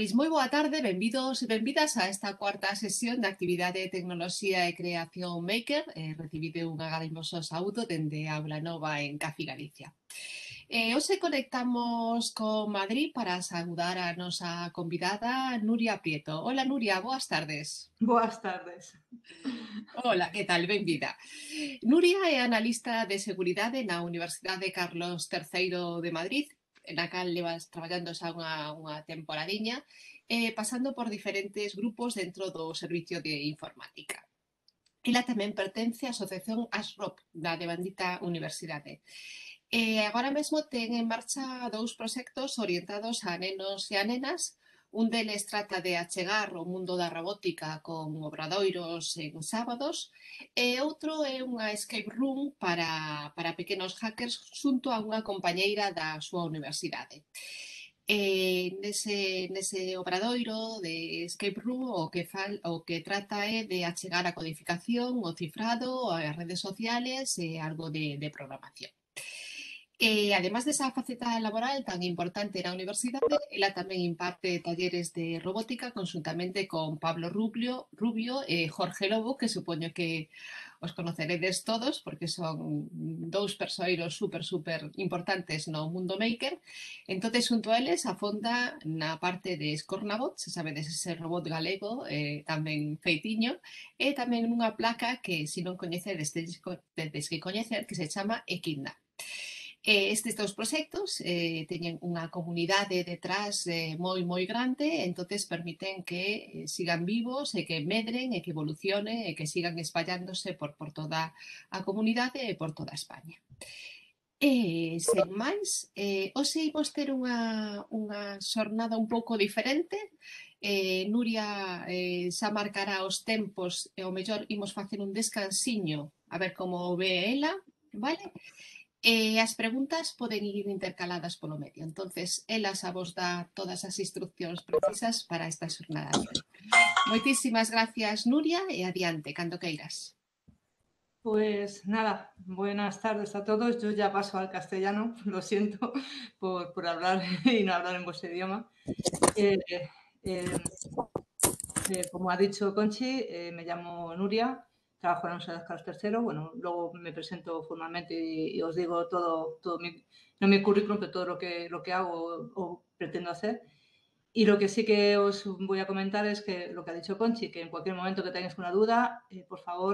Pois moi boa tarde, benvidos e benvidas a esta cuarta sesión de actividade de tecnoloxía e creación Maker. Recibide un agarimoso saúdo dende Aula Nova en Cafi, Galicia. Hoxe conectamos con Madrid para saudar a nosa convidada Nuria Prieto. Hola Nuria, boas tardes. Boas tardes. Hola, que tal? Benvida. Nuria é analista de seguridade na Universidade Carlos III de Madrid, na cal levas traballando xa unha temporadiña, pasando por diferentes grupos dentro do servicio de informática. Ela tamén pertence á asociación ASROP, da devandita universidade. Agora mesmo ten en marcha dous proxectos orientados a nenos e a nenas. Un deles trata de achegar o mundo da robótica con obradoiros en sábados e outro é unha escape room para pequenos hackers xunto a unha compañeira da súa universidade. Nese obradoiro de escape room o que trata é de achegar a codificación, o cifrado, as redes sociales e algo de programación. Además desa faceta laboral tan importante na universidade, ela tamén imparte talleres de robótica conjuntamente con Pablo Rubio e Jorge Lobo, que supoño que os conoceredes todos porque son dous persoeiros super importantes no mundo maker. Entonces, xunto a eles, afonda na parte de Scornabot, se sabedes ese robot galego, tamén feitiño, e tamén nunha placa que, se non coñecedes, tedes que coñecer, que se chama Equidna. Estes dous proxectos teñen unha comunidade detrás moi grande, entonces permiten que sigan vivos e que medren e que evolucionen e que sigan espallándose por toda a comunidade e por toda España. Sen máis, hoxe imos ter unha xornada un pouco diferente. Nuria xa marcará os tempos e ao mellor imos facer un descansiño a ver como ve ela, vale? As preguntas poden ir intercaladas polo medio. Entonces, elas a vos dá todas as instruccións precisas para esta xornada. Moitísimas gracias, Nuria, e adiante, cando queiras. Pues nada, buenas tardes a todos. Yo ya paso al castellano, lo siento por hablar y no hablar en vuestro idioma. Como ha dicho Conchi, me llamo Nuria, trabajo en la Universidad Carlos III. Bueno, luego me presento formalmente y os digo todo mi currículum, pero todo lo que hago o pretendo hacer. Y lo que sí que os voy a comentar es que lo que ha dicho Conchi, que en cualquier momento que tengáis una duda, por favor,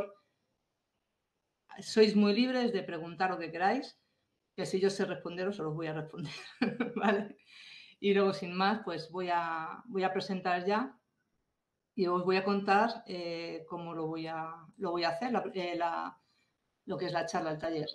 sois muy libres de preguntar lo que queráis, que si yo sé responderos, os los voy a responder, ¿vale? Y luego, sin más, pues voy a presentar ya y os voy a contar cómo lo voy a hacer, lo que es la charla, el taller.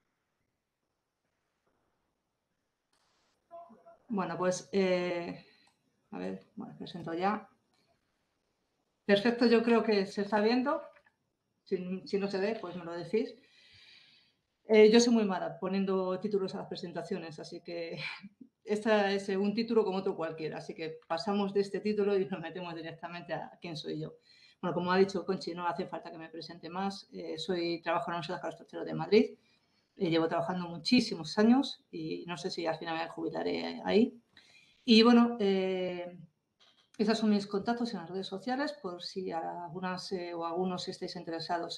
Bueno, pues, a ver, bueno, presento ya. Perfecto, yo creo que se está viendo. Si no se ve, pues me lo decís. Yo soy muy mala poniendo títulos a las presentaciones, así que este es un título como otro cualquiera. Así que pasamos de este título y nos metemos directamente a quién soy yo. Bueno, como ha dicho Conchi, no hace falta que me presente más. Trabajo en la Universidad Carlos III de Madrid. Llevo trabajando muchísimos años y no sé si al final me jubilaré ahí. Y bueno, esos son mis contactos en las redes sociales, por si algunas o algunos estáis interesados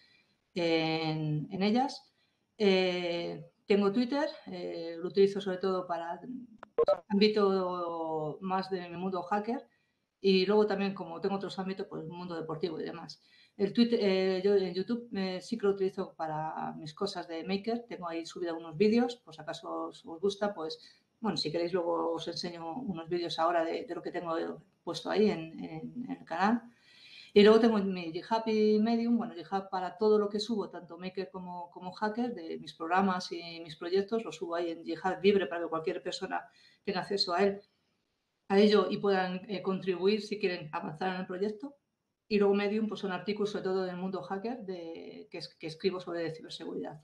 en ellas. Tengo Twitter, lo utilizo sobre todo para ámbito más de mi mundo hacker. Y luego también, como tengo otros ámbitos, pues el mundo deportivo y demás. El Twitter, yo en YouTube sí que lo utilizo para mis cosas de maker. Tengo ahí subido unos vídeos, por si acaso os gusta, pues, bueno, si queréis luego os enseño unos vídeos ahora de lo que tengo puesto ahí en el canal. Y luego tengo mi GitHub y Medium, bueno, GitHub para todo lo que subo, tanto maker como hacker, de mis programas y mis proyectos, lo subo ahí en GitHub libre para que cualquier persona tenga acceso a ello y puedan contribuir si quieren avanzar en el proyecto. Y luego Medium, pues son artículos sobre todo del mundo hacker que escribo sobre ciberseguridad.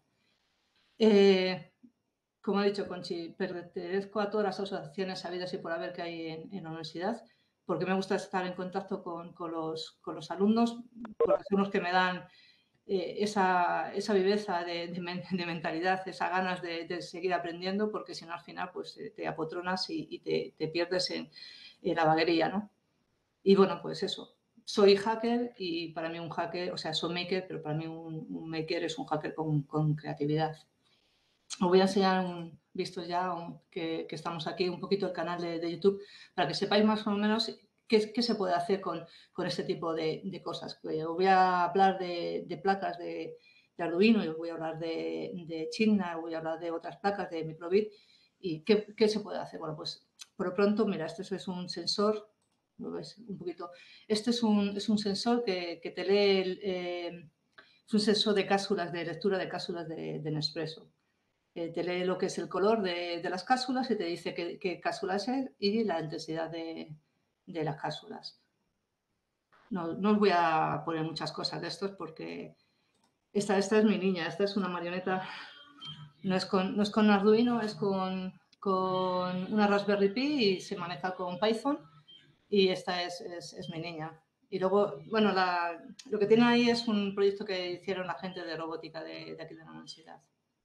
Como ha dicho Conchi, pertenezco a todas las asociaciones sabidas y por haber que hay en la universidad, porque me gusta estar en contacto con los alumnos, porque son los que me dan esa viveza de mentalidad, esas ganas de seguir aprendiendo, porque si no al final pues te apotronas y te pierdes la vaguería, ¿no? Y bueno, pues eso. Soy hacker y para mí un hacker, o sea, soy maker, pero para mí un maker es un hacker con creatividad. Os voy a enseñar, visto ya que estamos aquí, un poquito el canal de YouTube para que sepáis más o menos qué se puede hacer con este tipo de cosas. Os voy a hablar de placas de Arduino, y os voy a hablar de China, os voy a hablar de otras placas de microbit y qué se puede hacer. Bueno, pues por lo pronto, mira, este es un sensor, lo ves un poquito. Este es un sensor que te lee, es un sensor de cápsulas, de lectura de cápsulas de Nespresso. Te lee lo que es el color de las cápsulas y te dice qué cápsulas es y la intensidad de las cápsulas. No os voy a poner muchas cosas de estos porque esta es mi niña, esta es una marioneta, no es con Arduino, es con una Raspberry Pi y se maneja con Python y esta es mi niña. Y luego, bueno, lo que tiene ahí es un proyecto que hicieron la gente de robótica de aquí de la universidad.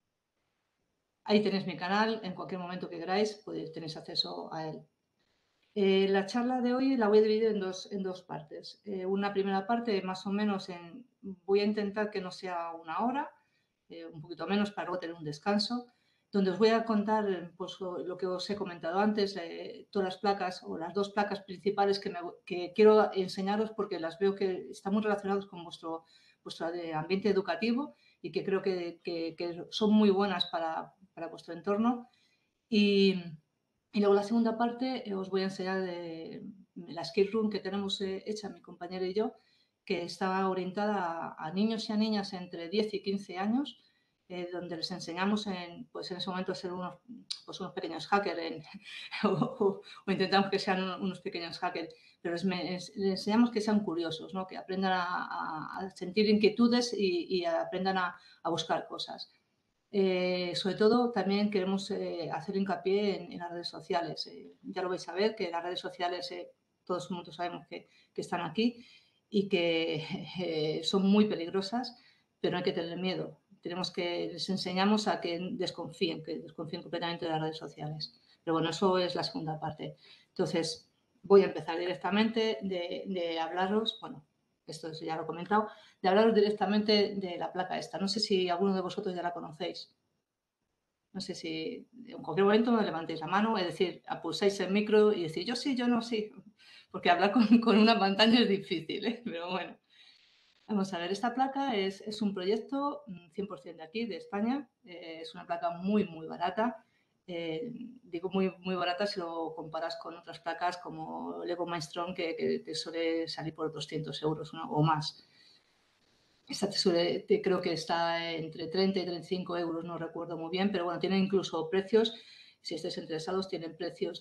Ahí tenéis mi canal, en cualquier momento que queráis tenéis acceso a él. La charla de hoy la voy a dividir en dos partes. Una primera parte, más o menos, voy a intentar que no sea una hora, un poquito menos, para luego tener un descanso, donde os voy a contar pues, lo que os he comentado antes, todas las placas o las dos placas principales que quiero enseñaros porque las veo que están muy relacionadas con vuestro ambiente educativo y que creo que son muy buenas para vuestro entorno. Y luego la segunda parte os voy a enseñar la skill room que tenemos hecha mi compañera y yo, que está orientada a niños y a niñas entre 10 y 15 años, donde les enseñamos pues en ese momento a ser unos pequeños hackers o intentamos que sean unos pequeños hackers, pero les enseñamos que sean curiosos, ¿no? Que aprendan a sentir inquietudes y aprendan a buscar cosas. Sobre todo, también queremos hacer hincapié en las redes sociales. Ya lo vais a ver, que las redes sociales, todos nosotros sabemos que están aquí y que son muy peligrosas, pero no hay que tener miedo. Les enseñamos a que desconfíen completamente de las redes sociales. Pero bueno, eso es la segunda parte. Entonces, voy a empezar directamente de hablaros, bueno, esto ya lo he comentado, de hablaros directamente de la placa esta. No sé si alguno de vosotros ya la conocéis. No sé si en cualquier momento me levantéis la mano, es decir, pulsáis el micro y decir yo sí, yo no, sí. Porque hablar con una pantalla es difícil, ¿eh? Pero bueno. Vamos a ver, esta placa es un proyecto 100% de aquí, de España. Es una placa muy, muy barata. Digo muy, muy barata si lo comparas con otras placas como Lego Mindstrong, que te suele salir por 200 euros, ¿no? O más. Esta creo que está entre 30 y 35 euros, no recuerdo muy bien, pero bueno, tiene incluso precios, si estáis interesados, tienen precios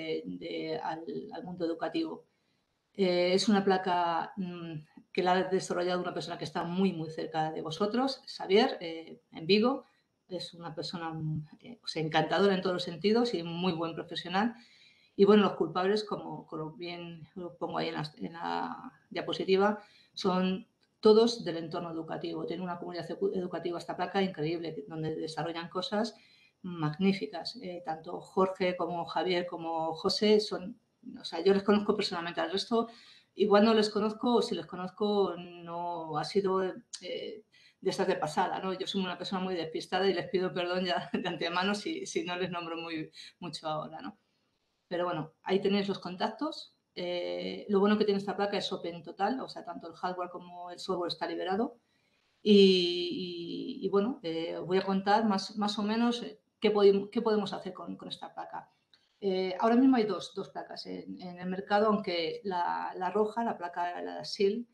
al mundo educativo. Es una placa que la ha desarrollado una persona que está muy, muy cerca de vosotros, Xavier, en Vigo. Es una persona encantadora en todos los sentidos y muy buen profesional. Y bueno, los culpables, como bien lo pongo ahí en la diapositiva, son todos del entorno educativo. Tiene una comunidad educativa esta placa increíble, donde desarrollan cosas magníficas. Tanto Jorge como Javier como José yo les conozco personalmente. Al resto, igual no les conozco, o si les conozco, no ha sido de estas de pasada, ¿no? Yo soy una persona muy despistada y les pido perdón ya de antemano si no les nombro mucho ahora, ¿no? Pero bueno, ahí tenéis los contactos. Lo bueno que tiene esta placa es open total, o sea, tanto el hardware como el software está liberado. Y bueno, os voy a contar más o menos qué podemos hacer con esta placa. Ahora mismo hay dos placas en el mercado, aunque la roja, la placa, la SIL,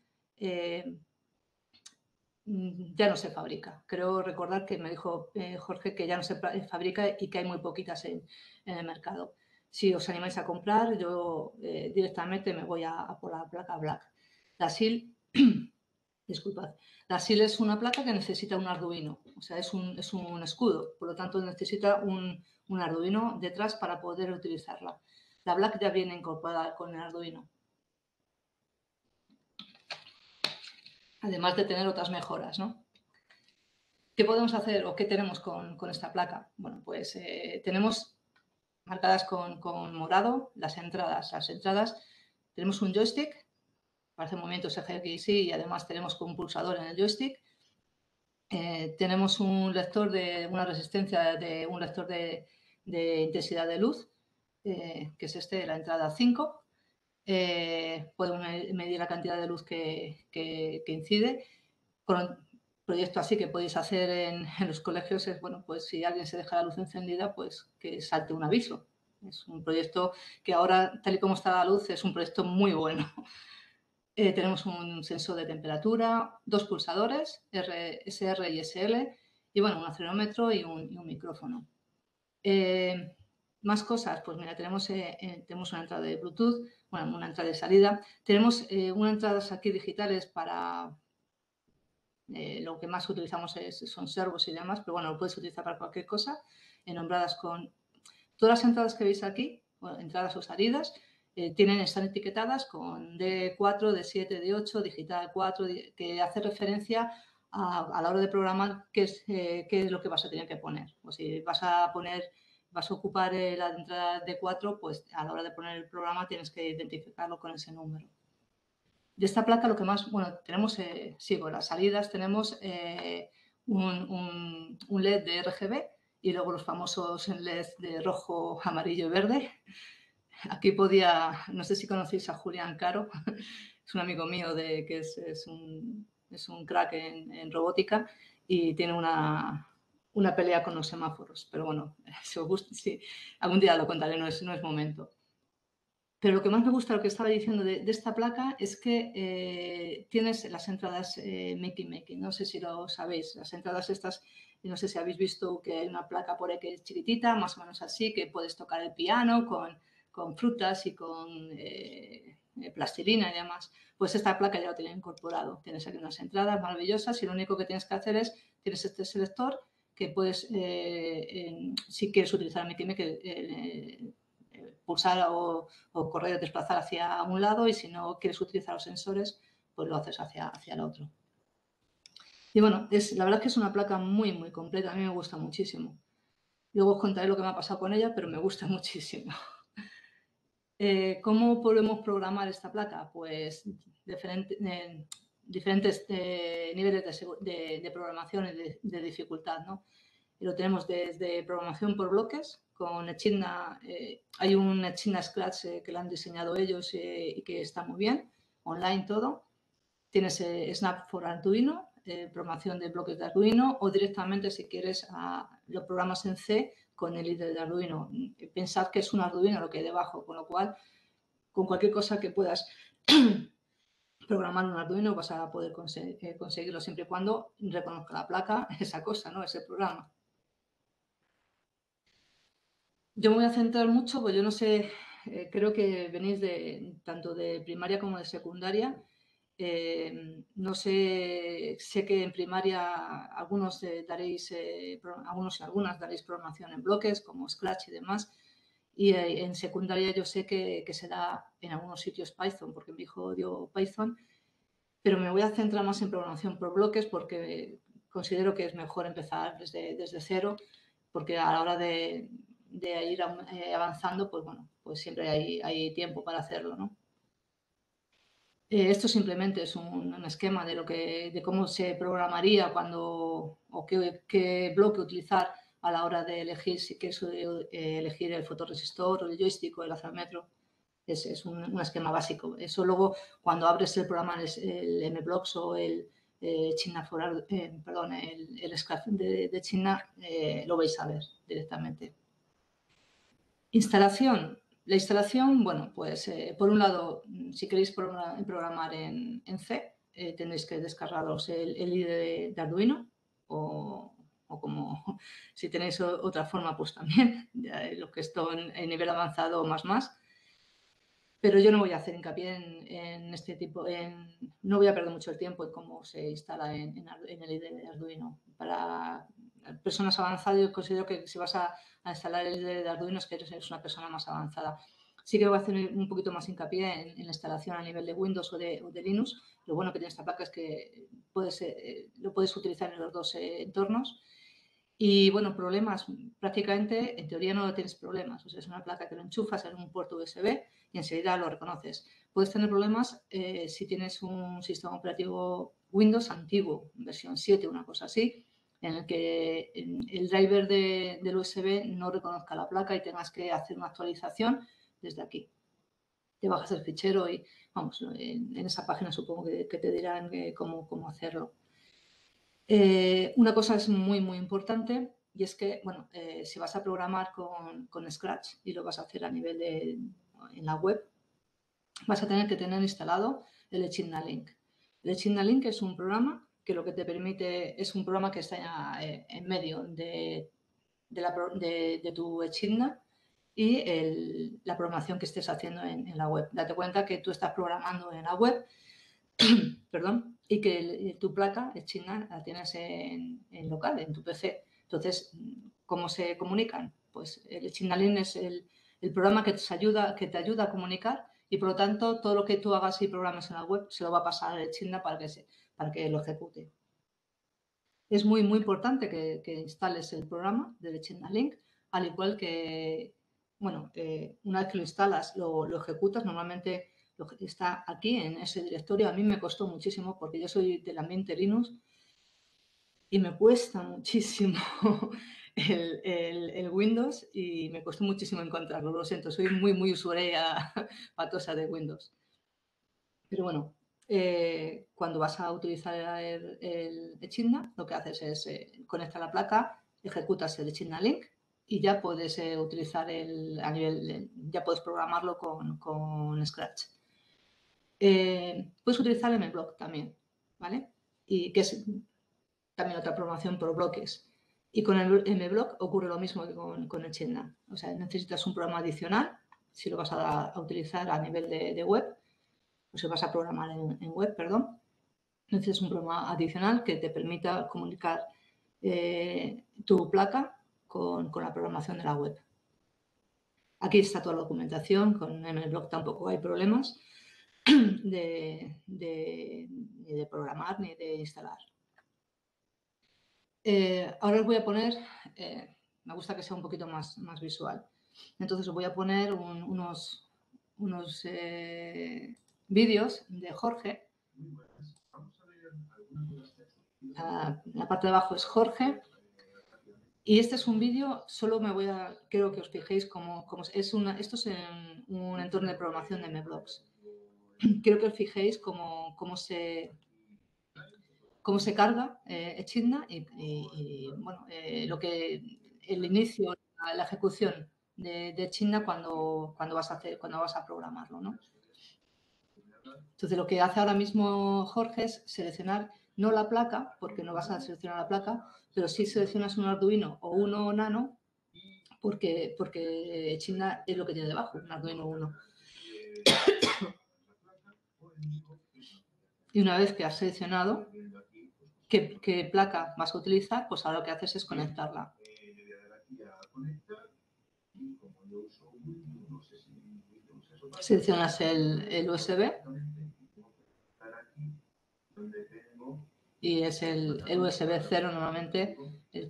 ya no se fabrica. Creo recordar que me dijo Jorge que ya no se fabrica y que hay muy poquitas en el mercado. Si os animáis a comprar, yo directamente me voy a por la placa Black. La SIL, disculpad, la SIL es una placa que necesita un Arduino, o sea, es un escudo, por lo tanto necesita un Arduino detrás para poder utilizarla. La Black ya viene incorporada con el Arduino. Además de tener otras mejoras, ¿no? ¿Qué podemos hacer o qué tenemos con esta placa? Bueno, pues tenemos marcadas con morado las entradas. Las entradas tenemos un joystick para hacer movimientos eje X y además tenemos un pulsador en el joystick. Tenemos un lector de una resistencia de un lector de intensidad de luz, que es la entrada 5. Podemos medir la cantidad de luz que incide. Con un proyecto así que podéis hacer en los colegios es, bueno, pues si alguien se deja la luz encendida, pues que salte un aviso. Es un proyecto que ahora, tal y como está la luz, es un proyecto muy bueno. Tenemos un sensor de temperatura, 2 pulsadores, SR y SL, y bueno, un acelerómetro y un micrófono. Más cosas, pues mira, tenemos una entrada de Bluetooth, bueno, una entrada de salida. Tenemos unas entradas aquí digitales para lo que más utilizamos son servos y demás, pero bueno, lo puedes utilizar para cualquier cosa, nombradas con todas las entradas que veis aquí, bueno, entradas o salidas, están etiquetadas con D4, D7, D8, digital 4, que hace referencia a la hora de programar qué es lo que vas a tener que poner. O si vas a ocupar la entrada D4, pues a la hora de poner el programa tienes que identificarlo con ese número. De esta placa lo que más, bueno, tenemos, sí, por las salidas tenemos un LED de RGB y luego los famosos LED de rojo, amarillo y verde. Aquí no sé si conocéis a Julián Caro, es un amigo mío que es un crack en robótica y tiene una pelea con los semáforos. Pero bueno, si os gusta, sí, algún día lo contaré, no es momento. Pero lo que más me gusta, lo que estaba diciendo de esta placa, es que tienes las entradas Makey. No sé si lo sabéis. Las entradas estas, no sé si habéis visto que hay una placa por ahí que es chiquitita, más o menos así, que puedes tocar el piano con frutas y con plastilina y demás. Pues esta placa ya lo tiene incorporado. Tienes aquí unas entradas maravillosas y lo único que tienes que hacer tienes este selector que puedes, si quieres utilizar Makey, pulsar o correr o desplazar hacia un lado y si no quieres utilizar los sensores, pues lo haces hacia el otro. Y bueno, la verdad es que es una placa muy, muy completa. A mí me gusta muchísimo. Luego os contaré lo que me ha pasado con ella, pero me gusta muchísimo. ¿Cómo podemos programar esta placa? Pues diferentes niveles de programación y de dificultad, ¿no? Y lo tenemos desde programación por bloques, con Echidna. Hay un Echidna Scratch que lo han diseñado ellos y que está muy bien, online todo. Tienes Snap for Arduino, programación de bloques de Arduino, o directamente, si quieres, lo programas en C con el IDE de Arduino. Pensad que es un Arduino lo que hay debajo, con lo cual, con cualquier cosa que puedas programar un Arduino vas a poder conseguirlo siempre y cuando reconozca la placa esa cosa, ¿no? Ese programa. Yo me voy a centrar mucho, pues yo no sé, creo que venís tanto de primaria como de secundaria. No sé, sé que en primaria algunos algunos y algunas daréis programación en bloques como Scratch y demás. Y en secundaria yo sé que se da en algunos sitios Python, porque mi hijo dio Python, pero me voy a centrar más en programación por bloques porque considero que es mejor empezar desde cero, porque a la hora de ir avanzando, pues bueno, pues siempre hay tiempo para hacerlo, ¿no? Esto simplemente es un esquema de cómo se programaría o qué bloque utilizar a la hora de elegir si quieres elegir el fotorresistor o el joystick o el acelerómetro. Es un esquema básico. Eso luego, cuando abres el programa, el MBlocks o el China perdón, el Scratch de China, lo vais a ver directamente. Instalación. La instalación, bueno, pues por un lado, si queréis programar en C, tendréis que descargaros el IDE de Arduino o como si tenéis otra forma, pues también, lo que esto en nivel avanzado más. Pero yo no voy a hacer hincapié en este tipo, no voy a perder mucho el tiempo en cómo se instala en el IDE de Arduino. Para personas avanzadas, yo considero que si vas a instalar el IDE de Arduino es que eres una persona más avanzada. Sí que voy a hacer un poquito más hincapié en la instalación a nivel de Windows o de Linux. Lo bueno que tiene esta placa es que lo puedes utilizar en los dos entornos. Y bueno, problemas, prácticamente en teoría no tienes problemas. O sea, es una placa que lo enchufas en un puerto USB y enseguida lo reconoces. Puedes tener problemas si tienes un sistema operativo Windows antiguo, versión 7, una cosa así, en el que el driver del USB no reconozca la placa y tengas que hacer una actualización desde aquí. Te bajas el fichero y, vamos, en esa página supongo que te dirán cómo hacerlo. Una cosa es muy, muy importante y es que, bueno, si vas a programar con Scratch y lo vas a hacer a nivel en la web, vas a tener que tener instalado el Echidna Link. El Echidna Link es un programa que lo que te permite, es un programa que está en medio de tu Echidna y la programación que estés haciendo en la web. Date cuenta que tú estás programando en la web, perdón, y que tu placa Echidna la tienes en local, en tu PC. Entonces, ¿cómo se comunican? Pues el Echidna Link es el programa que te ayuda a comunicar y, por lo tanto, todo lo que tú hagas y programas en la web se lo va a pasar al Echidna para que lo ejecute. Es muy, muy importante que instales el programa de Echidna Link, al igual que, bueno, una vez que lo instalas, lo ejecutas. Normalmente está aquí en ese directorio. A mí me costó muchísimo porque yo soy del ambiente Linux y me cuesta muchísimo el Windows y me costó muchísimo encontrarlo. Lo siento, soy muy, muy usuaria patosa de Windows. Pero bueno, cuando vas a utilizar el Echidna, lo que haces es conectar la placa, ejecutas el Echidna Link y ya puedes utilizar ya puedes programarlo con Scratch. Puedes utilizar MBlock también, ¿vale? Y que es también otra programación por bloques. Y con el MBlock ocurre lo mismo que con Echidna. O sea, necesitas un programa adicional si lo vas a utilizar a nivel de web, o si vas a programar en web, perdón. Necesitas un programa adicional que te permita comunicar tu placa con la programación de la web. Aquí está toda la documentación, con MBlock tampoco hay problemas ni de programar ni de instalar. Ahora os voy a poner, me gusta que sea un poquito más visual. Entonces os voy a poner unos vídeos de Jorge. La parte de abajo es Jorge. Y este es un vídeo, quiero que os fijéis esto es un entorno de programación de MBlocks. Quiero que os fijéis cómo se carga Echidna y bueno, el inicio, la ejecución de Echidna cuando vas a programarlo, ¿no? Entonces, lo que hace ahora mismo Jorge es seleccionar no la placa, porque no vas a seleccionar la placa, pero sí seleccionas un Arduino o uno Nano, porque Echidna es lo que tiene debajo, un Arduino Uno. Y una vez que has seleccionado qué placa vas a utilizar, pues ahora lo que haces es conectarla. Seleccionas el USB y es el USB 0 normalmente el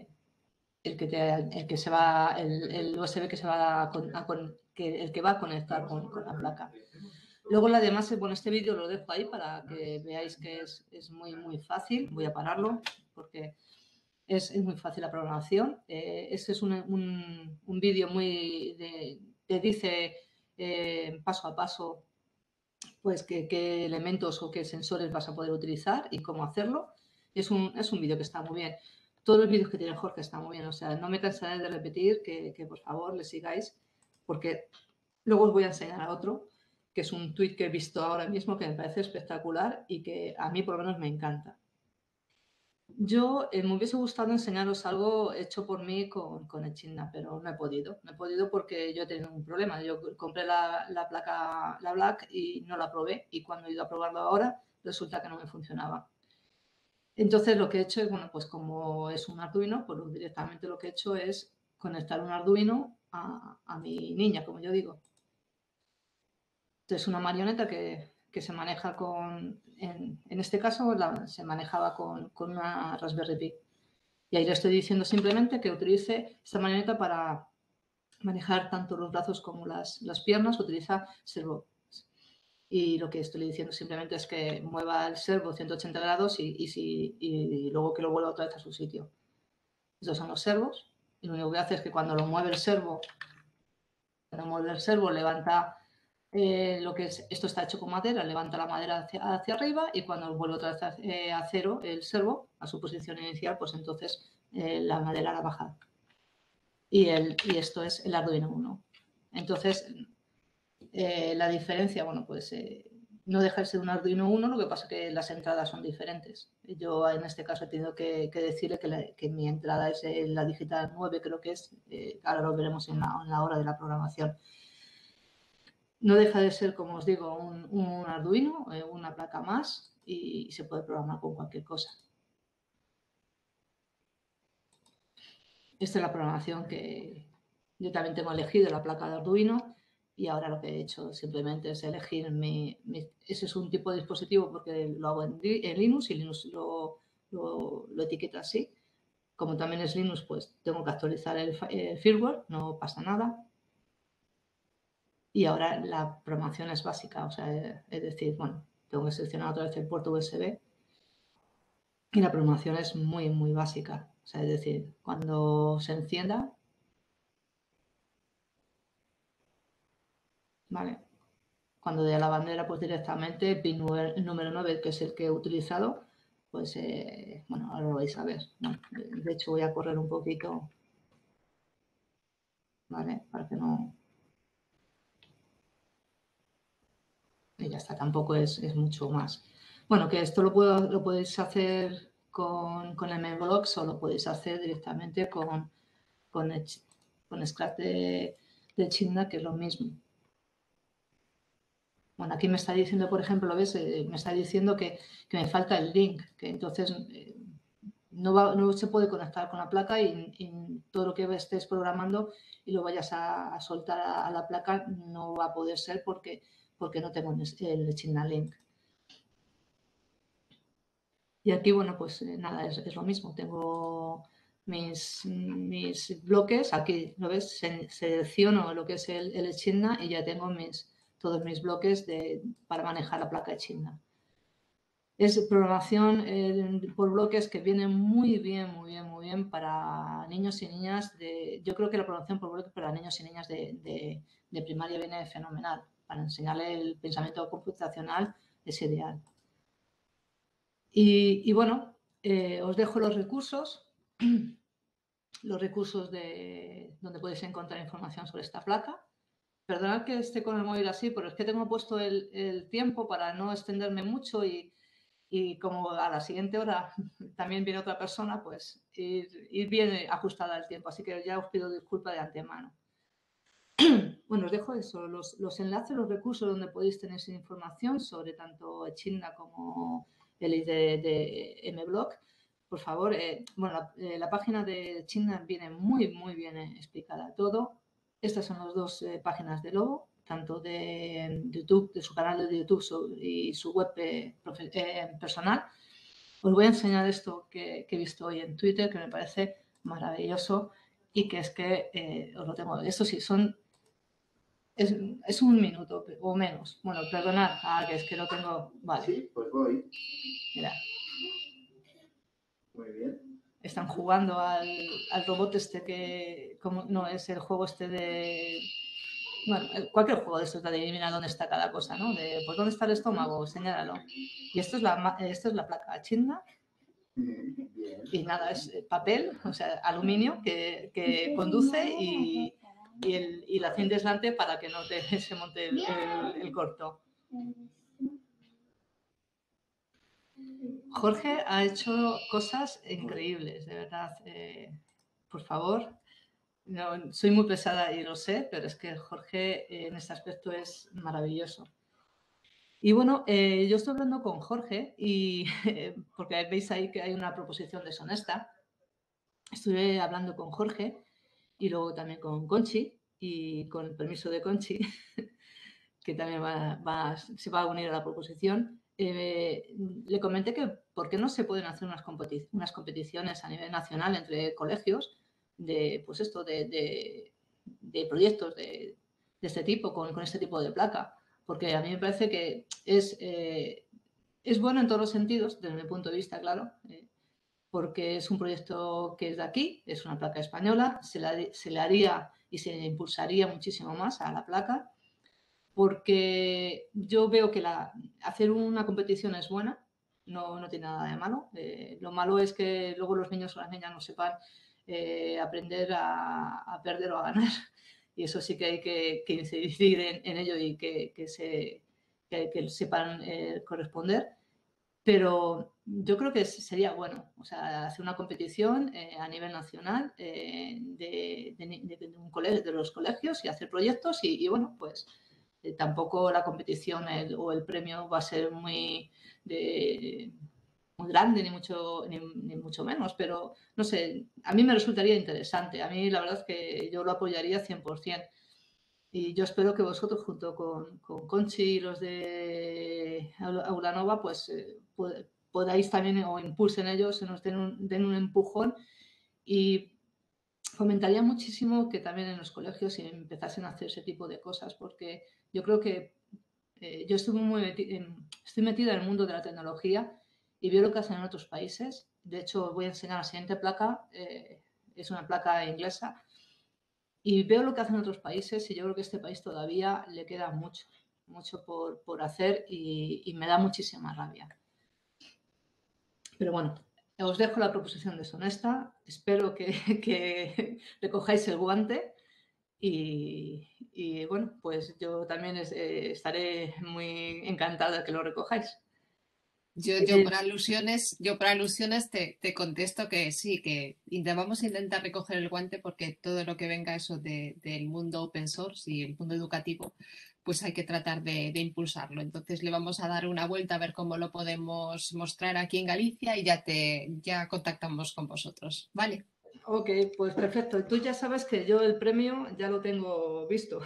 USB que se va el que va a conectar con la placa. Luego, además, bueno, este vídeo lo dejo ahí para que veáis que es muy, muy fácil. Voy a pararlo porque es muy fácil la programación. Este es un vídeo te dice paso a paso pues qué elementos o qué sensores vas a poder utilizar y cómo hacerlo. Es un vídeo que está muy bien. Todos los vídeos que tiene Jorge están muy bien. O sea, no me cansaré de repetir que por favor le sigáis, porque luego os voy a enseñar a otro, que es un tweet que he visto ahora mismo que me parece espectacular y que a mí por lo menos me encanta. Yo me hubiese gustado enseñaros algo hecho por mí con Echidna, pero no he podido. No he podido porque yo he tenido un problema. Yo compré la placa, la Black, y no la probé. Y cuando he ido a probarlo ahora, resulta que no me funcionaba. Entonces lo que he hecho es, bueno, pues como es un Arduino, pues directamente lo que he hecho es conectar un Arduino a mi niña, como yo digo. Es una marioneta que se maneja en este caso se manejaba con una Raspberry Pi. Y ahí le estoy diciendo simplemente que utilice esta marioneta para manejar tanto los brazos como las piernas, utiliza servo. Y lo que estoy diciendo simplemente es que mueva el servo 180 grados y luego que lo vuelva otra vez a su sitio. Estos son los servos. Y lo único que hace es que cuando mueve el servo, levanta lo que es, esto está hecho con madera, levanta la madera hacia arriba y cuando vuelve otra vez a cero el servo, a su posición inicial, pues entonces la madera la baja. Y esto es el Arduino Uno. Entonces, la diferencia, bueno, pues no deja de ser un Arduino Uno, lo que pasa es que las entradas son diferentes. Yo en este caso he tenido que decirle que mi entrada es la digital 9, creo que es, ahora lo veremos en la hora de la programación. No deja de ser, como os digo, un Arduino, una placa más y se puede programar con cualquier cosa. Esta es la programación que yo también tengo elegido, la placa de Arduino, y ahora lo que he hecho simplemente es elegir ese es un tipo de dispositivo porque lo hago en Linux y Linux lo etiqueta así. Como también es Linux, pues tengo que actualizar el firmware, no pasa nada. Y ahora la programación es básica, o sea, es decir, bueno, tengo que seleccionar otra vez el puerto USB y la programación es muy, muy básica. O sea, es decir, cuando se encienda, ¿vale? Cuando dé a la bandera, pues directamente el pin número 9, que es el que he utilizado, pues, bueno, ahora lo vais a ver. Bueno, de hecho, voy a correr un poquito, ¿vale? Para que no... Y ya está, tampoco es mucho más. Bueno, que esto lo podéis hacer con MBlox o lo podéis hacer directamente con Scratch de China, que es lo mismo. Bueno, aquí me está diciendo, por ejemplo, ¿ves? Me está diciendo que me falta el link, que entonces no se puede conectar con la placa y todo lo que estés programando y lo vayas a soltar a la placa no va a poder ser porque no tengo el China Link. Y aquí, bueno, pues nada, es lo mismo. Tengo mis bloques, aquí, ¿lo ves? Selecciono lo que es el Echidna y ya tengo todos mis bloques para manejar la placa Echidna. Es programación por bloques que viene muy bien, muy bien, muy bien para niños y niñas. Yo creo que la programación por bloques para niños y niñas de primaria viene fenomenal. Para enseñarle el pensamiento computacional es ideal. Y bueno, os dejo los recursos donde podéis encontrar información sobre esta placa. Perdonad que esté con el móvil así, pero es que tengo puesto el tiempo para no extenderme mucho y como a la siguiente hora también viene otra persona, pues ir bien ajustada al tiempo. Así que ya os pido disculpas de antemano. Bueno, os dejo eso, los enlaces, los recursos donde podéis tener información sobre tanto Echidna como el de MBlock. Por favor, bueno, la página de Echidna viene muy, muy bien explicada todo. Estas son las dos páginas de Lobo, tanto de YouTube, de su canal de YouTube y su web personal. Os voy a enseñar esto que he visto hoy en Twitter, que me parece maravilloso y que es que os lo tengo. Esto sí, es un minuto o menos. Bueno, perdonad, que es que lo tengo. Vale. Sí, pues voy. Mira. Muy bien. Están jugando al robot este que. No, es el juego este de. Bueno, cualquier juego de estos de adivinar dónde está cada cosa, ¿no? Pues dónde está el estómago, señálalo. Y esto es la placa Echidna. Y nada, es papel, o sea, aluminio que conduce y la cinta aislante para que no se monte el corto. Jorge ha hecho cosas increíbles, de verdad. Por favor, no, soy muy pesada y lo sé, pero es que Jorge en este aspecto es maravilloso. Y bueno, yo estoy hablando con Jorge y porque veis ahí que hay una proposición deshonesta. Estuve hablando con Jorge y luego también con Conchi y con el permiso de Conchi, que también se va a unir a la proposición. le comenté que por qué no se pueden hacer unas competiciones a nivel nacional entre colegios de, pues esto, de proyectos de este tipo, con este tipo de placa. Porque a mí me parece que es bueno en todos los sentidos, desde mi punto de vista, claro, porque es un proyecto que es de aquí, es una placa española, se le haría y se impulsaría muchísimo más a la placa, porque yo veo que hacer una competición es buena, no tiene nada de malo. Lo malo es que luego los niños o las niñas no sepan aprender a perder o a ganar. Y eso sí que hay que incidir en ello y que sepan corresponder. Pero yo creo que sería bueno, o sea, hacer una competición a nivel nacional de un colegio, de los colegios y hacer proyectos y bueno, pues tampoco la competición o el premio va a ser muy grande, ni mucho menos, pero no sé, a mí me resultaría interesante. A mí la verdad es que yo lo apoyaría 100%. Y yo espero que vosotros, junto con Conchi y los de Aulanova, pues podáis también o impulsen ellos, se nos den un empujón y fomentaría muchísimo que también en los colegios se empezasen a hacer ese tipo de cosas, porque yo creo que yo estoy metida en el mundo de la tecnología y veo lo que hacen en otros países. De hecho, voy a enseñar la siguiente placa, es una placa inglesa, y veo lo que hacen otros países y yo creo que a este país todavía le queda mucho por hacer y me da muchísima rabia. Pero bueno, os dejo la proposición deshonesta. Espero que recojáis el guante y bueno, pues yo también estaré muy encantada de que lo recojáis. Yo por alusiones te contesto que sí, que vamos a intentar recoger el guante porque todo lo que venga eso del mundo open source y el mundo educativo, pues hay que tratar de impulsarlo. Entonces le vamos a dar una vuelta a ver cómo lo podemos mostrar aquí en Galicia y ya contactamos con vosotros. ¿Vale? Ok, pues perfecto. Tú ya sabes que yo el premio ya lo tengo visto.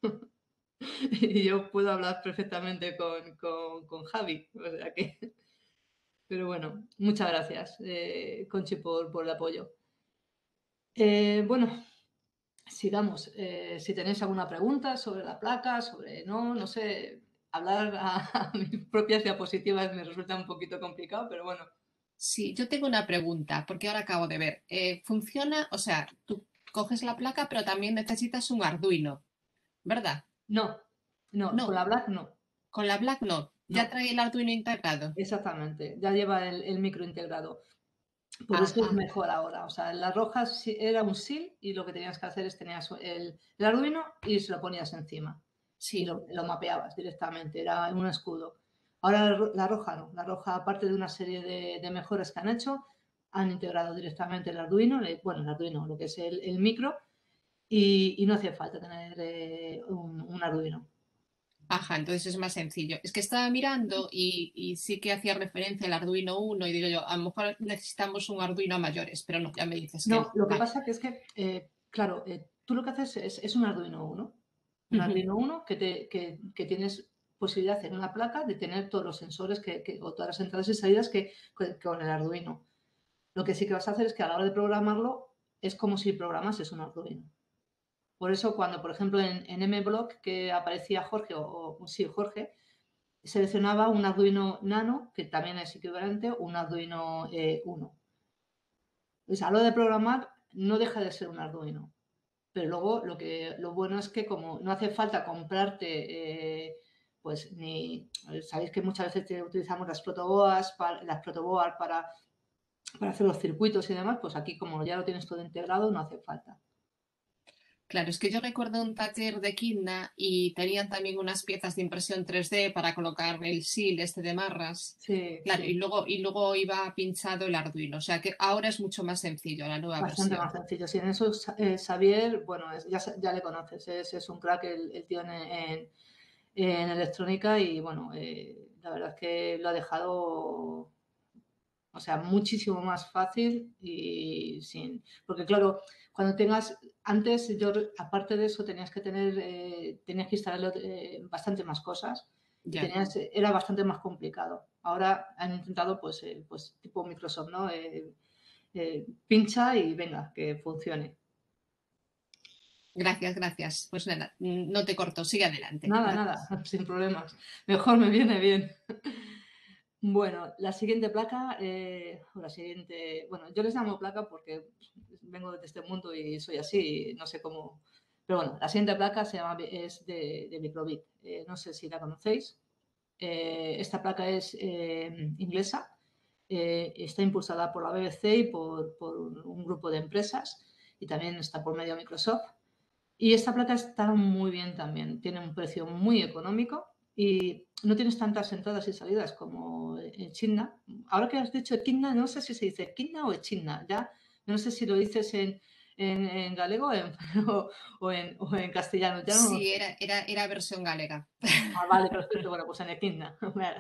Y yo puedo hablar perfectamente con Javi. O sea que... Pero bueno, muchas gracias, Conchi, por el apoyo. Bueno, sigamos. Si tenéis alguna pregunta sobre la placa, no sé, hablar a mis propias diapositivas me resulta un poquito complicado, pero bueno. Sí, yo tengo una pregunta porque ahora acabo de ver. Funciona, o sea, tú coges la placa, pero también necesitas un Arduino, ¿verdad? No, con No, la Black no, con la Black no. Ya no, trae el Arduino integrado. exactamente. Ya lleva el micro integrado. Por eso es Ajá, mejor ahora. O sea, en las rojas era un SIL y lo que tenías que hacer es tenías el Arduino y se lo ponías encima y sí. lo mapeabas directamente, era un escudo. Ahora la roja no, la roja aparte de una serie de mejoras que han hecho, han integrado directamente el Arduino, bueno, el Arduino, lo que es el micro, y no hace falta tener un Arduino. Ajá, entonces es más sencillo. Es que estaba mirando y sí que hacía referencia al Arduino 1 y digo yo, a lo mejor necesitamos un Arduino a mayores, pero no, ya me dices que No, no. lo que Vale. pasa que es que, claro, tú lo que haces es un Arduino 1. Un Ujú. Arduino 1 que tienes posibilidad en una placa de tener todos los sensores o todas las entradas y salidas con el Arduino. Lo que sí que vas a hacer es que a la hora de programarlo es como si programases un Arduino. Por eso cuando, por ejemplo, en MBlock que aparecía Jorge, sí, Jorge, seleccionaba un Arduino Nano, que también es equivalente, un Arduino 1. Entonces, a la hora de programar no deja de ser un Arduino. Pero luego lo bueno es que como no hace falta comprarte, pues ni, sabéis que muchas veces utilizamos las protoboard para hacer los circuitos y demás, pues aquí como ya lo tienes todo integrado, no hace falta. Claro, es que yo recuerdo un taller de Kidna y tenían también unas piezas de impresión 3D para colocar el SIL este de marras. Sí, Claro, sí, y luego iba pinchado el Arduino. O sea que ahora es mucho más sencillo la nueva bastante más versión. sencillo. Si en eso Xavier, bueno, ya le conoces, es un crack el tío en electrónica y bueno, la verdad es que lo ha dejado. O sea, muchísimo más fácil y sin... Porque claro, cuando tengas... Antes, aparte de eso, tenías que instalar bastante más cosas y ya. era bastante más complicado. Ahora han intentado, pues tipo Microsoft, ¿no? Pincha y venga, que funcione. Gracias, gracias. Pues nada, no te corto, sigue adelante. Nada, nada, Gracias. sin problemas. Mejor me viene bien. Bueno, la siguiente placa, o la siguiente, bueno, yo les llamo placa porque vengo de este mundo y soy así, no sé cómo, pero bueno, la siguiente placa es de Microbit. No sé si la conocéis. Esta placa es inglesa, está impulsada por la BBC y por un grupo de empresas y también está por medio de Microsoft. Y esta placa está muy bien también, tiene un precio muy económico y no tienes tantas entradas y salidas como en China. Ahora que has dicho Echidna, no sé si se dice Echidna o Echidna, ya no sé si lo dices en galego o en castellano, ya no lo Sí, sé. era versión galega. Ah, vale, perfecto, bueno, pues en Echidna.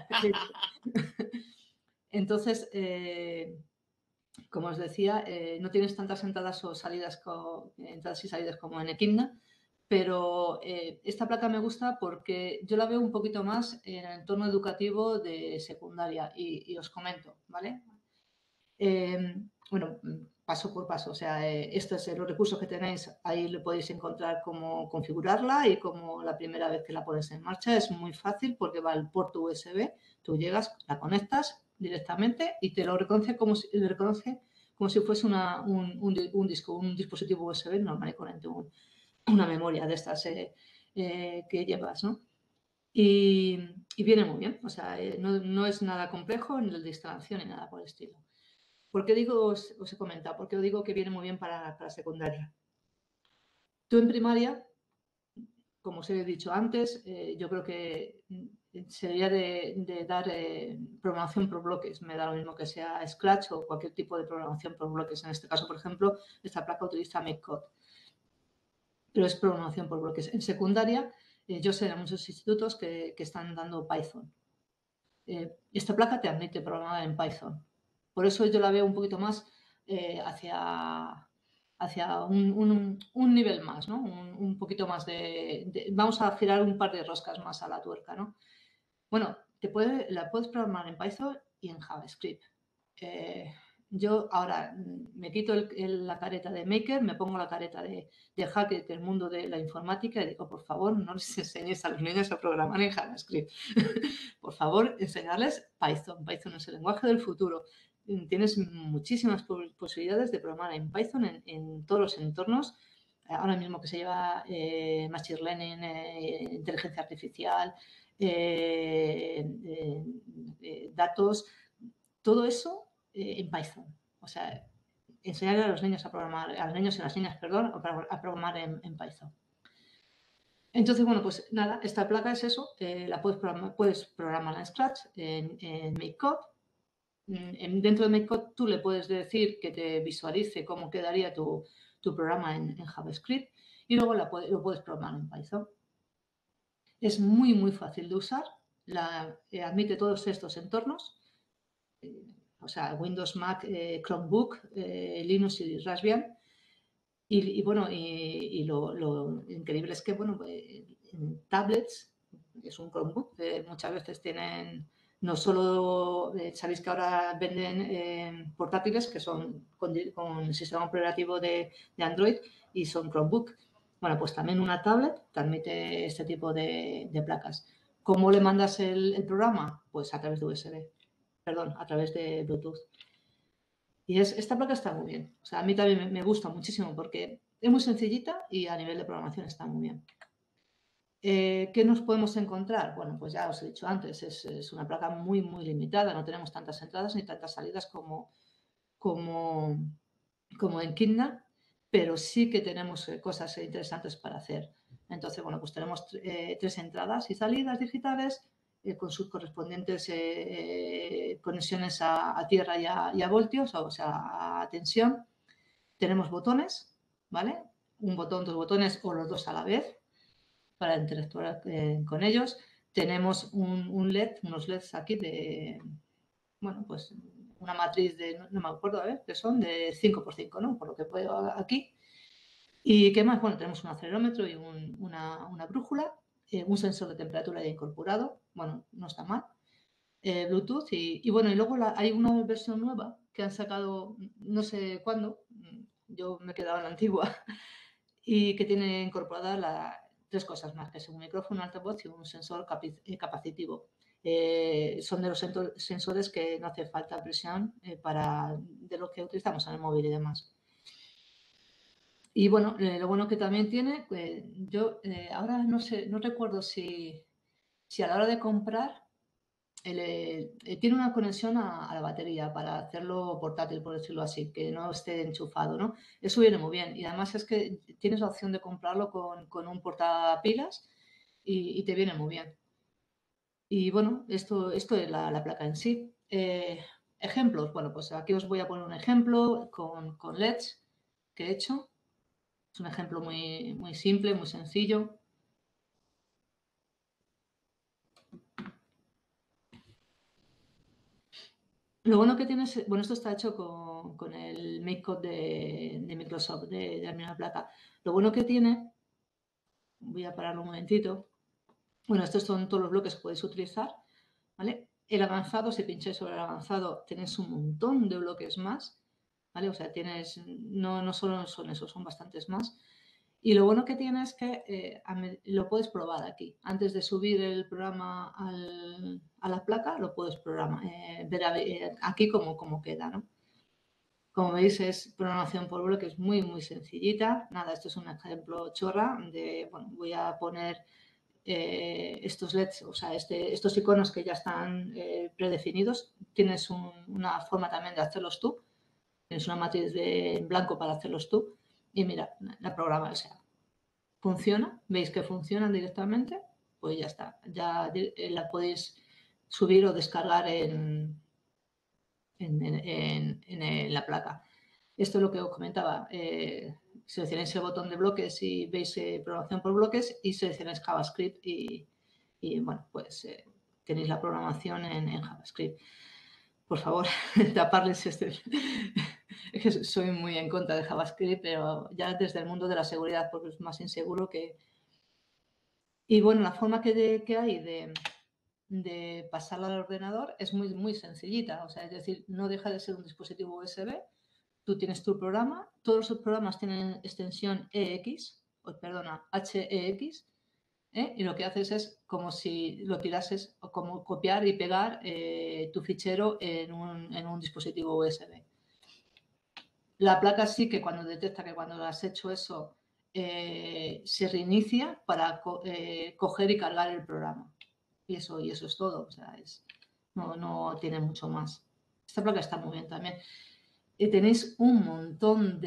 Entonces, como os decía, no tienes tantas entradas o salidas, entradas y salidas como en Equidna, pero esta placa me gusta porque yo la veo un poquito más en el entorno educativo de secundaria y os comento, ¿vale? Bueno, paso por paso, o sea, estos los recursos que tenéis, ahí lo podéis encontrar cómo configurarla y como la primera vez que la pones en marcha es muy fácil porque va al puerto USB, tú llegas, la conectas directamente y te lo reconoce como si fuese un disco, un dispositivo USB normal y corriente, una memoria de estas que llevas, ¿no? Y viene muy bien, o sea, no es nada complejo ni de instalación ni nada por el estilo. ¿Por qué digo, os he comentado, por qué os digo que viene muy bien para secundaria? Tú en primaria, como os he dicho antes, yo creo que sería de dar programación por bloques. Me da lo mismo que sea Scratch o cualquier tipo de programación por bloques. En este caso, por ejemplo, esta placa utiliza MakeCode, pero es programación por bloques. En secundaria, yo sé de muchos institutos que están dando Python. Esta placa te admite programar en Python. Por eso yo la veo un poquito más hacia un nivel más, ¿no? Un poquito más vamos a girar un par de roscas más a la tuerca, ¿no? Bueno, la puedes programar en Python y en JavaScript. Eh, yo ahora me quito la careta de maker, me pongo la careta de hacker del mundo de la informática y digo, por favor, no les enseñes a los niños a programar en JavaScript. Por favor, enseñarles Python. Python es el lenguaje del futuro. Tienes muchísimas posibilidades de programar en Python en todos los entornos. Ahora mismo que se lleva Machine Learning, inteligencia artificial, datos, todo eso en Python. O sea, enseñar a los niños a programar, a los niños y a las niñas, perdón, a programar en Python. Entonces, bueno, pues nada, esta placa es eso, la puedes programar en Scratch, en MakeCode. Dentro de MakeCode tú le puedes decir que te visualice cómo quedaría tu programa en JavaScript y luego lo puedes programar en Python. Es muy, muy fácil de usar, admite todos estos entornos, o sea, Windows, Mac, Chromebook, Linux y Raspbian. Y bueno, y lo increíble es que, bueno, en tablets, es un Chromebook, muchas veces tienen, no solo, sabéis que ahora venden portátiles que son con el sistema operativo de Android y son Chromebook. Bueno, pues también una tablet permite este tipo de placas. ¿Cómo le mandas el programa? Pues a través de USB, perdón, a través de Bluetooth. Y esta placa está muy bien. O sea, a mí también me gusta muchísimo porque es muy sencillita y a nivel de programación está muy bien. ¿Qué nos podemos encontrar? Bueno, pues ya os he dicho antes, es una placa muy, muy limitada. No tenemos tantas entradas ni tantas salidas como en Kidna, pero sí que tenemos cosas interesantes para hacer. Entonces, bueno, pues tenemos 3 entradas y salidas digitales con sus correspondientes conexiones a tierra y a voltios, o sea, a tensión. Tenemos botones, ¿vale? Un botón, 2 botones o los dos a la vez para interactuar con ellos. Tenemos un LED, unos LEDs aquí bueno, pues una matriz no me acuerdo, a ver, que son de 5x5, ¿no? Por lo que veo aquí. ¿Y qué más? Bueno, tenemos un acelerómetro y una brújula. un sensor de temperatura ya incorporado, bueno, no está mal, Bluetooth y bueno, y luego hay una versión nueva que han sacado no sé cuándo, yo me he quedado en la antigua, y que tiene incorporadas 3 cosas más, que es un micrófono, un altavoz y un sensor capacitivo. Son de los sensores que no hace falta presión de los que utilizamos en el móvil y demás. Y bueno, lo bueno que también tiene, yo ahora no sé, no recuerdo si a la hora de comprar tiene una conexión a la batería para hacerlo portátil, por decirlo así, que no esté enchufado, ¿no? Eso viene muy bien. Y además es que tienes la opción de comprarlo con un portapilas y te viene muy bien. Y bueno, esto es la placa en sí. Ejemplos, bueno, pues aquí os voy a poner un ejemplo con LEDs que he hecho. Es un ejemplo muy, muy simple, muy sencillo. Lo bueno que tienes, bueno, esto está hecho con el MakeCode de Microsoft, de la misma placa. Lo bueno que tiene, voy a pararlo un momentito. Bueno, estos son todos los bloques que podéis utilizar, ¿vale? El avanzado, si pincháis sobre el avanzado, tenéis un montón de bloques más, ¿vale? O sea, no solo son esos, son bastantes más. Y lo bueno que tiene es que lo puedes probar aquí. Antes de subir el programa a la placa, lo puedes ver aquí cómo queda, ¿no? Como veis, es programación por bloques muy, muy sencillita. Nada, esto es un ejemplo chorra bueno, voy a poner estos LEDs, o sea, estos iconos que ya están predefinidos. Tienes una forma también de hacerlos tú. Tienes una matriz en blanco para hacerlos tú. Y mira, la programa, o sea, funciona. ¿Veis que funcionan directamente? Pues ya está. Ya la podéis subir o descargar en la placa. Esto es lo que os comentaba. Seleccionáis el botón de bloques y veis programación por bloques y seleccionáis JavaScript y bueno, pues tenéis la programación en JavaScript. Por favor, taparles este... Es que soy muy en contra de JavaScript, pero ya desde el mundo de la seguridad, porque es más inseguro que... Y bueno, la forma que hay de pasarla al ordenador es muy, muy sencillita. O sea, es decir, no deja de ser un dispositivo USB. Tú tienes tu programa, todos los programas tienen extensión HEX, y lo que haces es como si lo tirases o como copiar y pegar tu fichero en un dispositivo USB. La placa sí que cuando detecta que cuando has hecho eso se reinicia para coger y cargar el programa. Y eso es todo. O sea, no tiene mucho más. Esta placa está muy bien también. Y tenéis un montón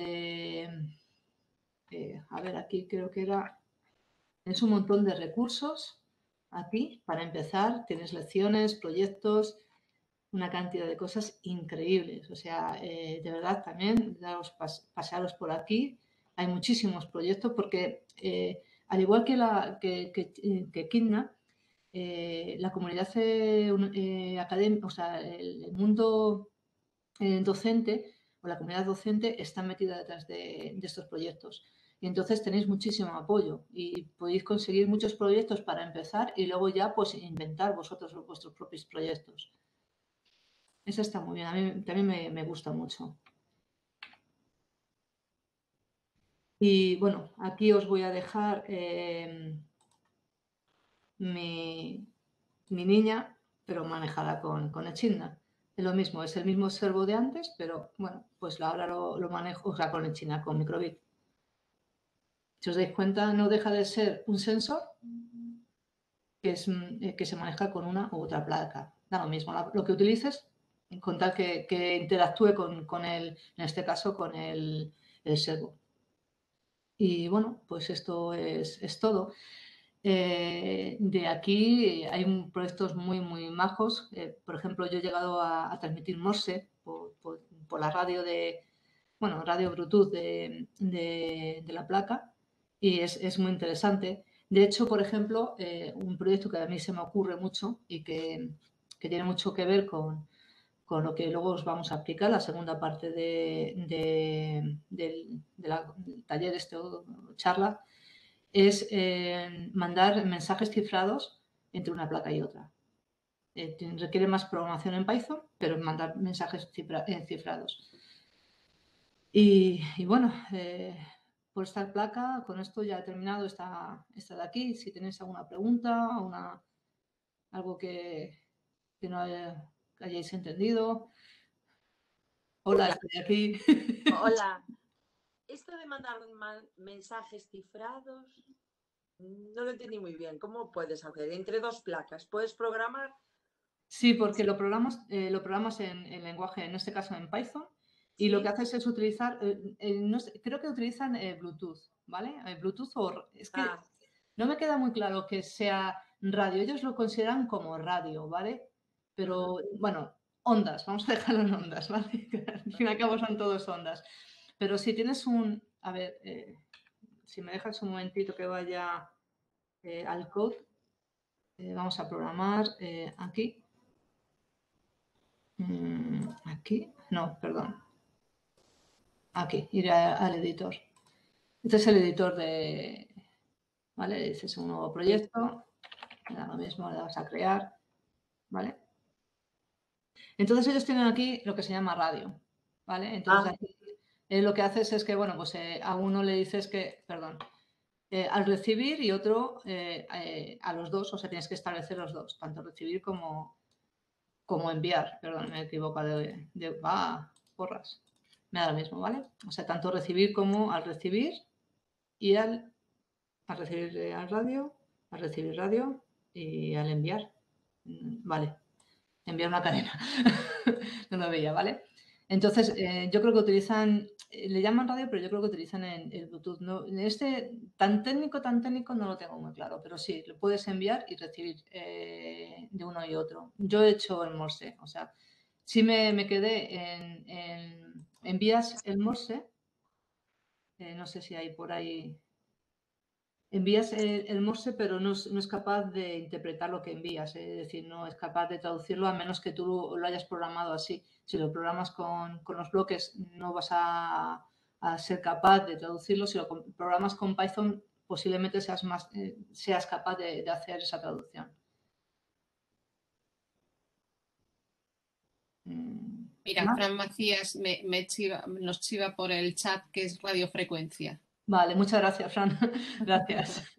a ver, aquí creo que tenéis un montón de recursos aquí para empezar. Tienes lecciones, proyectos, una cantidad de cosas increíbles. O sea, de verdad también pasearos por aquí. Hay muchísimos proyectos porque al igual que Kidna, la comunidad académica, o sea, el mundo docente o la comunidad docente está metida detrás de estos proyectos. Y entonces tenéis muchísimo apoyo y podéis conseguir muchos proyectos para empezar y luego ya pues inventar vosotros vuestros propios proyectos. Eso está muy bien, a mí también me gusta mucho. Y bueno, aquí os voy a dejar mi niña, pero manejada con Echidna. Es lo mismo, es el mismo servo de antes, pero bueno, pues ahora lo manejo, o sea, con Echidna, con Microbit. Si os dais cuenta, no deja de ser un sensor que se maneja con una u otra placa. Da lo mismo, lo que utilices, con tal que interactúe con en este caso, con el servo. Y bueno, pues esto es todo. De aquí hay proyectos muy, muy majos. Por ejemplo, yo he llegado a transmitir Morse por la radio radio Bluetooth de la placa y es muy interesante. De hecho, por ejemplo, un proyecto que a mí se me ocurre mucho y que tiene mucho que ver con lo que luego os vamos a aplicar, la segunda parte del taller, charla, es mandar mensajes cifrados entre una placa y otra. Requiere más programación en Python, pero mandar mensajes cifrados. Y bueno, por esta placa, con esto ya he terminado esta de aquí. Si tenéis alguna pregunta, algo que no hayáis entendido. Hola, estoy aquí. Hola. Esto de mandar mensajes cifrados, no lo entendí muy bien. ¿Cómo puedes hacer? Entre dos placas, ¿puedes programar? Sí, porque lo programas en lenguaje, en este caso en Python, y ¿Sí? lo que haces es utilizar, no sé, creo que utilizan Bluetooth, ¿vale? Bluetooth es que no me queda muy claro que sea radio. Ellos lo consideran como radio, ¿vale? Pero bueno, ondas, vamos a dejarlo en ondas, ¿vale? Al fin y al cabo son todos ondas. Pero si tienes a ver, si me dejas un momentito que vaya al code, vamos a programar aquí. Aquí, no, perdón. Aquí, ir al editor. Este es el editor ¿vale? Dices un nuevo proyecto, le da lo mismo, le das a crear, ¿vale? Entonces ellos tienen aquí lo que se llama radio, ¿vale? Entonces aquí lo que haces es que, bueno, pues a uno le dices que, perdón, al recibir y otro a los dos, o sea, tienes que establecer los dos, tanto recibir como enviar, perdón, me he equivocado porras. Me da lo mismo, ¿vale? O sea, tanto recibir como al recibir y al recibir al recibir radio y al enviar. Vale, enviar una cadena. No lo veía, ¿vale? Entonces, yo creo que utilizan, le llaman radio, pero yo creo que utilizan el Bluetooth. No, tan técnico no lo tengo muy claro, pero sí, lo puedes enviar y recibir de uno y otro. Yo he hecho el Morse, o sea, sí me quedé envías el Morse, no sé si hay por ahí, envías el Morse, pero no es capaz de interpretar lo que envías, es decir, no es capaz de traducirlo a menos que tú lo hayas programado así. Si lo programas con los bloques, no vas a ser capaz de traducirlo. Si lo programas con Python, posiblemente seas capaz de hacer esa traducción. Mira, ¿Más? Fran Macías nos chiva por el chat que es radiofrecuencia. Vale, muchas gracias, Fran. Gracias.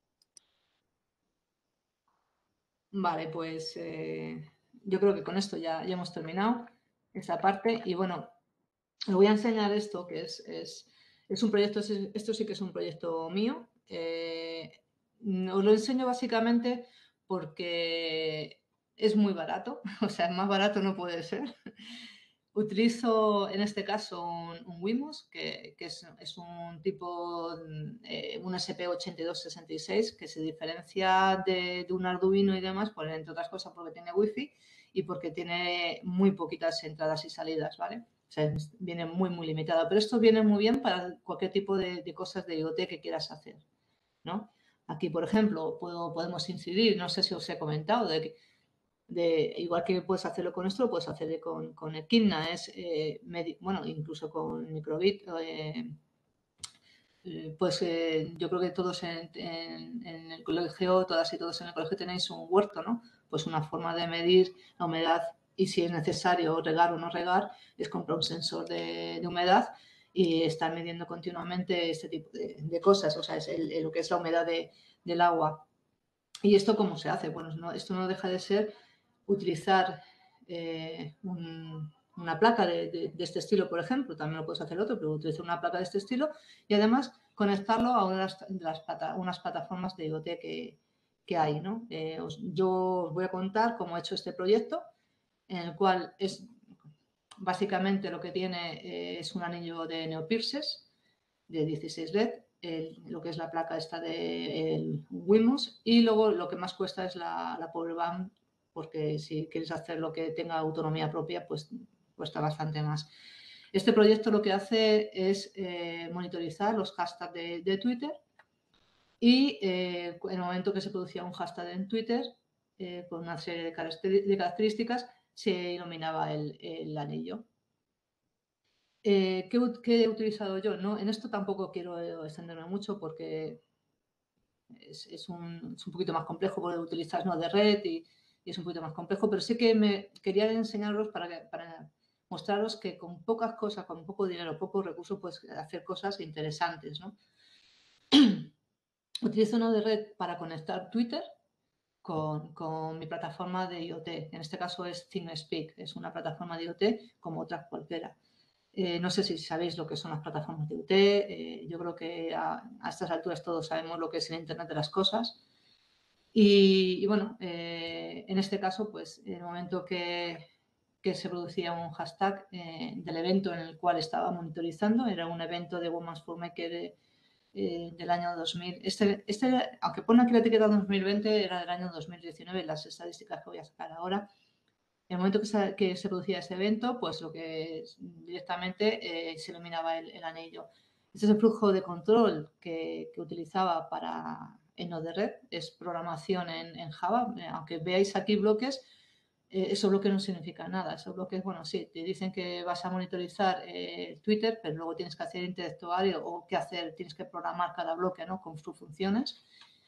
Vale, pues yo creo que con esto ya hemos terminado esta parte. Y bueno, os voy a enseñar esto, que es un proyecto, esto sí que es un proyecto mío. Os lo enseño básicamente porque es muy barato, o sea, más barato no puede ser. Utilizo en este caso un Wimos, que es un tipo, un SP8266, que se diferencia de un Arduino y demás, pues, entre otras cosas porque tiene Wi-Fi y porque tiene muy poquitas entradas y salidas, ¿vale? O sea, viene muy limitado. Pero esto viene muy bien para cualquier tipo de cosas de IoT que quieras hacer, ¿no? Aquí, por ejemplo, podemos incidir, no sé si os he comentado, igual que puedes hacerlo con esto, lo puedes hacer con Equidna, bueno, incluso con Microbit. Pues yo creo que todos en el colegio, todas y todos en el colegio tenéis un huerto, ¿no? Pues una forma de medir la humedad y si es necesario regar o no regar es comprar un sensor de humedad y estar midiendo continuamente este tipo de cosas, o sea, es lo que es la humedad del agua. ¿Y esto cómo se hace? Bueno, esto no deja de ser utilizar una placa de este estilo, por ejemplo, también lo puedes hacer otro, pero utilizar una placa de este estilo y además conectarlo a unas plataformas de IoT que hay, ¿no? Yo os voy a contar cómo he hecho este proyecto, en el cual básicamente lo que tiene es un anillo de NeoPierces de 16 LED, lo que es la placa esta de Wimos, y luego lo que más cuesta es la Powerbank, porque si quieres hacer lo que tenga autonomía propia, pues cuesta bastante más. Este proyecto lo que hace es monitorizar los hashtags de Twitter y en el momento que se producía un hashtag en Twitter, con una serie de características, se iluminaba el anillo. ¿Qué he utilizado yo? No, en esto tampoco quiero extenderme mucho porque es un poquito más complejo porque utilizas Node Red y es un poquito más complejo, pero sí que me quería enseñaros para mostraros que con pocas cosas, con poco dinero, pocos recursos, puedes hacer cosas interesantes, ¿no? Utilizo Node Red para conectar Twitter con mi plataforma de IoT. En este caso es ThinkSpeak, es una plataforma de IoT como otras cualquiera. No sé si sabéis lo que son las plataformas de IoT. Yo creo que a estas alturas todos sabemos lo que es el Internet de las cosas. Y bueno, en este caso, pues en el momento que se producía un hashtag del evento en el cual estaba monitorizando, era un evento de Women's for Maker del año 2000. Aunque pone aquí la etiqueta 2020, era del año 2019, las estadísticas que voy a sacar ahora. En el momento que se producía ese evento, pues lo que directamente se iluminaba el anillo. Este es el flujo de control que utilizaba en Node-RED, es programación en Java. Aunque veáis aquí bloques, esos bloques no significan nada. Esos bloques, bueno, sí, te dicen que vas a monitorizar Twitter, pero luego tienes que hacer intelectual o qué hacer, tienes que programar cada bloque, ¿no?, con sus funciones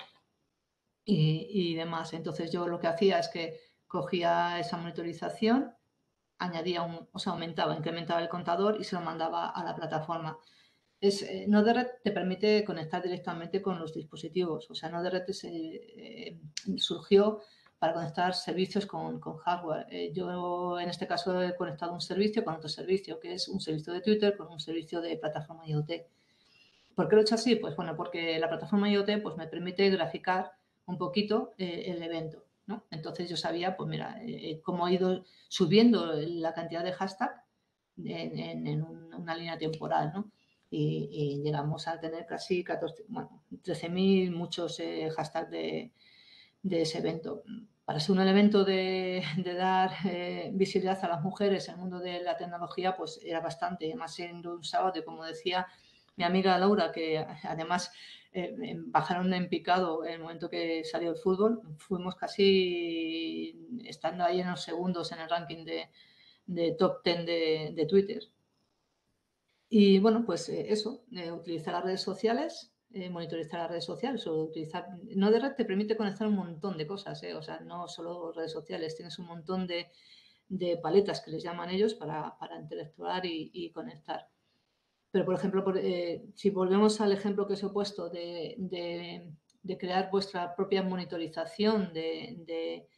y demás. Entonces yo lo que hacía es que cogía esa monitorización, aumentaba, incrementaba el contador y se lo mandaba a la plataforma. Node-RED te permite conectar directamente con los dispositivos. O sea, Node-RED surgió para conectar servicios con hardware. Yo, en este caso, he conectado un servicio con otro servicio, que es un servicio de Twitter con un servicio de plataforma IoT. ¿Por qué lo he hecho así? Pues bueno, porque la plataforma IoT pues, me permite graficar un poquito el evento, ¿no? Entonces yo sabía, pues mira, cómo ha ido subiendo la cantidad de hashtag en una línea temporal, ¿no? Y llegamos a tener casi 13.000 muchos hashtags de ese evento. Para ser un evento de dar visibilidad a las mujeres en el mundo de la tecnología, pues era bastante, además siendo un sábado, como decía mi amiga Laura, que además bajaron en picado en el momento que salió el fútbol, fuimos casi estando ahí en los segundos en el ranking de top 10 de Twitter. Y bueno, pues eso, utilizar las redes sociales, monitorizar las redes sociales o utilizar... Node-RED te permite conectar un montón de cosas, o sea, no solo redes sociales, tienes un montón de paletas que les llaman ellos para interactuar y conectar. Pero, por ejemplo, si volvemos al ejemplo que os he puesto de crear vuestra propia monitorización de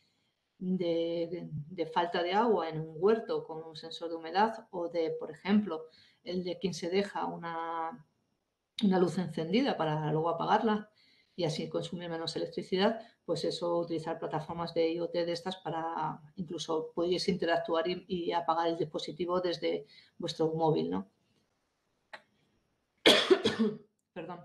falta de agua en un huerto con un sensor de humedad o de, por ejemplo, el de quien se deja una luz encendida para luego apagarla y así consumir menos electricidad, pues eso, utilizar plataformas de IoT de estas para incluso podéis interactuar y apagar el dispositivo desde vuestro móvil, ¿no? Perdón.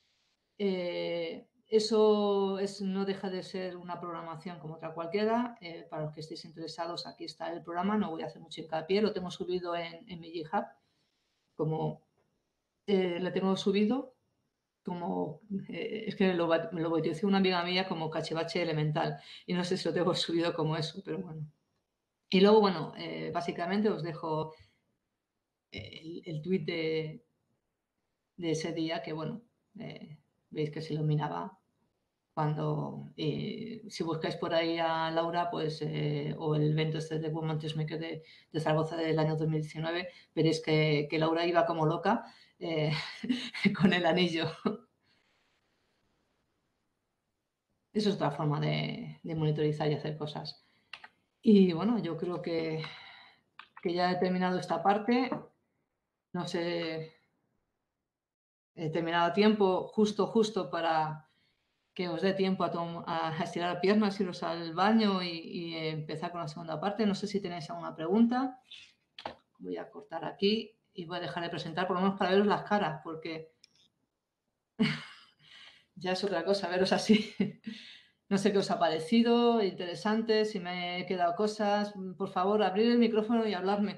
Eso no deja de ser una programación como otra cualquiera. Para los que estéis interesados, aquí está el programa. No voy a hacer mucho hincapié. Lo tengo subido en mi GitHub. Lo tengo subido como... es que me lo bautizó una amiga mía como cachivache elemental. Y no sé si lo tengo subido como eso, pero bueno. Y luego, bueno, básicamente os dejo el tweet de ese día que, bueno, veis que se iluminaba cuando, si buscáis por ahí a Laura, pues, o el evento este de Women Maker de Zaragoza del año 2019, veréis que Laura iba como loca con el anillo. Eso es otra forma de monitorizar y hacer cosas. Y bueno, yo creo que ya he terminado esta parte. No sé, he terminado a tiempo, justo para que os dé tiempo a estirar piernas, iros al baño y empezar con la segunda parte. No sé si tenéis alguna pregunta. Voy a cortar aquí y voy a dejar de presentar, por lo menos para veros las caras, porque ya es otra cosa veros así. No sé qué os ha parecido, interesante, si me he quedado cosas. Por favor, abrir el micrófono y hablarme.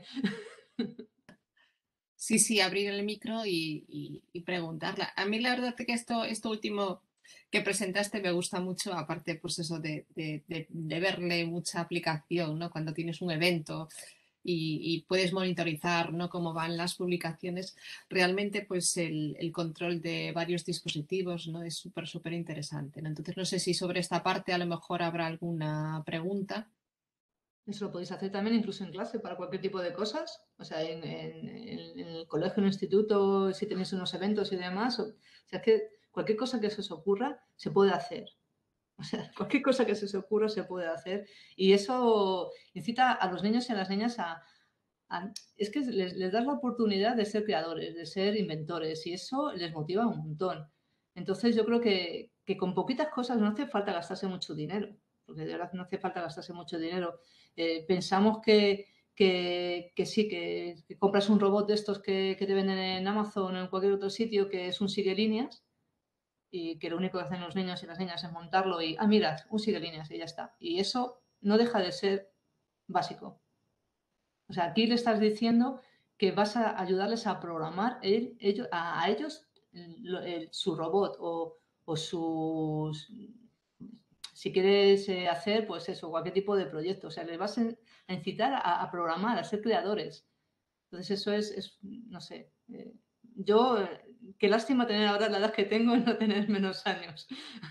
Sí, abrir el micro y preguntarla. A mí la verdad es que esto último que presentaste me gusta mucho, aparte pues eso de verle mucha aplicación, ¿no? Cuando tienes un evento y puedes monitorizar, ¿no?, cómo van las publicaciones. Realmente, pues el control de varios dispositivos, ¿no?, es súper interesante, ¿no? Entonces, no sé si sobre esta parte a lo mejor habrá alguna pregunta. Eso lo podéis hacer también incluso en clase para cualquier tipo de cosas. O sea, en el colegio, en el instituto, si tenéis unos eventos y demás. O sea, es que cualquier cosa que se os ocurra se puede hacer. O sea, cualquier cosa que se os ocurra se puede hacer. Y eso incita a los niños y a las niñas es que les das la oportunidad de ser creadores, de ser inventores. Y eso les motiva un montón. Entonces, yo creo que con poquitas cosas no hace falta gastarse mucho dinero. Porque de verdad no hace falta gastarse mucho dinero. Pensamos que sí, que compras un robot de estos que te venden en Amazon o en cualquier otro sitio que es un sigue líneas y que lo único que hacen los niños y las niñas es montarlo y, mira, un sigue líneas y ya está. Y eso no deja de ser básico. O sea, aquí le estás diciendo que vas a ayudarles a programar a ellos su robot o sus, si quieres hacer, pues eso, cualquier tipo de proyecto. O sea, les vas a incitar a programar, a ser creadores. Entonces eso no sé, yo, qué lástima tener ahora la edad que tengo y no tener menos años.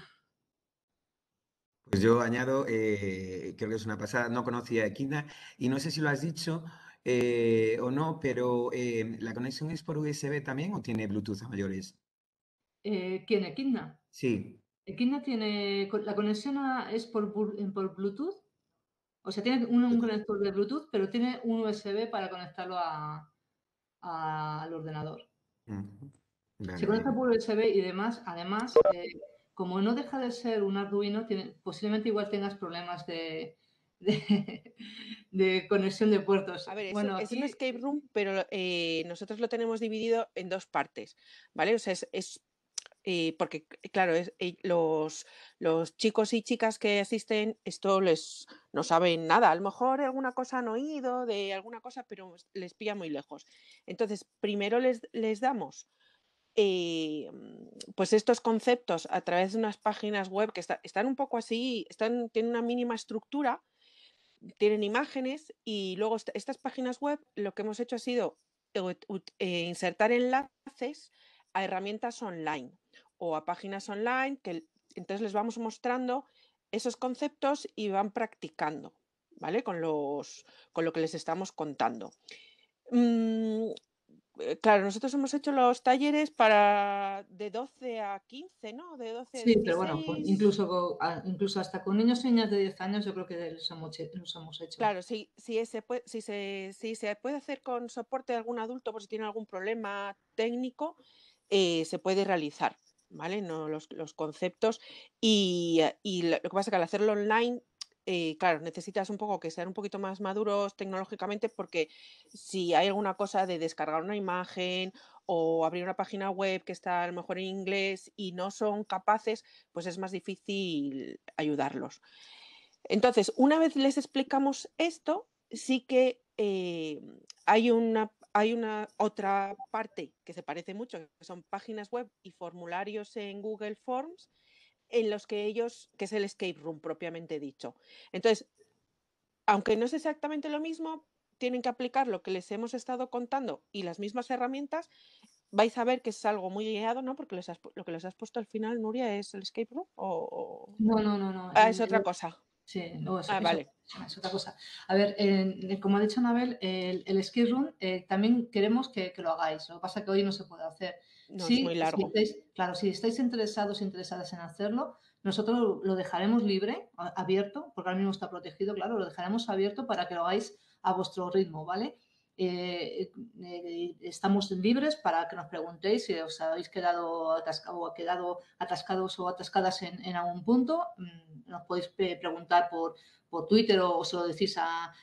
Pues yo añado, creo que es una pasada, no conocía Equidna y no sé si lo has dicho o no, pero ¿la conexión es por USB también o tiene Bluetooth a mayores? ¿Quién? ¿Equidna? Sí. Equidna tiene, la conexión es por Bluetooth, o sea, tiene un conector de Bluetooth, pero tiene un USB para conectarlo al ordenador. Ujú. Se Vale, conecta vale. por USB y además, como no deja de ser un Arduino, posiblemente igual tengas problemas de conexión de puertos. A ver, Bueno, es un aquí, escape room, pero nosotros lo tenemos dividido en dos partes, ¿vale? O sea, porque, claro, los chicos y chicas que asisten, esto no saben nada. A lo mejor alguna cosa han oído de alguna cosa, pero les pilla muy lejos. Entonces, primero les damos pues estos conceptos a través de unas páginas web que están un poco así, tienen una mínima estructura, tienen imágenes y luego estas páginas web lo que hemos hecho ha sido insertar enlaces a herramientas online o a páginas online que entonces les vamos mostrando esos conceptos y van practicando, ¿vale? Con lo que les estamos contando. Claro, nosotros hemos hecho los talleres de 12 a 15, ¿no? De 12 a sí, pero bueno, 16. incluso hasta con niños y niñas de 10 años yo creo que los hemos hecho. Claro, si se puede hacer con soporte de algún adulto por si tiene algún problema técnico, se puede realizar, ¿vale? No, los conceptos y lo que pasa es que al hacerlo online, claro, necesitas un poco que sean un poquito más maduros tecnológicamente porque si hay alguna cosa de descargar una imagen o abrir una página web que está a lo mejor en inglés y no son capaces, pues es más difícil ayudarlos. Entonces, una vez les explicamos esto, sí que hay una otra parte que se parece mucho, que son páginas web y formularios en Google Forms, en los que que es el escape room propiamente dicho. Entonces, aunque no es exactamente lo mismo, tienen que aplicar lo que les hemos estado contando y las mismas herramientas. Vais a ver que es algo muy guiado, ¿no? Porque lo que les has puesto al final, Nuria, ¿es el escape room No. es otra cosa? Sí, no, Ah, vale. es otra cosa. A ver, como ha dicho Anabel, el escape room también queremos que lo hagáis. Lo que pasa es que hoy no se puede hacer. No, es muy largo. Claro, si estáis interesadas en hacerlo, nosotros lo dejaremos libre, abierto, porque ahora mismo está protegido, claro, lo dejaremos abierto para que lo hagáis a vuestro ritmo, ¿vale? Estamos libres para que nos preguntéis si os habéis quedado atascados o atascadas en algún punto. Nos podéis preguntar por Twitter o se lo decís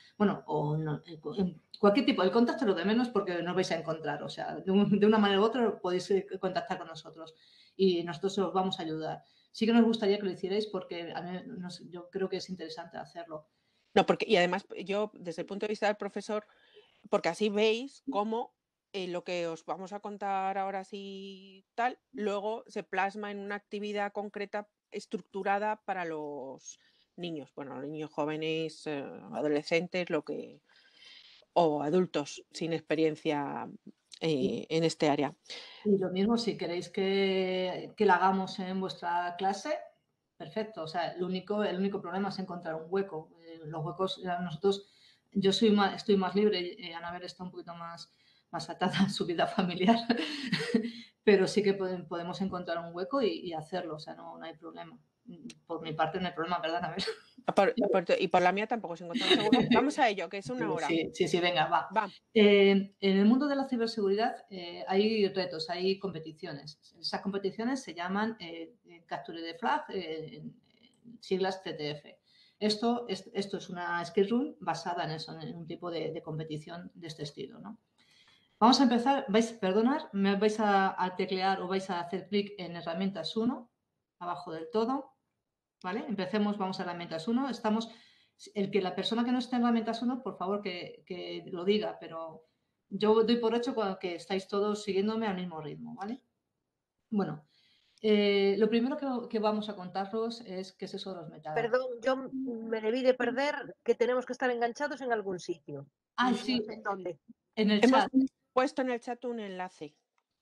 en cualquier tipo. El contacto lo de menos porque nos vais a encontrar. O sea, de una manera u otra podéis contactar con nosotros y nosotros os vamos a ayudar. Sí que nos gustaría que lo hicierais porque yo creo que es interesante hacerlo. No, y además yo, desde el punto de vista del profesor, porque así veis cómo lo que os vamos a contar ahora sí tal, luego se plasma en una actividad concreta estructurada para los niños, bueno, niños jóvenes, adolescentes, o adultos sin experiencia en este área. Y lo mismo, si queréis que la hagamos en vuestra clase, perfecto. O sea, el único problema es encontrar un hueco. Los huecos, nosotros, yo estoy más libre, Anabel está un poquito más atada en su vida familiar, pero sí que podemos encontrar un hueco y hacerlo, o sea, no hay problema. Por mi parte no hay problema, ¿verdad, Anabel? Y por la mía tampoco, si encontramos algo. Vamos a ello, que es una hora. Sí, venga, va. Va. En el mundo de la ciberseguridad hay retos, hay competiciones. Esas competiciones se llaman Capture the Flag, siglas TTF. Esto es una skill room basada en eso, en un tipo de competición de este estilo, ¿no? Vamos a empezar, me vais a teclear o vais a hacer clic en herramientas 1, abajo del todo, ¿vale? Empecemos, vamos a herramientas 1, la persona que no esté en herramientas 1, por favor que lo diga, pero yo doy por hecho que estáis todos siguiéndome al mismo ritmo, ¿vale? Bueno, lo primero que vamos a contaros es qué es eso de los metadatos. Perdón, yo me debí de perder que tenemos que estar enganchados en algún sitio. Ah, No sí, sé en dónde. en el Hemos chat. puesto en el chat un enlace.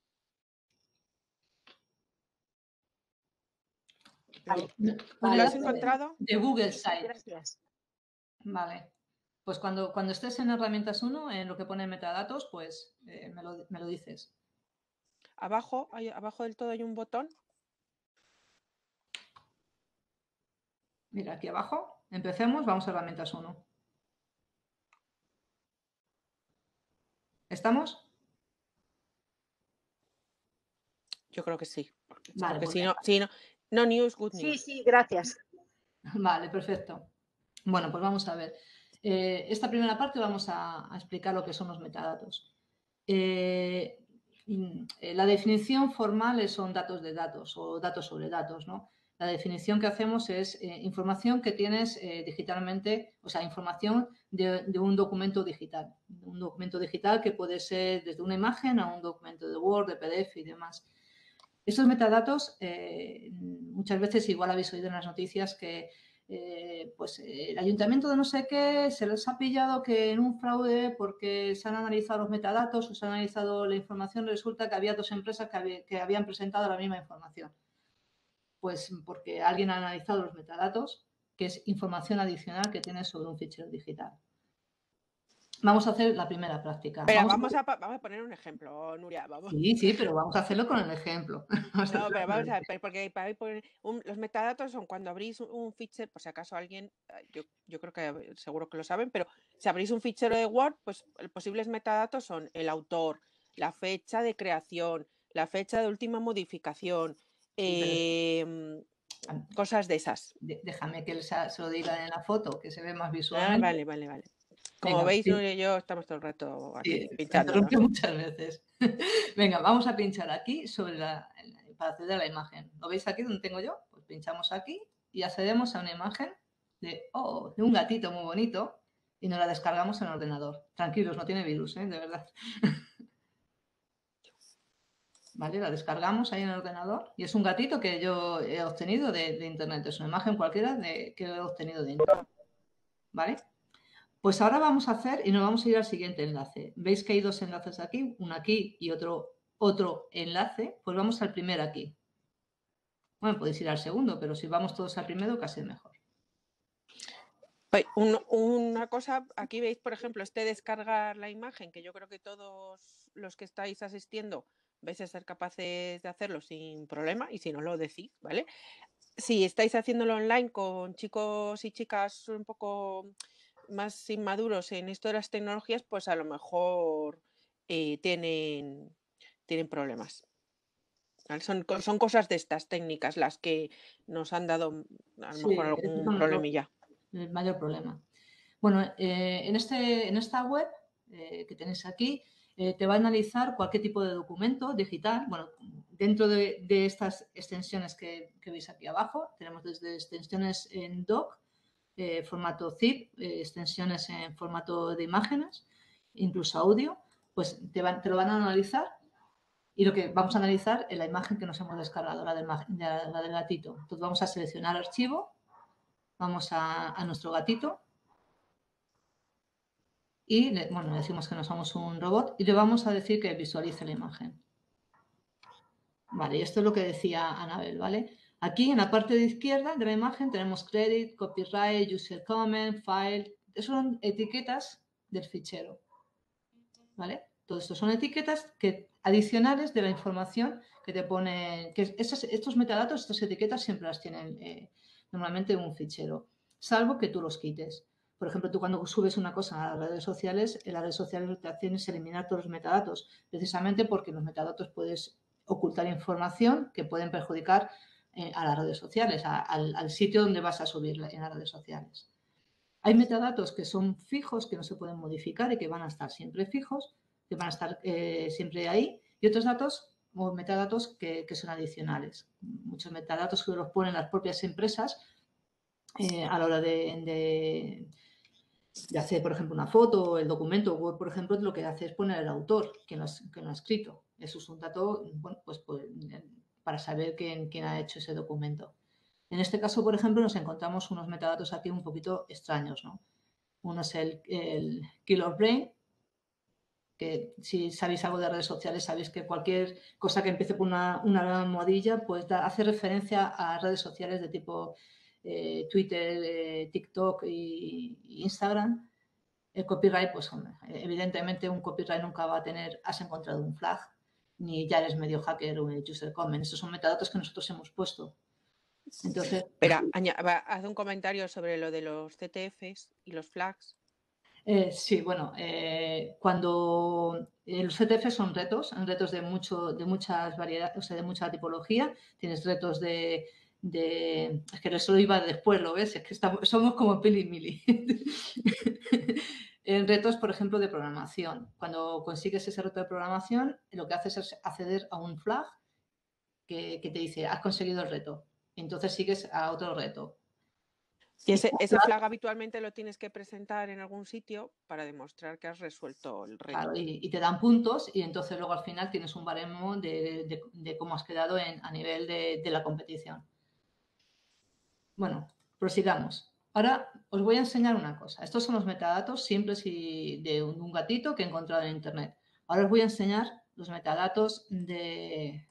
Vale. ¿Lo has encontrado? De Google Sí, Site. gracias. Vale. Pues cuando estés en herramientas 1, en lo que pone metadatos, pues me lo dices. Abajo del todo hay un botón. Mira, aquí abajo. Empecemos, vamos a herramientas 1. ¿Estamos? Yo creo que sí. Vale, Porque pues si no news, good news. Sí, gracias. Vale, perfecto. Bueno, pues vamos a ver. Esta primera parte vamos a explicar lo que son los metadatos. La definición formal son datos de datos o datos sobre datos, ¿no? La definición que hacemos es información que tienes digitalmente, o sea, información de un documento digital. Un documento digital que puede ser desde una imagen a un documento de Word, de PDF y demás. Estos metadatos, muchas veces, igual habéis oído en las noticias que el ayuntamiento de no sé qué se les ha pillado que en un fraude porque se han analizado los metadatos o se han analizado la información, resulta que había 2 empresas que habían presentado la misma información. Pues porque alguien ha analizado los metadatos, que es información adicional que tienes sobre un fichero digital. Vamos a hacer la primera práctica. Pero vamos a poner un ejemplo, Nuria. Vamos. Sí, pero vamos a hacerlo con el ejemplo. No, pero vamos a ver, porque los metadatos son cuando abrís un fichero, por si acaso alguien, yo creo que seguro que lo saben, pero si abrís un fichero de Word, pues los posibles metadatos son el autor, la fecha de creación, la fecha de última modificación, cosas de esas. Déjame que se lo diga en la foto, que se ve más visualmente. Vale. Como veis, Nuria y yo estamos todo el rato aquí pinchando. Me interrumpo muchas veces. Venga, vamos a pinchar aquí para acceder a la imagen. ¿Lo veis aquí donde tengo yo? Pues pinchamos aquí y accedemos a una imagen de un gatito muy bonito y nos la descargamos en el ordenador. Tranquilos, no tiene virus, de verdad. ¿Vale? La descargamos ahí en el ordenador y es un gatito que yo he obtenido de internet. Es una imagen cualquiera que he obtenido de internet. ¿Vale? Pues ahora vamos a hacer y nos vamos a ir al siguiente enlace. ¿Veis que hay 2 enlaces aquí? Uno aquí y otro enlace. Pues vamos al primero aquí. Bueno, podéis ir al segundo, pero si vamos todos al primero, casi es mejor. Una cosa, aquí veis, por ejemplo, descargar la imagen, que yo creo que todos los que estáis asistiendo vais a ser capaces de hacerlo sin problema, y si no lo decís, ¿vale? Si estáis haciéndolo online con chicos y chicas un poco más inmaduros en esto de las tecnologías, pues a lo mejor tienen problemas. ¿Vale? Son cosas de estas técnicas las que nos han dado a lo mejor algún problemilla. El mayor problema. Bueno, en esta web que tenéis aquí, te va a analizar cualquier tipo de documento digital. Bueno, dentro de estas extensiones que veis aquí abajo, tenemos desde extensiones en doc, formato zip, extensiones en formato de imágenes, incluso audio, pues te lo van a analizar y lo que vamos a analizar es la imagen que nos hemos descargado, la del gatito. Entonces vamos a seleccionar archivo, vamos a nuestro gatito y bueno, le decimos que no somos un robot y le vamos a decir que visualice la imagen. Vale, y esto es lo que decía Anabel, ¿vale? Aquí en la parte de izquierda de la imagen tenemos credit, copyright, user comment, file. Esas son etiquetas del fichero, ¿vale? Todo esto son etiquetas adicionales de la información que te pone, que estos metadatos, estas etiquetas siempre las tienen normalmente en un fichero, salvo que tú los quites. Por ejemplo, tú cuando subes una cosa a las redes sociales, en las redes sociales lo que hacen es eliminar todos los metadatos, precisamente porque en los metadatos puedes ocultar información que pueden perjudicar a las redes sociales, al sitio donde vas a subir en las redes sociales. Hay metadatos que son fijos, que no se pueden modificar y que van a estar siempre fijos, que van a estar siempre ahí, y otros datos o metadatos que son adicionales. Muchos metadatos que los ponen las propias empresas a la hora de hacer, por ejemplo, una foto o el documento Word, por ejemplo, lo que hace es poner el autor, quien lo ha escrito. Eso es un dato, bueno, pues para saber quién ha hecho ese documento. En este caso, por ejemplo, nos encontramos unos metadatos aquí un poquito extraños, ¿no? Uno es el Killer Brain, que si sabéis algo de redes sociales, sabéis que cualquier cosa que empiece por una almohadilla, pues hace referencia a redes sociales de tipo Twitter, TikTok y Instagram. El copyright, pues evidentemente un copyright nunca va a tener, has encontrado un flag, ni ya eres medio hacker o un user comment. Estos son metadatos que nosotros hemos puesto. Entonces, Espera, haz un comentario sobre lo de los CTFs y los flags. Sí, bueno, cuando los CTF son retos de muchas variedades, o sea, de mucha tipología. Tienes retos es que eso iba después, ¿lo ves? Es que somos como Pili y Mili. En retos, por ejemplo, de programación. Cuando consigues ese reto de programación, lo que haces es acceder a un flag que te dice, has conseguido el reto. Entonces sigues a otro reto. Y ese flag habitualmente lo tienes que presentar en algún sitio para demostrar que has resuelto el reto. Claro, y te dan puntos y entonces luego al final tienes un baremo de cómo has quedado a nivel de la competición. Bueno, prosigamos. Ahora os voy a enseñar una cosa. Estos son los metadatos simples y de un gatito que he encontrado en internet. Ahora os voy a enseñar los metadatos de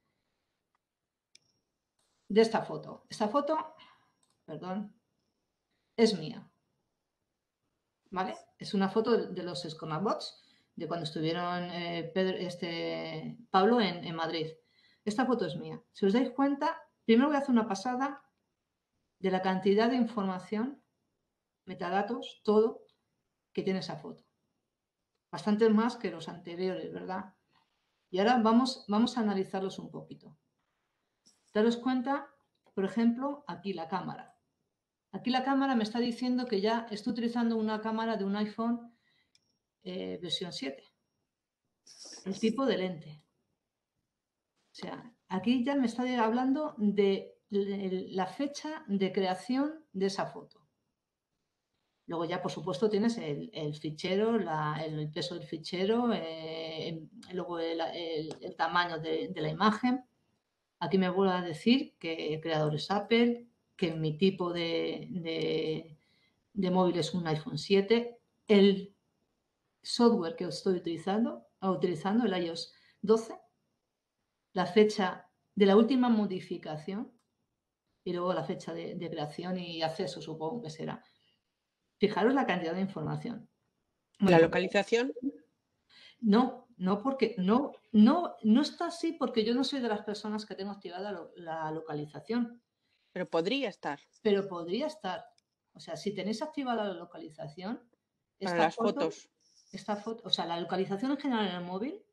esta foto. Esta foto, perdón, es mía. ¿Vale? Es una foto de los Sconabots, de cuando estuvieron Pablo en Madrid. Esta foto es mía. Si os dais cuenta, primero voy a hacer una pasada de la cantidad de información, metadatos, todo, que tiene esa foto. Bastante más que los anteriores, ¿verdad? Y ahora vamos a analizarlos un poquito. Daros cuenta, por ejemplo, aquí la cámara. Aquí la cámara me está diciendo que ya estoy utilizando una cámara de un iPhone versión 7. El tipo de lente. O sea, aquí ya me está hablando de la fecha de creación de esa foto. Luego ya, por supuesto, tienes el fichero, el peso del fichero, luego el tamaño de la imagen. Aquí me vuelvo a decir que el creador es Apple, que mi tipo de móvil es un iPhone 7. El software que estoy utilizando, el iOS 12, la fecha de la última modificación y luego la fecha de creación y acceso, supongo que será. Fijaros la cantidad de información. ¿La localización? No, porque no está así porque yo no soy de las personas que tengo activada la localización. Pero podría estar. Pero podría estar. O sea, si tenéis activada la localización, para las fotos. Esta foto, o sea, la localización en general en el móvil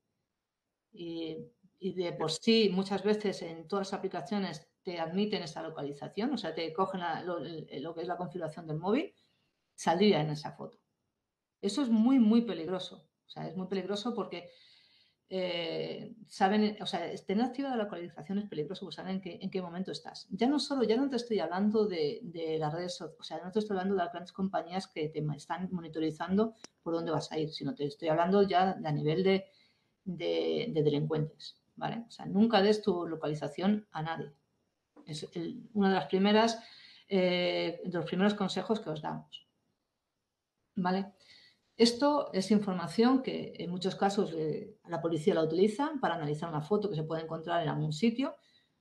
y de por sí muchas veces en todas las aplicaciones te admiten esa localización, o sea, te cogen lo que es la configuración del móvil, saldría en esa foto. Eso es muy, muy peligroso. O sea, es muy peligroso porque saben, o sea, tener activada la localización es peligroso, pues saben en qué momento estás. Ya no te estoy hablando de las redes sociales, o sea, no te estoy hablando de las grandes compañías que te están monitorizando por dónde vas a ir, sino te estoy hablando ya a nivel de delincuentes, ¿vale? O sea, nunca des tu localización a nadie. Es uno de los primeros consejos que os damos, ¿vale? Esto es información que en muchos casos la policía la utiliza para analizar una foto que se puede encontrar en algún sitio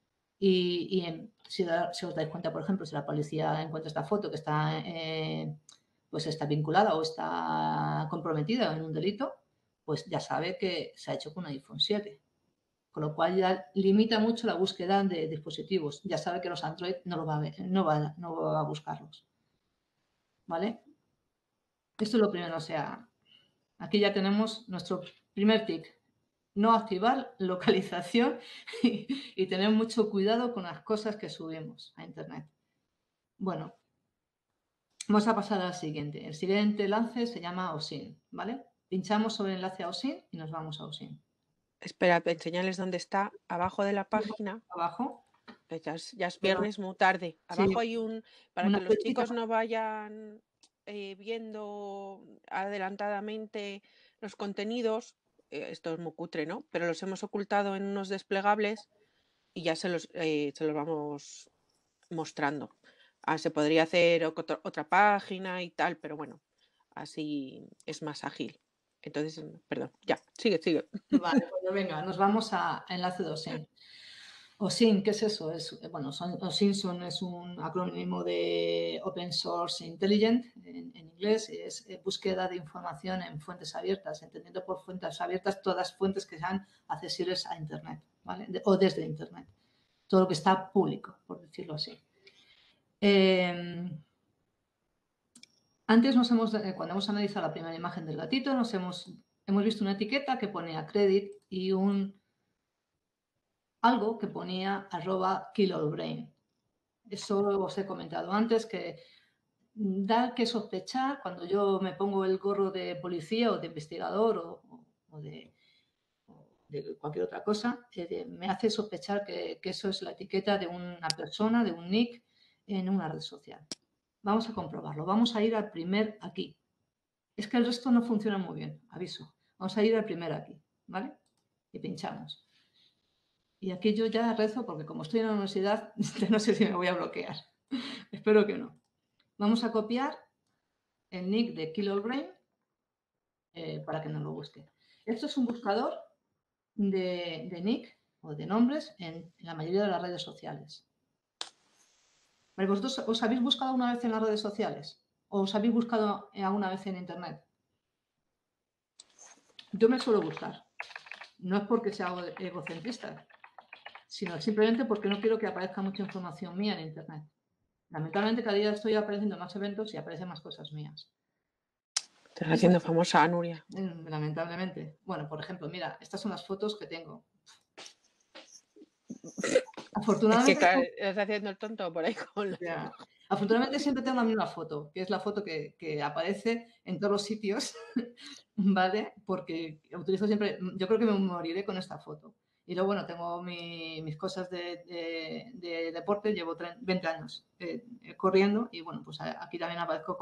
si os dais cuenta, por ejemplo, si la policía encuentra esta foto que está, pues está vinculada o está comprometida en un delito, pues ya sabe que se ha hecho con un iPhone 7. Con lo cual ya limita mucho la búsqueda de dispositivos. Ya sabe que los Android no lo va a ver, no va a buscarlos. ¿Vale? Esto es lo primero. O sea, aquí ya tenemos nuestro primer tic. No activar localización y tener mucho cuidado con las cosas que subimos a Internet. Bueno, vamos a pasar al siguiente. El siguiente enlace se llama OSIN, ¿vale? Pinchamos sobre el enlace a OSIN y nos vamos a OSIN. Espera, enseñarles dónde está, abajo de la página. Abajo. Ya es viernes muy tarde. Abajo hay para que los chicos no vayan viendo adelantadamente los contenidos. Esto es muy cutre, ¿no? Pero los hemos ocultado en unos desplegables y ya se los vamos mostrando. Se podría hacer otra página y tal, pero bueno, así es más ágil. Entonces, perdón, ya, sigue. Vale, pues venga, nos vamos a enlace de OSIN. OSIN, ¿qué es eso? OSIN es un acrónimo de Open Source Intelligence en inglés, es búsqueda de información en fuentes abiertas, entendiendo por fuentes abiertas todas fuentes que sean accesibles a Internet, ¿vale? O desde Internet. Todo lo que está público, por decirlo así. Antes cuando hemos analizado la primera imagen del gatito, hemos visto una etiqueta que ponía credit y algo que ponía @KillAllBrain. Eso os he comentado antes, que da que sospechar cuando yo me pongo el gorro de policía o de investigador o de cualquier otra cosa, me hace sospechar que eso es la etiqueta de una persona, de un nick en una red social. Vamos a comprobarlo. Vamos a ir al primer aquí. Es que el resto no funciona muy bien, aviso. Vamos a ir al primer aquí, ¿vale? Y pinchamos. Y aquí yo ya rezo porque como estoy en la universidad, no sé si me voy a bloquear. Espero que no. Vamos a copiar el nick de KillAllBrain para que nos lo busque. Esto es un buscador de nick o de nombres en la mayoría de las redes sociales. ¿Vosotros os habéis buscado una vez en las redes sociales? ¿O os habéis buscado alguna vez en Internet? Yo me suelo buscar. No es porque sea egocentrista, sino simplemente porque no quiero que aparezca mucha información mía en Internet. Lamentablemente cada día estoy apareciendo más eventos y aparecen más cosas mías. Estás haciendo famosa, Nuria. Lamentablemente. Bueno, por ejemplo, mira, estas son las fotos que tengo. Afortunadamente, Es que claro, estás haciendo el tonto por ahí con la... Afortunadamente siempre tengo la misma foto, que es la foto que aparece en todos los sitios, ¿vale? Porque utilizo siempre, yo creo que me moriré con esta foto. Y luego, bueno, tengo mis cosas de deporte, llevo 20 años corriendo y, bueno, pues aquí también aparezco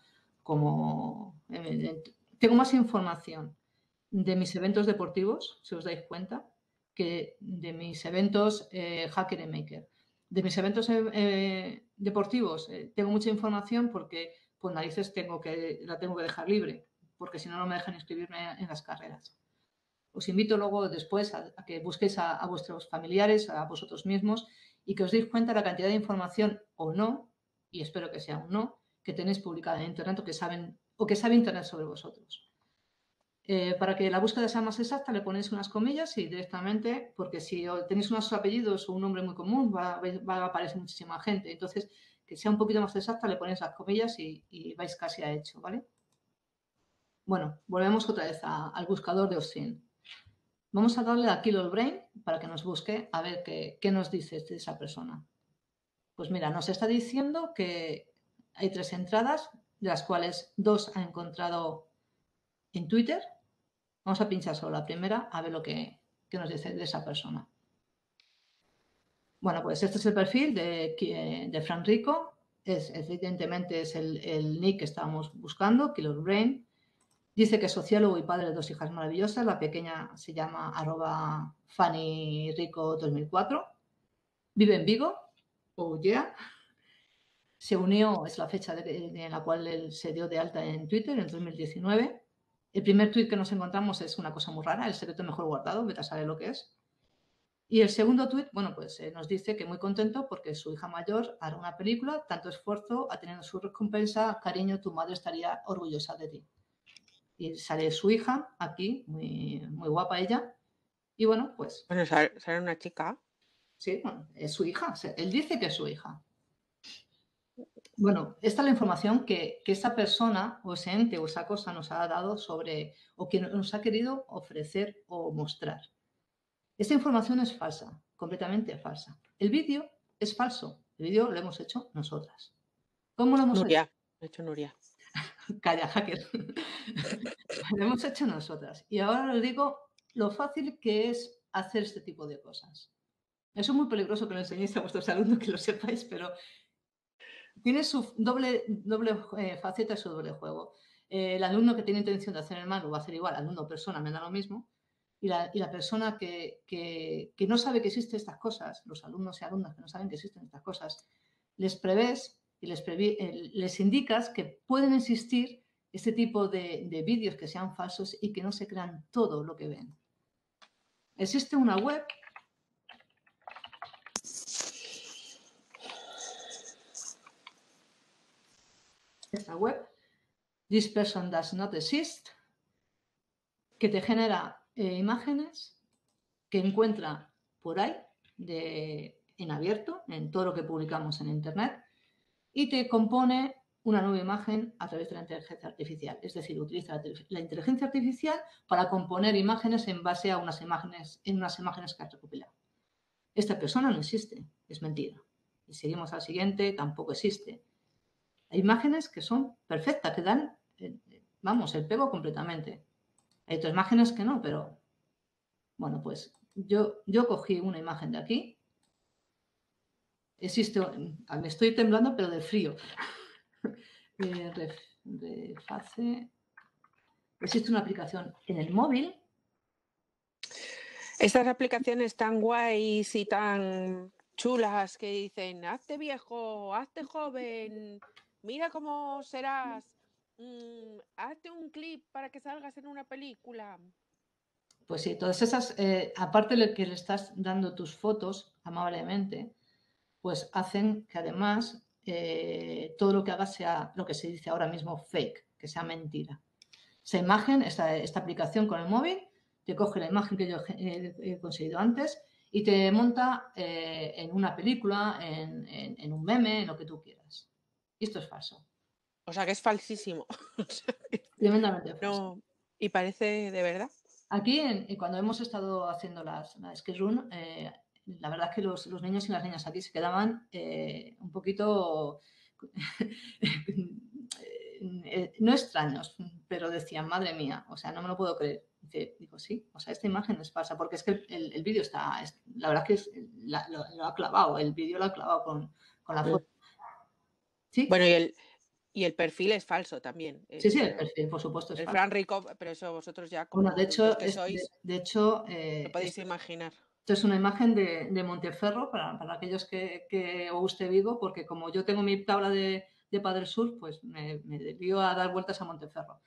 tengo más información de mis eventos deportivos, si os dais cuenta, que de mis eventos Hacker and Maker. De mis eventos deportivos tengo mucha información porque, pues narices, la tengo que dejar libre, porque si no, no me dejan inscribirme en las carreras. Os invito luego después a que busquéis a vuestros familiares, a vosotros mismos, y que os deis cuenta de la cantidad de información o no, y espero que sea un no, que tenéis publicada en Internet o que sabe Internet sobre vosotros. Para que la búsqueda sea más exacta, le ponéis unas comillas y directamente, porque si tenéis unos apellidos o un nombre muy común, va a aparecer muchísima gente. Entonces, que sea un poquito más exacta, le ponéis las comillas y vais casi a hecho, ¿vale? Bueno, volvemos otra vez al buscador de OSIN. Vamos a darle a KillAllBrain para que nos busque a ver qué nos dice de esa persona. Pues mira, nos está diciendo que hay 3 entradas, de las cuales 2 ha encontrado en Twitter. Vamos a pinchar sobre la primera a ver lo que nos dice de esa persona. Bueno, pues este es el perfil de Fran Rico. Evidentemente es el nick que estábamos buscando, KillAllBrain. Dice que es sociólogo y padre de 2 hijas maravillosas. La pequeña se llama @FannyRico2004. Vive en Vigo. Oh, yeah. Se unió, es la fecha en la cual él se dio de alta en Twitter, en 2019. El primer tuit que nos encontramos es una cosa muy rara, el secreto mejor guardado, vete a saber lo que es. Y el segundo tuit, bueno, pues nos dice que muy contento porque su hija mayor hará una película, tanto esfuerzo ha tenido su recompensa, cariño, tu madre estaría orgullosa de ti. Y sale su hija aquí, muy, muy guapa ella, y bueno, pues Bueno, sale una chica. sí, bueno, es su hija, él dice que es su hija. Bueno, esta es la información que esa persona o ese ente o esa cosa nos ha dado sobre, o que nos ha querido ofrecer o mostrar. Esta información es falsa, completamente falsa. El vídeo es falso. El vídeo lo hemos hecho nosotras. ¿Cómo lo hemos Nuria, lo ha hecho Nuria. hecho? Calla, hacker. Lo hemos hecho nosotras. Y ahora os digo lo fácil que es hacer este tipo de cosas. Eso es muy peligroso que lo enseñéis a vuestros alumnos, que lo sepáis, pero tiene su doble faceta y su doble juego. El alumno que tiene intención de hacer el mal lo va a hacer igual, alumno o persona, me da lo mismo. Y la persona que no sabe que existen estas cosas, los alumnos y alumnas que no saben que existen estas cosas, les prevés y les indicas que pueden existir este tipo de vídeos que sean falsos y que no se crean todo lo que ven. Existe una web esta web, This Person Does Not Exist, que te genera imágenes que encuentra por ahí en abierto, en todo lo que publicamos en Internet, y te compone una nueva imagen a través de la inteligencia artificial. Es decir, utiliza la inteligencia artificial para componer imágenes en base a unas imágenes que has recopilado. Esta persona no existe, es mentira. Y seguimos al siguiente, tampoco existe. Hay imágenes que son perfectas, que dan, vamos, el pego completamente. Hay otras imágenes que no, pero bueno, pues yo cogí una imagen de aquí. Existe, me estoy temblando, pero de frío. Reface. Existe una aplicación en el móvil. Estas aplicaciones tan guays y tan chulas que dicen, hazte viejo, hazte joven, mira cómo serás, hazte un clip para que salgas en una película. Pues sí, todas esas, aparte de que le estás dando tus fotos amablemente, pues hacen que además todo lo que hagas sea lo que se dice ahora mismo fake, que sea mentira. Esa imagen, esta aplicación con el móvil, te coge la imagen que yo he conseguido antes y te monta en una película, en un meme, en lo que tú quieras. Y esto es falso. O sea que es falsísimo. Tremendamente falso. No, y parece de verdad. Aquí, cuando hemos estado haciendo la skate room, la verdad es que los niños y las niñas aquí se quedaban un poquito, no extraños, pero decían, madre mía, o sea, no me lo puedo creer. Digo, sí, o sea, esta imagen es falsa, porque es que el vídeo está, la verdad es que lo ha clavado, el vídeo lo ha clavado con la foto. ¿Sí? Bueno, y el perfil es falso también. Sí, el perfil, por supuesto, es el falso. Fran Rico, pero eso vosotros ya como Bueno, de hecho, que sois, lo podéis imaginar. Esto es una imagen de Monteferro para aquellos que os guste Vigo, porque como yo tengo mi tabla de Padre Sur, pues me dio a dar vueltas a Monteferro.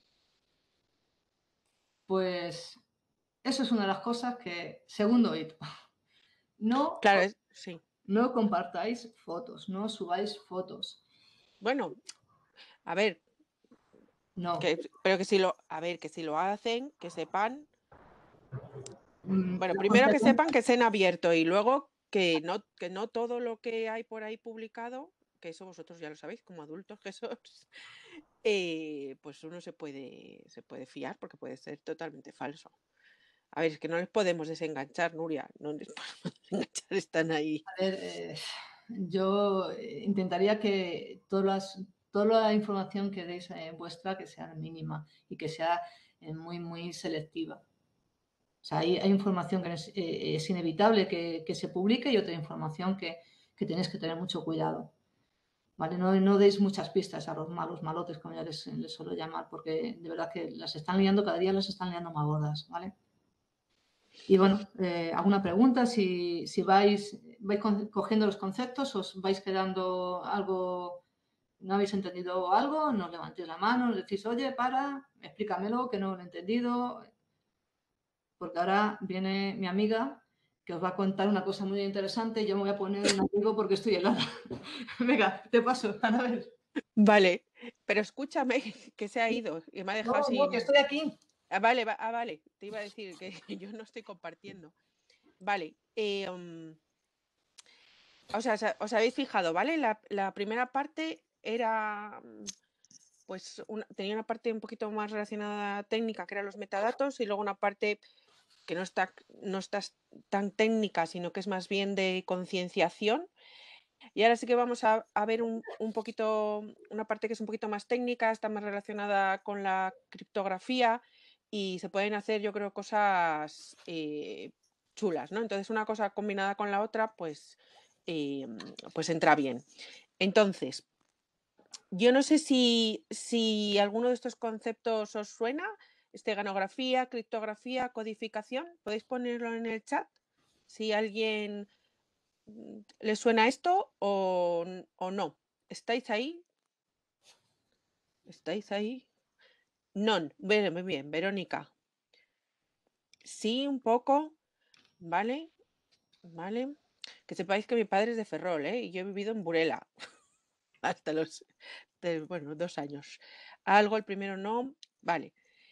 Pues eso es una de las cosas que, segundo hito, no, claro, sí. No compartáis fotos, no subáis fotos. Bueno, a ver, no. Pero que si lo hacen, que sepan. Bueno, primero que sepan que estén abiertos y luego que no todo lo que hay por ahí publicado, que eso vosotros ya lo sabéis como adultos que sois, pues uno se puede fiar porque puede ser totalmente falso. A ver, es que no les podemos desenganchar, Nuria, no les podemos desenganchar, están ahí. A ver, yo intentaría que toda la información que deis vuestra que sea mínima y que sea muy, muy selectiva. O sea, hay información que es inevitable que se publique y otra información que tenéis que tener mucho cuidado. ¿Vale? No deis muchas pistas a los malos malotes, como ya les suelo llamar, porque de verdad que las están liando, cada día las están liando más gordas, ¿vale? Y bueno, alguna pregunta, si vais cogiendo los conceptos, os vais quedando algo no habéis entendido algo, nos levantéis la mano, nos decís, oye, explícamelo, que no lo he entendido. Porque ahora viene mi amiga que os va a contar una cosa muy interesante y yo me voy a poner un abrigo porque estoy helada. Venga, te paso, Anabel. Vale, pero escúchame que se ha ido y me ha dejado No, que sin... estoy aquí. Vale, vale, te iba a decir que yo no estoy compartiendo. Vale, o sea, os habéis fijado, ¿vale? La primera parte era, pues, tenía una parte un poquito más relacionada técnica, que eran los metadatos, y luego una parte que no está tan técnica, sino que es más bien de concienciación. Y ahora sí que vamos a ver un poquito, una parte que es un poquito más técnica, está más relacionada con la criptografía y se pueden hacer, yo creo, cosas chulas, ¿no? Entonces, una cosa combinada con la otra, pues entra bien. Entonces, yo no sé si alguno de estos conceptos os suena, esteganografía, criptografía, codificación. ¿Podéis ponerlo en el chat? Si alguien le suena esto o no. ¿Estáis ahí? ¿Estáis ahí? No, muy bien, Verónica. Sí, un poco, ¿vale? Vale. Que sepáis que mi padre es de Ferrol, ¿eh? Y yo he vivido en Burela hasta los, 2 años. Algo, el primero no, vale.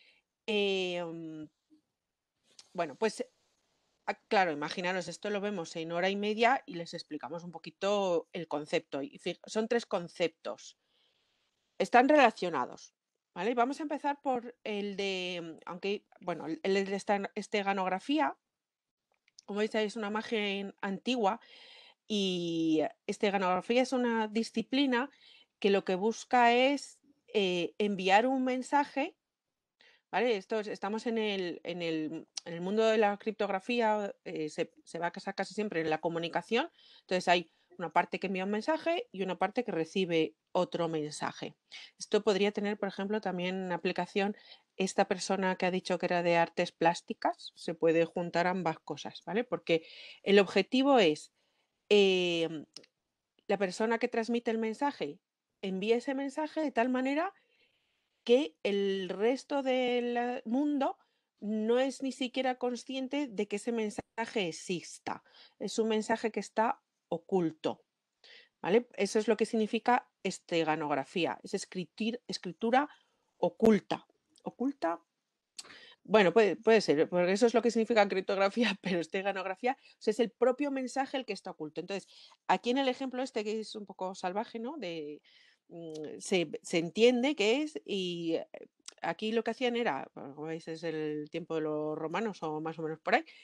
Bueno, pues claro, imaginaros, esto lo vemos en hora y media y les explicamos un poquito el concepto. Y son 3 conceptos. Están relacionados, ¿vale? Vamos a empezar por el de, aunque, bueno, el de esteganografía. Como veis, es una imagen antigua y esteganografía es una disciplina que lo que busca es enviar un mensaje, ¿vale? Estamos en el mundo de la criptografía, se va a casar casi siempre en la comunicación. Entonces hay una parte que envía un mensaje y una parte que recibe otro mensaje. Esto podría tener, por ejemplo, también aplicación. Esta persona que ha dicho que era de artes plásticas, se puede juntar ambas cosas, ¿vale? Porque el objetivo es la persona que transmite el mensaje envía ese mensaje de tal manera que el resto del mundo no es ni siquiera consciente de que ese mensaje exista. Es un mensaje que está oculto, ¿vale? Eso es lo que significa esteganografía, es escritura oculta. ¿Oculta? Bueno, puede ser, porque eso es lo que significa criptografía, pero esteganografía, o sea, es el propio mensaje el que está oculto. Entonces, aquí en el ejemplo este, que es un poco salvaje, ¿no? Se entiende que es, y aquí lo que hacían era, como veis, es el tiempo de los romanos o más o menos por ahí,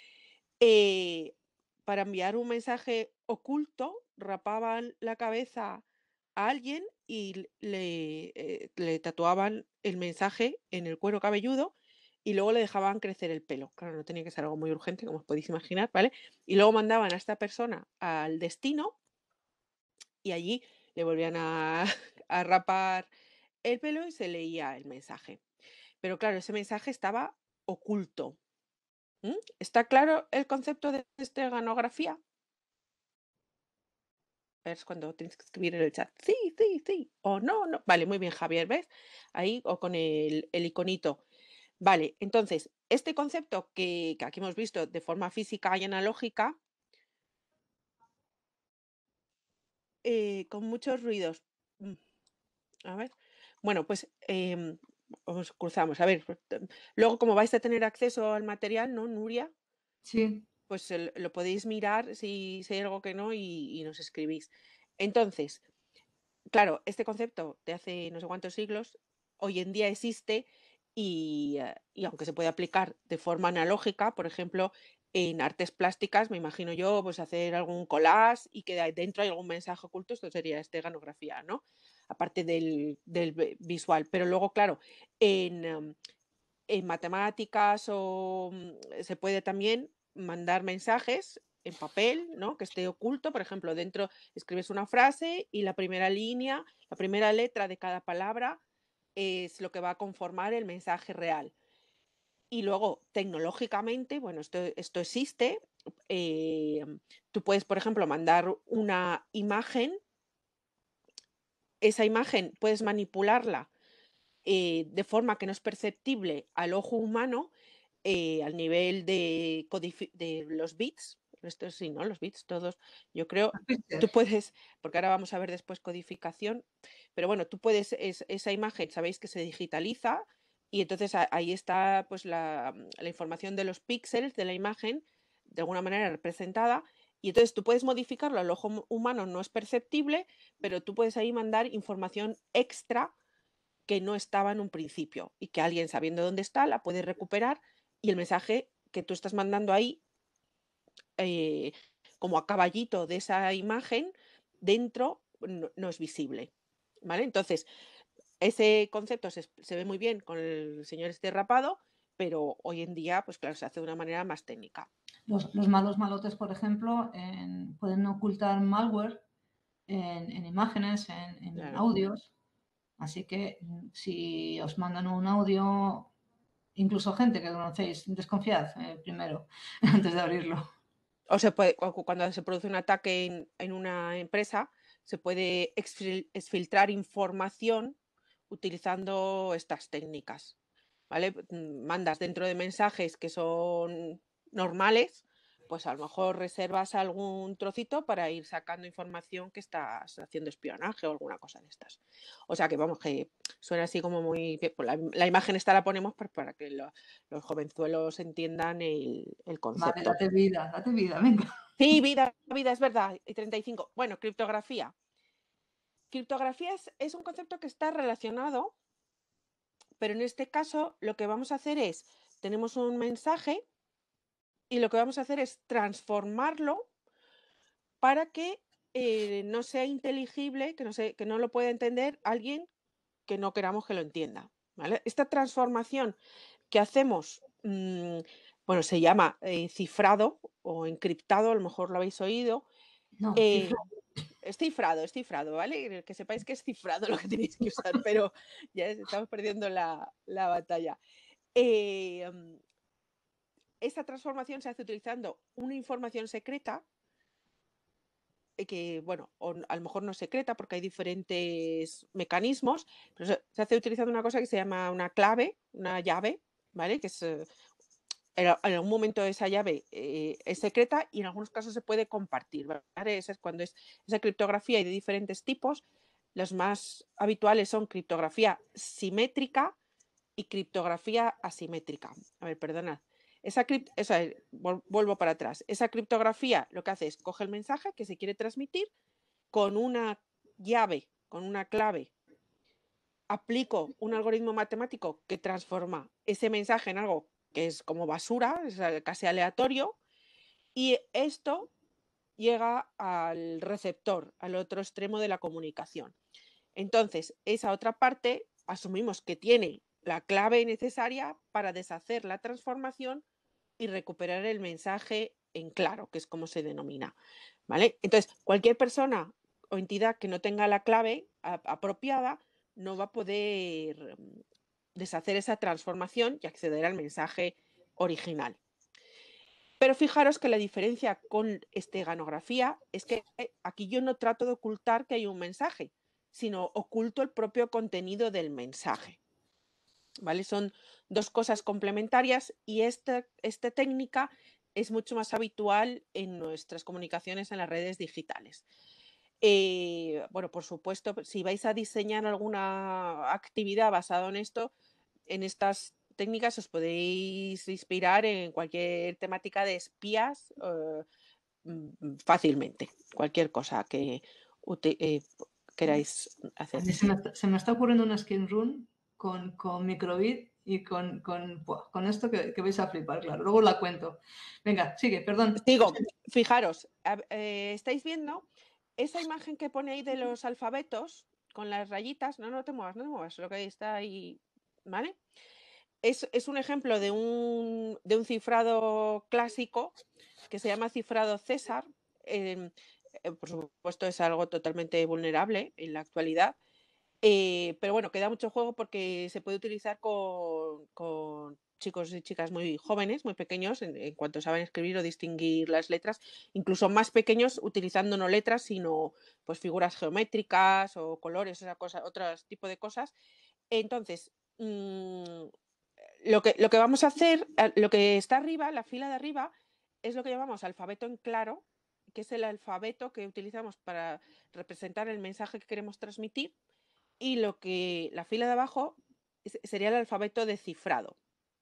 para enviar un mensaje oculto, rapaban la cabeza a alguien y le tatuaban el mensaje en el cuero cabelludo y luego le dejaban crecer el pelo. Claro, no tenía que ser algo muy urgente, como os podéis imaginar, ¿vale? Y luego mandaban a esta persona al destino y allí le volvían a, a rapar el pelo y se leía el mensaje. Pero claro, ese mensaje estaba oculto. ¿Está claro el concepto de esteganografía? Es cuando tienes que escribir en el chat, sí, sí, sí, o no, no. Vale, muy bien, Javier, ¿ves? Ahí, o con el iconito. Vale, entonces, este concepto que aquí hemos visto de forma física y analógica, con muchos ruidos. A ver, bueno, pues os cruzamos. A ver, luego como vais a tener acceso al material, ¿no, Nuria? Sí. Pues lo podéis mirar si hay algo que no y nos escribís. Entonces, claro, este concepto de hace no sé cuántos siglos, hoy en día existe y aunque se puede aplicar de forma analógica, por ejemplo, en artes plásticas, me imagino yo, pues hacer algún collage y que dentro hay algún mensaje oculto, esto sería esteganografía, ¿no? Aparte del visual. Pero luego, claro, en matemáticas se puede también mandar mensajes en papel, ¿no? Que esté oculto, por ejemplo, dentro escribes una frase y la primera línea, la primera letra de cada palabra es lo que va a conformar el mensaje real. Y luego, tecnológicamente, bueno, esto existe. Tú puedes, por ejemplo, mandar una imagen esa imagen puedes manipularla de forma que no es perceptible al ojo humano al nivel de los bits. Esto sí, ¿no? Los bits todos, yo creo, tú puedes, porque ahora vamos a ver después codificación, pero bueno, tú puedes, esa imagen, sabéis que se digitaliza y entonces ahí está pues la información de los píxeles de la imagen, de alguna manera representada, y entonces tú puedes modificarlo, al ojo humano no es perceptible, pero tú puedes ahí mandar información extra que no estaba en un principio y que alguien, sabiendo dónde está, la puede recuperar y el mensaje que tú estás mandando ahí, como a caballito de esa imagen, dentro no es visible, ¿vale? Entonces, ese concepto se ve muy bien con el señor este rapado, pero hoy en día, pues claro, se hace de una manera más técnica. Los malos malotes, por ejemplo, pueden ocultar malware en imágenes, en Claro. audios. Así que si os mandan un audio, incluso gente que conocéis, desconfiad primero antes de abrirlo. O se puede, cuando se produce un ataque en una empresa, se puede exfiltrar información utilizando estas técnicas, ¿vale? Mandas dentro de mensajes que son normales, pues a lo mejor reservas algún trocito para ir sacando información que estás haciendo espionaje o alguna cosa de estas. O sea que vamos, que suena así como muy... Pues la imagen esta la ponemos para que los jovenzuelos entiendan el Vale, concepto. date vida, venga. Sí, vida, es verdad. Y 35. Bueno, criptografía. Criptografía es un concepto que está relacionado, pero en este caso lo que vamos a hacer es, tenemos un mensaje y lo que vamos a hacer es transformarlo para que no sea inteligible, que no lo pueda entender alguien que no queramos que lo entienda, ¿vale? Esta transformación que hacemos, bueno, se llama cifrado o encriptado, a lo mejor lo habéis oído. No, Es cifrado, ¿vale? Que sepáis que es cifrado lo que tenéis que usar, pero ya estamos perdiendo la batalla. Esta transformación se hace utilizando una información secreta, que, bueno, a lo mejor no es secreta porque hay diferentes mecanismos, pero se hace utilizando una cosa que se llama una clave, una llave, ¿vale? Que es en algún momento esa llave es secreta y en algunos casos se puede compartir, ¿vale? Esa es cuando es esa criptografía hay de diferentes tipos. Los más habituales son criptografía simétrica y criptografía asimétrica. A ver, perdonad. Vuelvo para atrás. Esa criptografía lo que hace es coge el mensaje que se quiere transmitir con una llave, con una clave. Aplico un algoritmo matemático que transforma ese mensaje en algo que es como basura, es casi aleatorio, y esto llega al receptor, al otro extremo de la comunicación. Entonces, esa otra parte asumimos que tiene la clave necesaria para deshacer la transformación y recuperar el mensaje en claro, que es como se denomina, ¿vale? Entonces, cualquier persona o entidad que no tenga la clave apropiada no va a poder deshacer esa transformación y acceder al mensaje original. Pero fijaros que la diferencia con esteganografía es que aquí yo no trato de ocultar que hay un mensaje, sino oculto el propio contenido del mensaje, ¿vale? Son dos cosas complementarias y esta técnica es mucho más habitual en nuestras comunicaciones en las redes digitales. Bueno, por supuesto, si vais a diseñar alguna actividad basada en esto, en estas técnicas os podéis inspirar en cualquier temática de espías fácilmente, cualquier cosa que queráis hacer. A mí se me está ocurriendo una skin run con microbit y con esto que vais a flipar, claro. Luego la cuento. Venga, sigue, perdón. Digo, fijaros, ¿estáis viendo esa imagen que pone ahí de los alfabetos con las rayitas? No te muevas, lo que está ahí, ¿vale? Es un ejemplo de un cifrado clásico que se llama cifrado César. Por supuesto, es algo totalmente vulnerable en la actualidad. Pero bueno, queda mucho juego porque se puede utilizar con chicos y chicas muy jóvenes, muy pequeños, en cuanto saben escribir o distinguir las letras, incluso más pequeños utilizando no letras, sino pues figuras geométricas o colores, otro tipo de cosas. Entonces, lo que vamos a hacer, lo que está arriba, la fila de arriba, es lo que llamamos alfabeto en claro, que es el alfabeto que utilizamos para representar el mensaje que queremos transmitir, y la fila de abajo sería el alfabeto descifrado.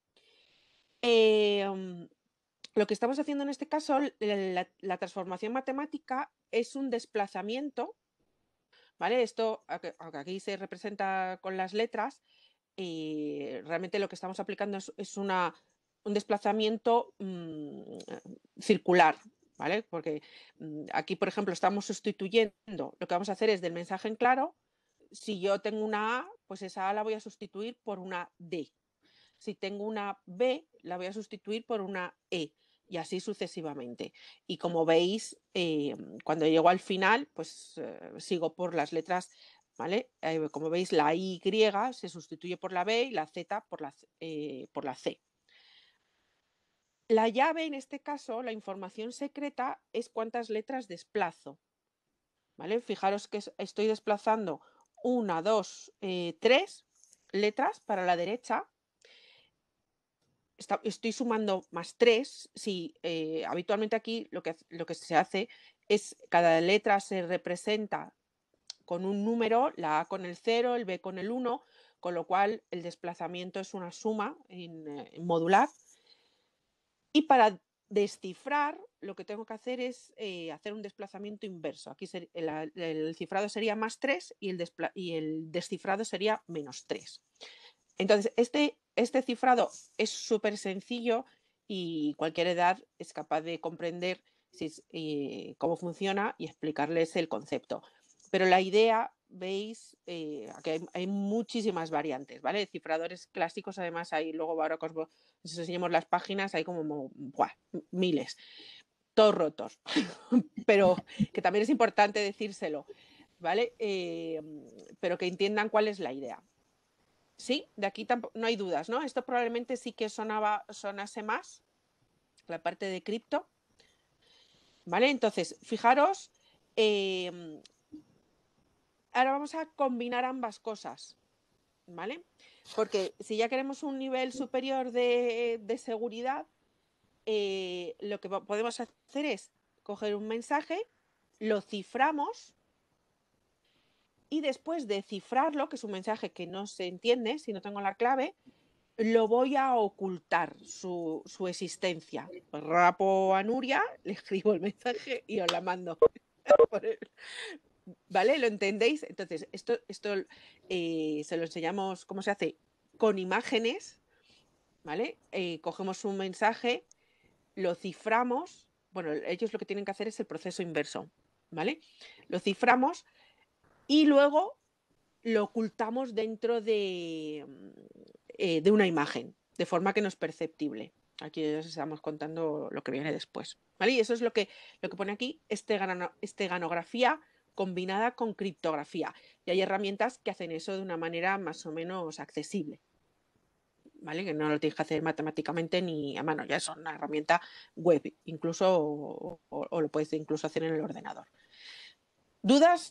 Lo que estamos haciendo en este caso, la transformación matemática es un desplazamiento, ¿vale? Esto, aunque aquí se representa con las letras, realmente lo que estamos aplicando es un desplazamiento circular, ¿vale? Porque aquí, por ejemplo, estamos sustituyendo, lo que vamos a hacer es del mensaje en claro, si yo tengo una A, pues esa A la voy a sustituir por una D. Si tengo una B, la voy a sustituir por una E, y así sucesivamente. Y como veis, cuando llego al final, pues sigo por las letras, ¿vale? Como veis, la Y se sustituye por la B y la Z por la C. La llave, en este caso, la información secreta, es cuántas letras desplazo, ¿vale? Fijaros que estoy desplazando 1, 2, 3 letras para la derecha. Estoy sumando más 3. Si habitualmente aquí lo que se hace es cada letra se representa con un número, la A con el 0, el B con el 1, con lo cual el desplazamiento es una suma en modular. Y para descifrar, lo que tengo que hacer es hacer un desplazamiento inverso. Aquí el cifrado sería más 3 y el descifrado sería menos 3. Entonces, este cifrado es súper sencillo y cualquier edad es capaz de comprender cómo funciona y explicarles el concepto. Pero la idea, veis, que hay muchísimas variantes, ¿vale? Cifradores clásicos, además, hay luego ahora que os enseñemos las páginas, hay como miles, todos rotos, pero que también es importante decírselo, ¿vale? Pero que entiendan cuál es la idea. Sí, de aquí no hay dudas, ¿no? Esto probablemente sí que sonase más, la parte de cripto, ¿vale? Entonces, fijaros, ahora vamos a combinar ambas cosas, ¿vale? Porque si ya queremos un nivel superior de seguridad, lo que podemos hacer es coger un mensaje, lo ciframos, y después de cifrarlo, que es un mensaje que no se entiende si no tengo la clave, lo voy a ocultar su existencia. Pues rapo a Nuria, le escribo el mensaje y os la mando. ¿Vale? ¿Lo entendéis? Entonces, esto se lo enseñamos cómo se hace con imágenes, ¿vale? Cogemos un mensaje, lo ciframos. Bueno, ellos lo que tienen que hacer es el proceso inverso, ¿vale? Lo ciframos y luego lo ocultamos dentro de una imagen, de forma que no es perceptible. Aquí os estamos contando lo que viene después, ¿vale? Y eso es lo que pone aquí, esteganografía combinada con criptografía. Y hay herramientas que hacen eso de una manera más o menos accesible, ¿vale? Que no lo tienes que hacer matemáticamente ni a mano, ya es una herramienta web, incluso, o lo puedes incluso hacer en el ordenador. ¿Dudas?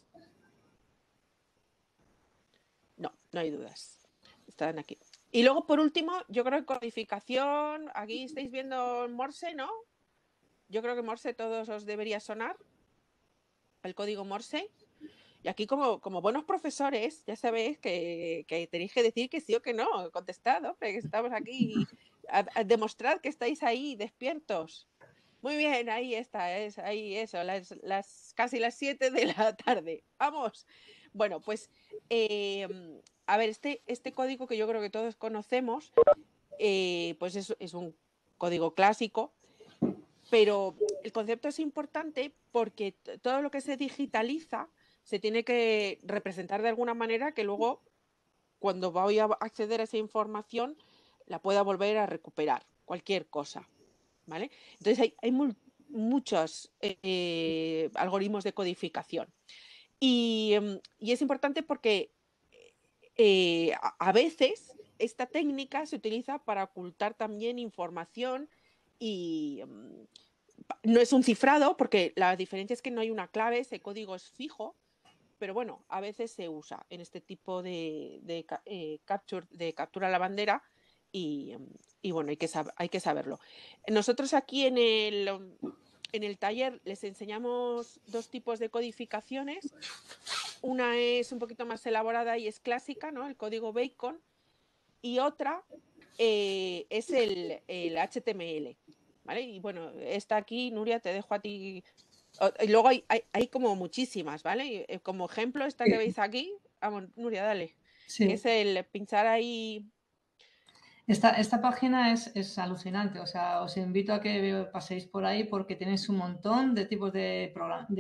No hay dudas. Están aquí. Y luego, por último, yo creo que codificación, aquí estáis viendo Morse, ¿no? Yo creo que Morse todos os debería sonar, el código Morse. Y aquí como buenos profesores, ya sabéis que tenéis que decir que sí o que no, contestad, hombre, que estamos aquí a demostrar que estáis ahí despiertos. Muy bien, ahí está, ahí eso, casi las 7 de la tarde. ¡Vamos! Bueno, pues, a ver, este código que yo creo que todos conocemos, pues es un código clásico, pero el concepto es importante porque todo lo que se digitaliza se tiene que representar de alguna manera que luego, cuando voy a acceder a esa información, la pueda volver a recuperar, cualquier cosa, ¿vale? Entonces hay muchos algoritmos de codificación y es importante porque a veces esta técnica se utiliza para ocultar también información y no es un cifrado, porque la diferencia es que no hay una clave, ese código es fijo, pero bueno, a veces se usa en este tipo de captura a la bandera y bueno, hay que saberlo. Nosotros aquí en el taller les enseñamos 2 tipos de codificaciones. Una es un poquito más elaborada y es clásica, ¿no? El código Bacon, y otra es el HTML, ¿vale? Y bueno, esta aquí, Nuria, te dejo a ti. Y luego hay como muchísimas, ¿vale? Como ejemplo, esta que veis aquí, vamos, Nuria, dale, que es el pinchar ahí. Esta página es alucinante, o sea, os invito a que paséis por ahí porque tenéis un montón de tipos de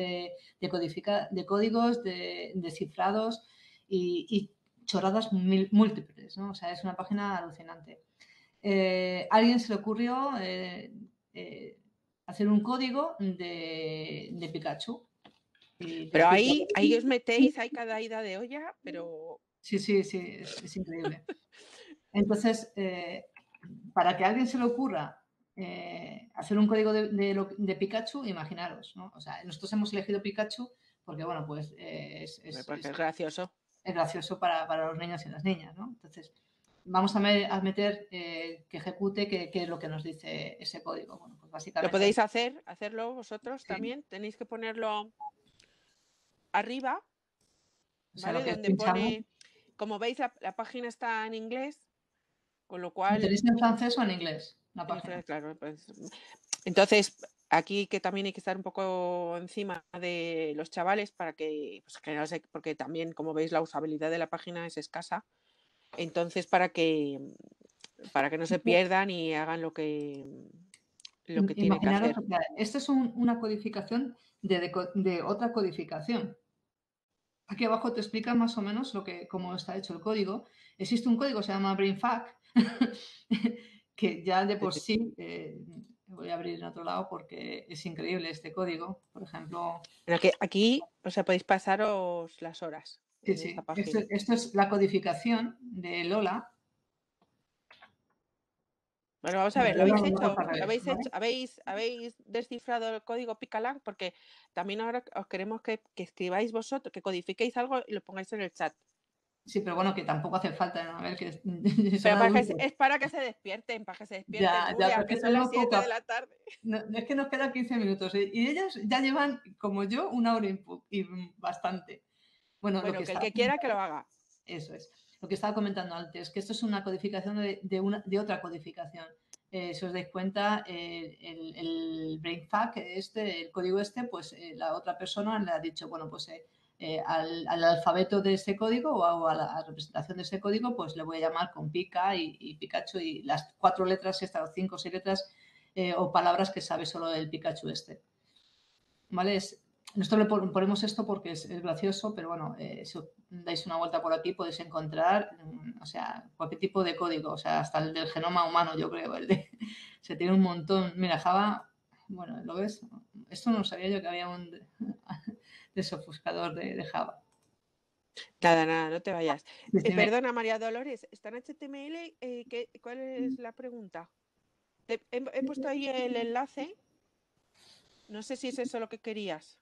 códigos, de cifrados y chorradas múltiples, ¿no? O sea, es una página alucinante. Alguien se le ocurrió hacer un código de Pikachu. Pero ahí os metéis, hay cada ida de olla, pero... Sí, es increíble. Entonces, para que a alguien se le ocurra hacer un código de Pikachu, imaginaros, ¿no? O sea, nosotros hemos elegido Pikachu porque, bueno, pues es gracioso. Es gracioso para los niños y las niñas, ¿no? Entonces, vamos a meter que ejecute qué es lo que nos dice ese código. Bueno, pues básicamente... Lo podéis hacerlo vosotros también. Tenéis que ponerlo arriba, ¿vale? O sea, donde pone... Como veis, la página está en inglés, con lo cual... ¿Lo tenéis en francés o en inglés? La página. Claro, pues... Entonces, aquí que también hay que estar un poco encima de los chavales para que, pues, porque también, como veis, la usabilidad de la página es escasa. Entonces, para que no se pierdan y hagan lo que tienen que hacer. Esto es una codificación de otra codificación. Aquí abajo te explica más o menos cómo está hecho el código. Existe un código que se llama BrainFuck, que ya de por sí, voy a abrir en otro lado porque es increíble este código. Por ejemplo... Pero que aquí, o sea, podéis pasaros las horas. Sí. Esto es la codificación de Lola. Bueno, vamos a ver, ¿lo habéis hecho? ¿Habéis descifrado el código Picalán? Porque también ahora os queremos que escribáis vosotros, que codifiquéis algo y lo pongáis en el chat. Sí, pero bueno, que tampoco hace falta, ¿no? A ver, que... Pero es para que se despierten, Nuria, que son las 7 de la tarde. No, es que nos quedan 15 minutos y ellas ya llevan, como yo, 1 hora y bastante. Bueno, que el que quiera que lo haga. Eso es. Lo que estaba comentando antes, que esto es una codificación de otra codificación. Si os dais cuenta, el BrainFuck, el código pues la otra persona le ha dicho, bueno, pues al alfabeto de ese código o a la representación de ese código, pues le voy a llamar con Pika y Pikachu y las 4 letras, estas 5 o 6 letras o palabras que sabe solo el Pikachu ¿Vale? Nosotros le ponemos esto porque es gracioso, pero bueno, si dais una vuelta por aquí podéis encontrar, o sea, cualquier tipo de código, o sea, hasta el del genoma humano, yo creo, se tiene un montón. Mira, Java, bueno, ¿lo ves? Esto no sabía yo que había un desofuscador de Java. Nada, no te vayas. Perdona, María Dolores, ¿está en HTML? ¿Cuál es la pregunta? He puesto ahí el enlace. No sé si es eso lo que querías.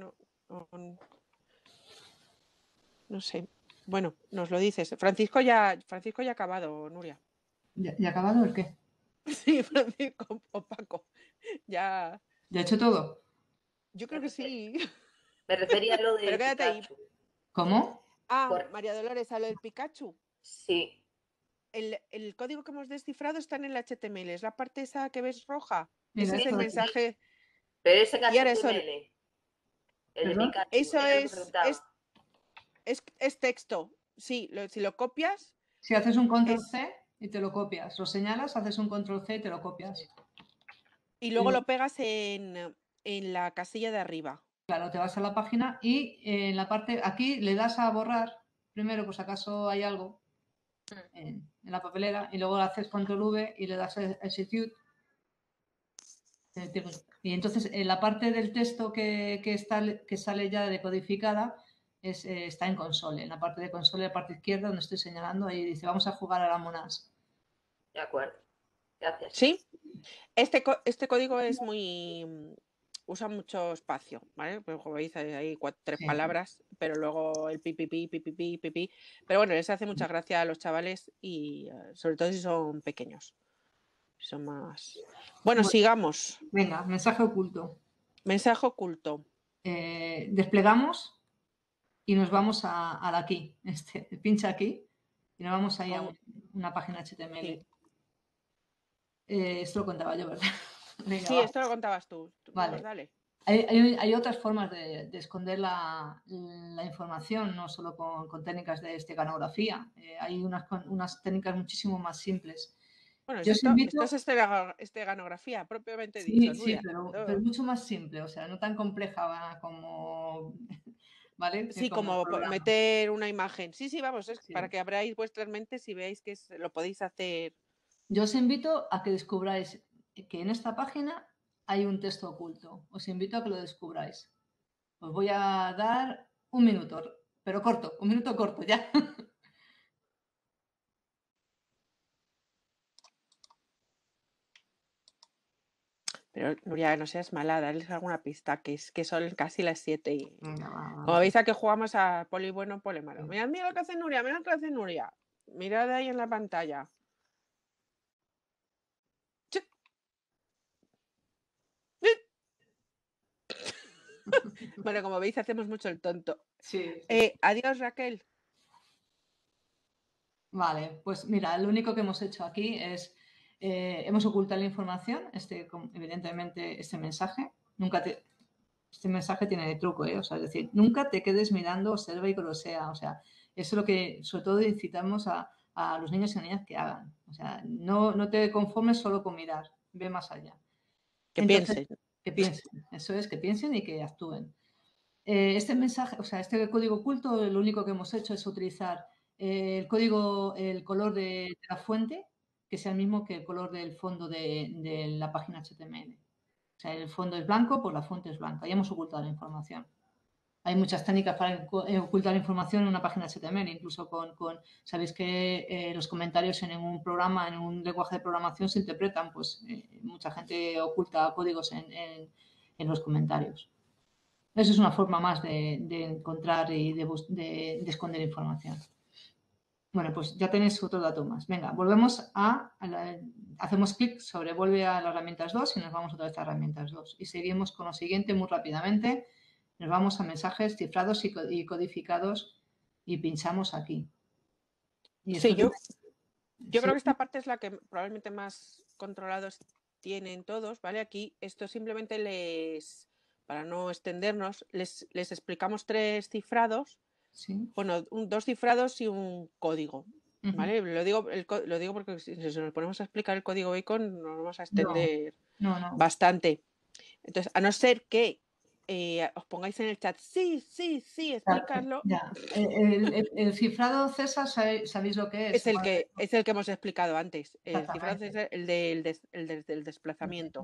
No sé. Bueno, nos lo dices. Francisco ya ha acabado, Nuria. ¿Ya ha acabado el qué? Sí, Francisco o Paco. ¿Ya ha hecho todo? Yo creo que sí. Me refería a lo de Pero quédate ahí. ¿Cómo? María Dolores, a lo del Pikachu. Sí. El código que hemos descifrado está en el HTML. Es la parte esa que ves roja. Mira, ese es el mensaje. Pero ese HTML. Eso es texto. Sí, si lo copias. Si haces un control C y te lo copias, lo señalas, haces un control C y te lo copias. Y luego lo pegas en la casilla de arriba. Claro, te vas a la página y en la parte, aquí le das a borrar, primero pues acaso hay algo en la papelera y luego haces control V y le das a execute. Y entonces en la parte del texto que sale ya decodificada, está en console, en la parte de console, en la parte izquierda, donde estoy señalando, ahí dice, vamos a jugar a la Monas. De acuerdo. Gracias. Sí, este código es muy... usa mucho espacio, ¿vale? Pues como veis, hay 3 Sí. palabras, pero luego el pipi. Pero bueno, les hace mucha gracia a los chavales y sobre todo si son pequeños. Son más... Bueno, sigamos. Venga, mensaje oculto. Mensaje oculto. Desplegamos y nos vamos a la aquí. Pincha aquí y nos vamos ahí a una página HTML. Sí. Esto lo contaba yo, ¿verdad? Venga, Sí, va. esto lo contabas tú. Vale. Pues dale. Hay otras formas de esconder la información, no solo con técnicas de esteganografía. Hay unas técnicas muchísimo más simples. Bueno, Yo os invito... esto es esteganografía, propiamente Sí, dicho. sí, Nuria. pero mucho más simple, o sea, no tan compleja como... ¿Vale? Sí, como meter una imagen. Sí, vamos, es Sí. para que abráis vuestras mentes y veáis que lo podéis hacer. Yo os invito a que descubráis que en esta página hay un texto oculto. Os invito a que lo descubráis. Os voy a dar un minuto, pero corto, un minuto corto ya. Pero, Nuria, no seas mala, darles alguna pista, que son casi las 7 y... Venga, va. Como veis, aquí jugamos a poli bueno, poli malo. Sí. Mirad lo que hace Nuria, mirad lo que hace Nuria. Mirad ahí en la pantalla. Bueno, como veis, hacemos mucho el tonto. Sí. Adiós, Raquel. Vale, pues mira, lo único que hemos hecho aquí es, hemos ocultado la información, evidentemente este mensaje, este mensaje tiene truco, o sea, es decir, nunca te quedes mirando, observa y grosea, o sea, eso es lo que sobre todo incitamos a los niños y niñas que hagan, o sea, no te conformes solo con mirar, ve más allá. Piensen. Que piensen, eso es, que piensen y que actúen. Este mensaje, o sea, este código oculto, lo único que hemos hecho es utilizar el color de la fuente, que sea el mismo que el color del fondo de la página HTML. O sea, el fondo es blanco, pues la fuente es blanca. Y hemos ocultado la información. Hay muchas técnicas para ocultar información en una página HTML, incluso sabéis que los comentarios en un programa, en un lenguaje de programación se interpretan, pues mucha gente oculta códigos en los comentarios. Eso es una forma más de encontrar y de esconder información. Bueno, pues ya tenéis otro dato más. Venga, volvemos hacemos clic sobre vuelve a las herramientas 2 y nos vamos otra vez a herramientas 2. Y seguimos con lo siguiente muy rápidamente. Nos vamos a mensajes cifrados y codificados y pinchamos aquí. Sí, yo creo que esta parte es la que probablemente más controlados tienen todos, ¿vale? Aquí esto simplemente para no extendernos, les explicamos 3 cifrados. Sí. Bueno, 2 cifrados y un código, ¿vale? Lo digo porque si nos ponemos a explicar el código bacon nos vamos a extender bastante. Entonces, a no ser que os pongáis en el chat, sí, explicarlo. Ya. El cifrado, César, ¿sabéis lo que es? Es el que hemos explicado antes. El cifrado es el del desplazamiento.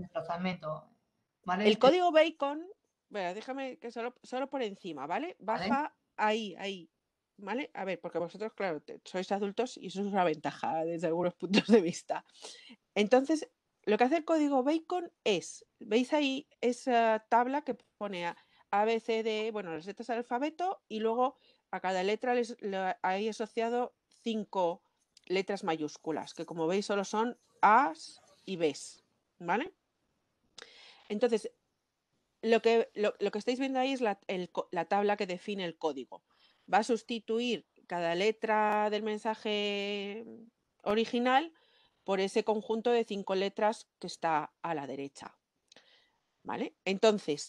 ¿Vale? El código bacon, bueno, déjame que solo por encima, ¿vale? Baja ahí, ¿vale? A ver, porque vosotros, claro, sois adultos y eso es una ventaja desde algunos puntos de vista. Entonces, lo que hace el código bacon es, ¿veis ahí esa tabla que pone A, B, C, D, bueno, las letras del alfabeto y luego a cada letra hay asociado 5 letras mayúsculas, que como veis solo son A's y B's, ¿vale? Entonces, lo que estáis viendo ahí es la tabla que define el código. Va a sustituir cada letra del mensaje original por ese conjunto de 5 letras que está a la derecha. ¿Vale? Entonces,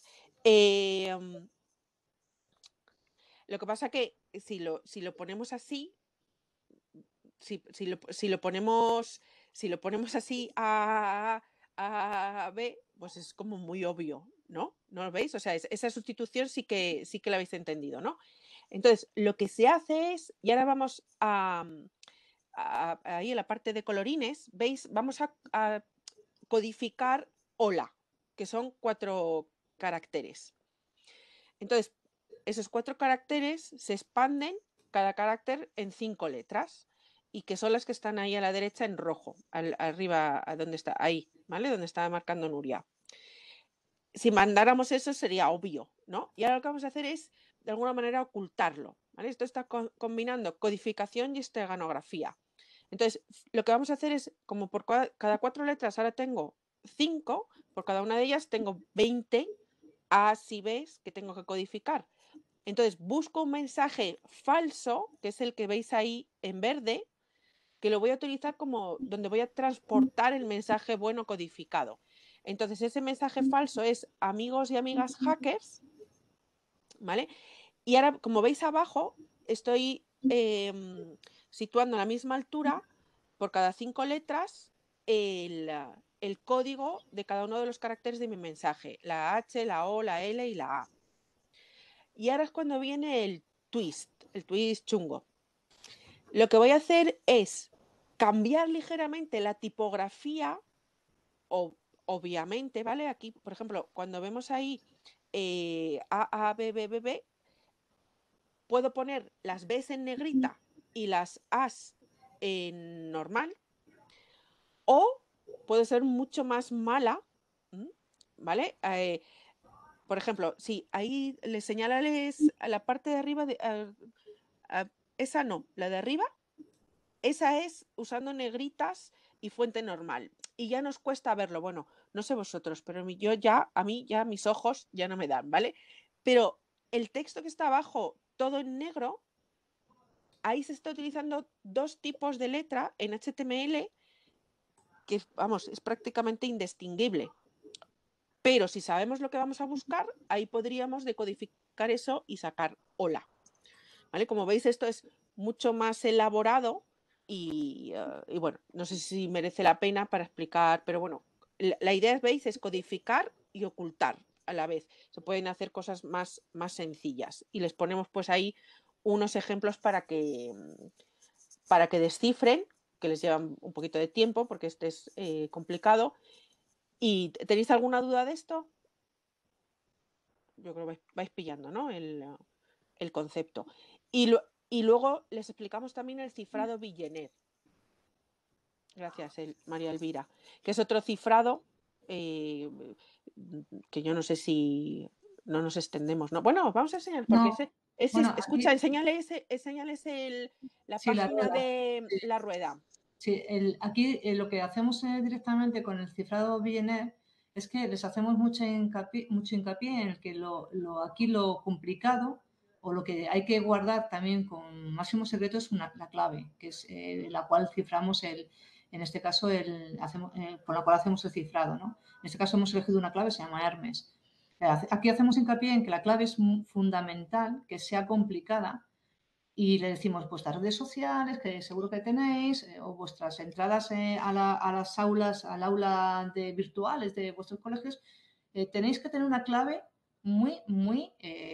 lo que pasa que si lo ponemos así, si lo ponemos así a B, pues es como muy obvio, ¿no? ¿No lo veis? O sea, esa sustitución sí que la habéis entendido, ¿no? Entonces, lo que se hace es, y ahora vamos ahí en la parte de colorines, ¿veis? Vamos a codificar hola, que son 4 caracteres. Entonces, esos 4 caracteres se expanden cada carácter en 5 letras y que son las que están ahí a la derecha en rojo, arriba, a donde está, ahí, ¿vale? Donde estaba marcando Nuria. Si mandáramos eso sería obvio, ¿no? Y ahora lo que vamos a hacer es, de alguna manera, ocultarlo, ¿vale? Esto está combinando codificación y esteganografía. Entonces, lo que vamos a hacer es, como por cada 4 letras ahora tengo 5, por cada una de ellas tengo 20 A's y B's que tengo que codificar. Entonces, busco un mensaje falso, que es el que veis ahí en verde, que lo voy a utilizar como donde voy a transportar el mensaje bueno codificado. Entonces, ese mensaje falso es amigos y amigas hackers, ¿vale? Y ahora, como veis abajo, estoy situando a la misma altura, por cada 5 letras, el código de cada uno de los caracteres de mi mensaje, la H, la O, la L y la A. Y ahora es cuando viene el twist chungo. Lo que voy a hacer es cambiar ligeramente la tipografía, obviamente, ¿vale? Aquí, por ejemplo, cuando vemos ahí A, B, B, B, B, puedo poner las B's en negrita y las A's en normal, o puede ser mucho más mala, ¿vale? Por ejemplo, si ahí le señalales a la parte de arriba, esa no, la de arriba, esa es usando negritas y fuente normal. Y ya nos cuesta verlo. Bueno, no sé vosotros, pero a mí ya mis ojos ya no me dan, ¿vale? Pero el texto que está abajo, todo en negro, ahí se está utilizando 2 tipos de letra en HTML que, vamos, es prácticamente indistinguible. Pero si sabemos lo que vamos a buscar, ahí podríamos decodificar eso y sacar hola. ¿Vale? Como veis, esto es mucho más elaborado y bueno, no sé si merece la pena para explicar, pero bueno, la idea, veis, es codificar y ocultar a la vez. Se pueden hacer cosas más sencillas y les ponemos pues ahí unos ejemplos para que descifren, que les llevan un poquito de tiempo porque este es complicado. ¿Y tenéis alguna duda de esto? Yo creo que vais pillando, ¿no? El concepto. Y luego les explicamos también el cifrado Villeneuve. Gracias, María Elvira. Que es otro cifrado que yo no sé si no nos extendemos, ¿no? Bueno, vamos a enseñar, porque escucha, enséñales la página de la rueda. Sí, aquí lo que hacemos directamente con el cifrado Villeneuve es que les hacemos mucho hincapié en el que aquí lo complicado o lo que hay que guardar también con máximo secreto es la clave, que es la cual ciframos en este caso con la cual hacemos el cifrado, ¿no? En este caso hemos elegido una clave, se llama Hermes. Aquí hacemos hincapié en que la clave es fundamental, que sea complicada, y le decimos vuestras redes sociales, que seguro que tenéis, o vuestras entradas a las aulas, al aula virtuales de vuestros colegios, tenéis que tener una clave muy, muy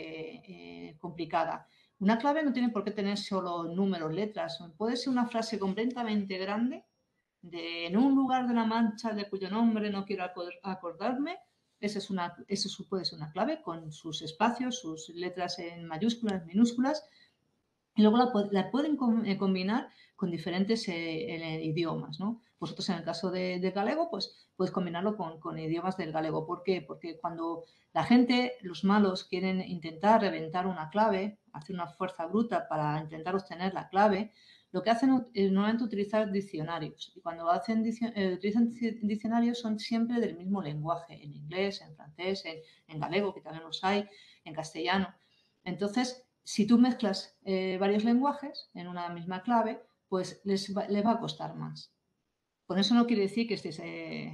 complicada. Una clave no tiene por qué tener solo números, letras. Puede ser una frase completamente grande en un lugar de la Mancha de cuyo nombre no quiero acordarme. Esa puede ser una clave con sus espacios, sus letras en mayúsculas, minúsculas. Y luego la pueden combinar con diferentes idiomas, ¿no? Vosotros en el caso de galego, pues puedes combinarlo con idiomas del galego. ¿Por qué? Porque cuando la gente, los malos, quieren intentar reventar una clave, hacer una fuerza bruta para intentar obtener la clave, lo que hacen es normalmente utilizar diccionarios. Y cuando utilizan diccionarios son siempre del mismo lenguaje, en inglés, en francés, en galego, que también los hay, en castellano. Entonces, si tú mezclas varios lenguajes en una misma clave, pues les va a costar más. Con eso no quiere decir que estéis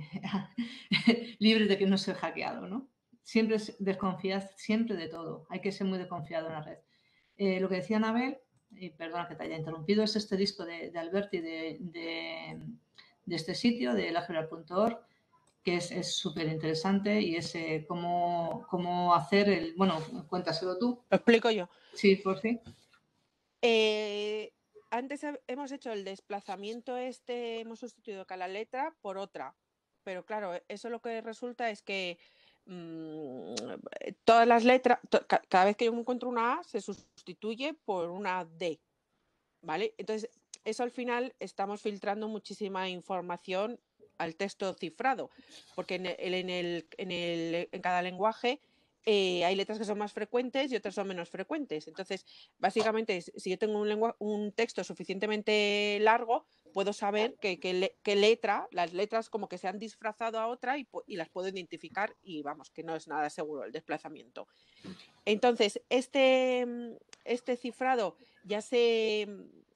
libres de que no sea hackeado, ¿no? Siempre desconfiad siempre de todo. Hay que ser muy desconfiado en la red. Lo que decía Anabel, y perdona que te haya interrumpido, es este disco de Alberti de este sitio, de lageral.org, que es súper interesante y es cómo hacer bueno, cuéntaselo tú. Lo explico yo. Sí, por fin. Antes hemos hecho el desplazamiento hemos sustituido cada letra por otra, pero claro, eso lo que resulta es que todas las letras, cada vez que yo encuentro una A, se sustituye por una D, ¿vale? Entonces, eso al final estamos filtrando muchísima información al texto cifrado, porque en cada lenguaje hay letras que son más frecuentes y otras son menos frecuentes. Entonces, básicamente, si yo tengo un texto suficientemente largo, puedo saber qué letra, las letras como que se han disfrazado a otra y las puedo identificar y vamos, que no es nada seguro el desplazamiento. Entonces, este cifrado ya se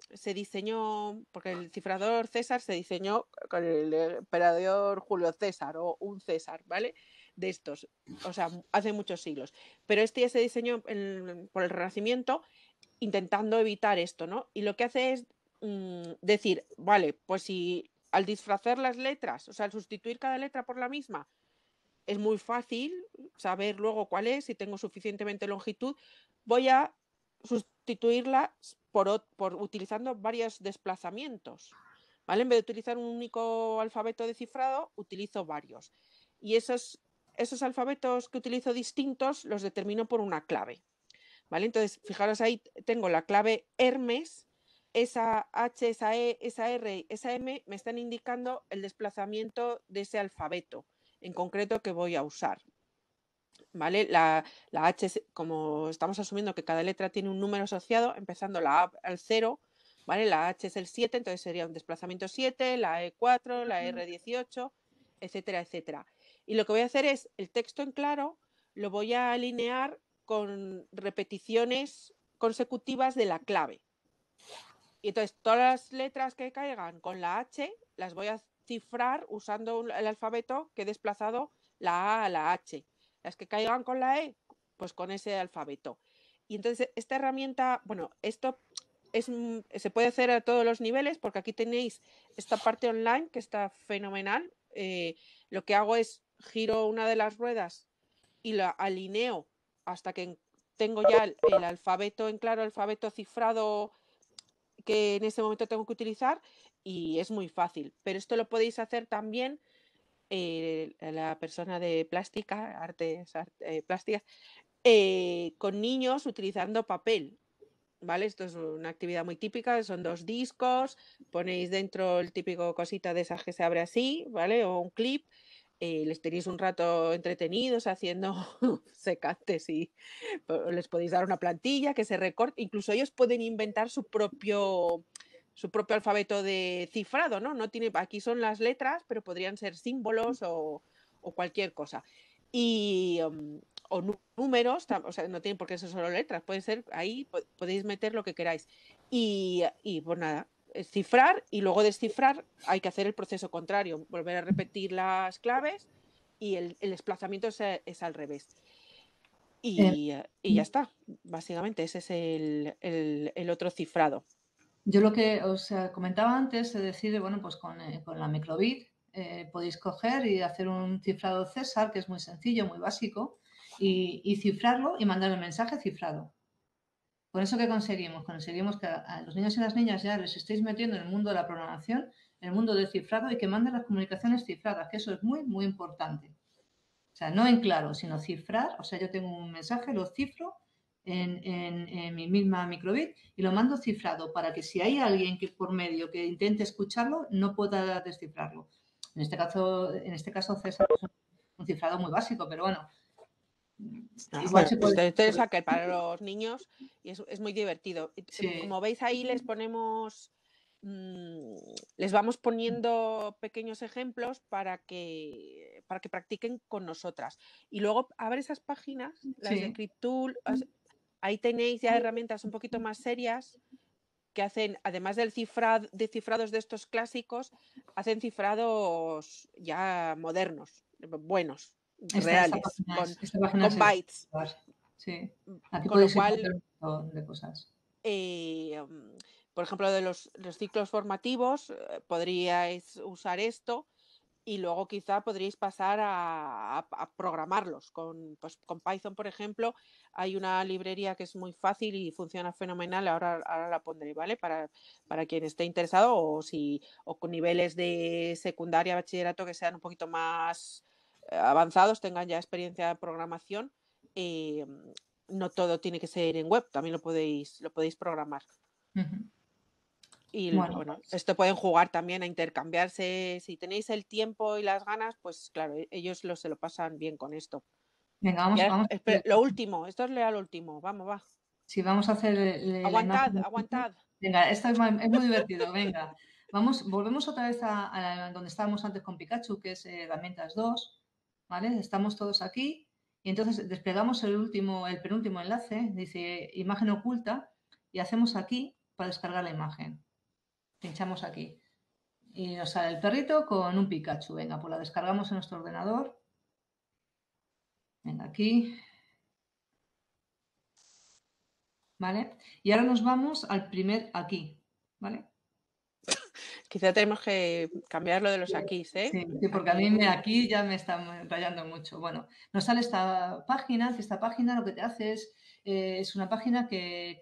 diseñó, porque el cifrador César se diseñó con el emperador Julio César o un César, ¿vale? De estos, o sea, hace muchos siglos. Pero este ya se diseñó por el Renacimiento intentando evitar esto, ¿no? Y lo que hace es decir, vale, pues si al disfrazar las letras, o sea, al sustituir cada letra por la misma, es muy fácil saber luego cuál es, si tengo suficientemente longitud, voy a sustituirla por utilizando varios desplazamientos, ¿vale? En vez de utilizar un único alfabeto de cifrado, utilizo varios. Y esos alfabetos que utilizo distintos los determino por una clave, ¿vale? Entonces, fijaros ahí, tengo la clave Hermes, esa H, esa E, esa R, esa M me están indicando el desplazamiento de ese alfabeto en concreto que voy a usar, ¿vale? La H, como estamos asumiendo que cada letra tiene un número asociado, empezando la A al 0, ¿vale? La H es el 7, entonces sería un desplazamiento 7, la E 4, la R 18, etcétera, etcétera. Y lo que voy a hacer es, el texto en claro lo voy a alinear con repeticiones consecutivas de la clave. Y entonces todas las letras que caigan con la H las voy a cifrar usando el alfabeto que he desplazado la A a la H. Las que caigan con la E, pues con ese alfabeto. Y entonces esta herramienta, bueno, esto se puede hacer a todos los niveles porque aquí tenéis esta parte online que está fenomenal. Lo que hago es giro una de las ruedas y la alineo hasta que tengo ya el alfabeto en claro, alfabeto cifrado que en ese momento tengo que utilizar y es muy fácil. Pero esto lo podéis hacer también la persona de plástica, artes plásticas, con niños utilizando papel. ¿Vale? Esto es una actividad muy típica, son 2 discos, ponéis dentro el típico cosita de esas que se abre así, ¿vale? O un clip, les tenéis un rato entretenidos haciendo secantes y les podéis dar una plantilla que se recorte, incluso ellos pueden inventar su propio alfabeto de cifrado, ¿no? No tiene, aquí son las letras, pero podrían ser símbolos o cualquier cosa. Y o números, o sea, no tienen por qué ser solo letras, pueden ser, ahí podéis meter lo que queráis. Y pues nada, cifrar y luego descifrar hay que hacer el proceso contrario, volver a repetir las claves y el desplazamiento es al revés. Y ya está, básicamente ese es el otro cifrado. Yo lo que os comentaba antes es decir, bueno, pues con la microbit podéis coger y hacer un cifrado César, que es muy sencillo, muy básico, y cifrarlo y mandar el mensaje cifrado. Con eso, ¿qué conseguimos? Conseguimos que a los niños y las niñas ya les estéis metiendo en el mundo de la programación, en el mundo del cifrado y que manden las comunicaciones cifradas, que eso es muy, muy importante. O sea, no en claro, sino cifrar. O sea, yo tengo un mensaje, lo cifro en mi misma microbit y lo mando cifrado para que si hay alguien que por medio que intente escucharlo, no pueda descifrarlo. En este caso César es un cifrado muy básico, pero bueno. Igual se puede... interesa que para los niños y es muy divertido. Sí. Como veis ahí les vamos poniendo pequeños ejemplos para que practiquen con nosotras. Y luego a ver esas páginas, las de Scriptool, ahí tenéis ya herramientas un poquito más serias que hacen, además de cifrados de estos clásicos, hacen cifrados ya modernos, buenos, reales, con bytes. Sí. Aquí con lo podéis cual, encontrar un montón de cosas. Por ejemplo, de los ciclos formativos, podríais usar esto y luego quizá podríais pasar a programarlos. Con Python, por ejemplo, hay una librería que es muy fácil y funciona fenomenal. Ahora la pondré, ¿vale? Para quien esté interesado o con niveles de secundaria, bachillerato que sean un poquito más avanzados, tengan ya experiencia de programación. no todo tiene que ser en web, también lo podéis programar. Ujú. Y Bueno, bueno, pues, esto pueden jugar también a intercambiarse. Si tenéis el tiempo y las ganas, pues claro, ellos se lo pasan bien con esto. venga, Y ahora, vamos a hacer, lo último, esto es lo último, vamos, va. si vamos a hacer la imagen. Aguantad. Venga, esto es muy divertido, venga. Volvemos otra vez a donde estábamos antes con Pikachu, que es herramientas 2, ¿vale? Estamos todos aquí y entonces desplegamos el penúltimo enlace, dice imagen oculta, y hacemos aquí para descargar la imagen. Pinchamos aquí y nos sale el perrito con un Pikachu. Venga, pues la descargamos en nuestro ordenador. Venga, aquí. ¿Vale? Y ahora nos vamos al aquí, ¿vale? Quizá tenemos que cambiar lo de los aquí, ¿eh? Sí, porque a mí aquí ya me está rayando mucho. Bueno, nos sale esta página, que esta página lo que te hace es una página que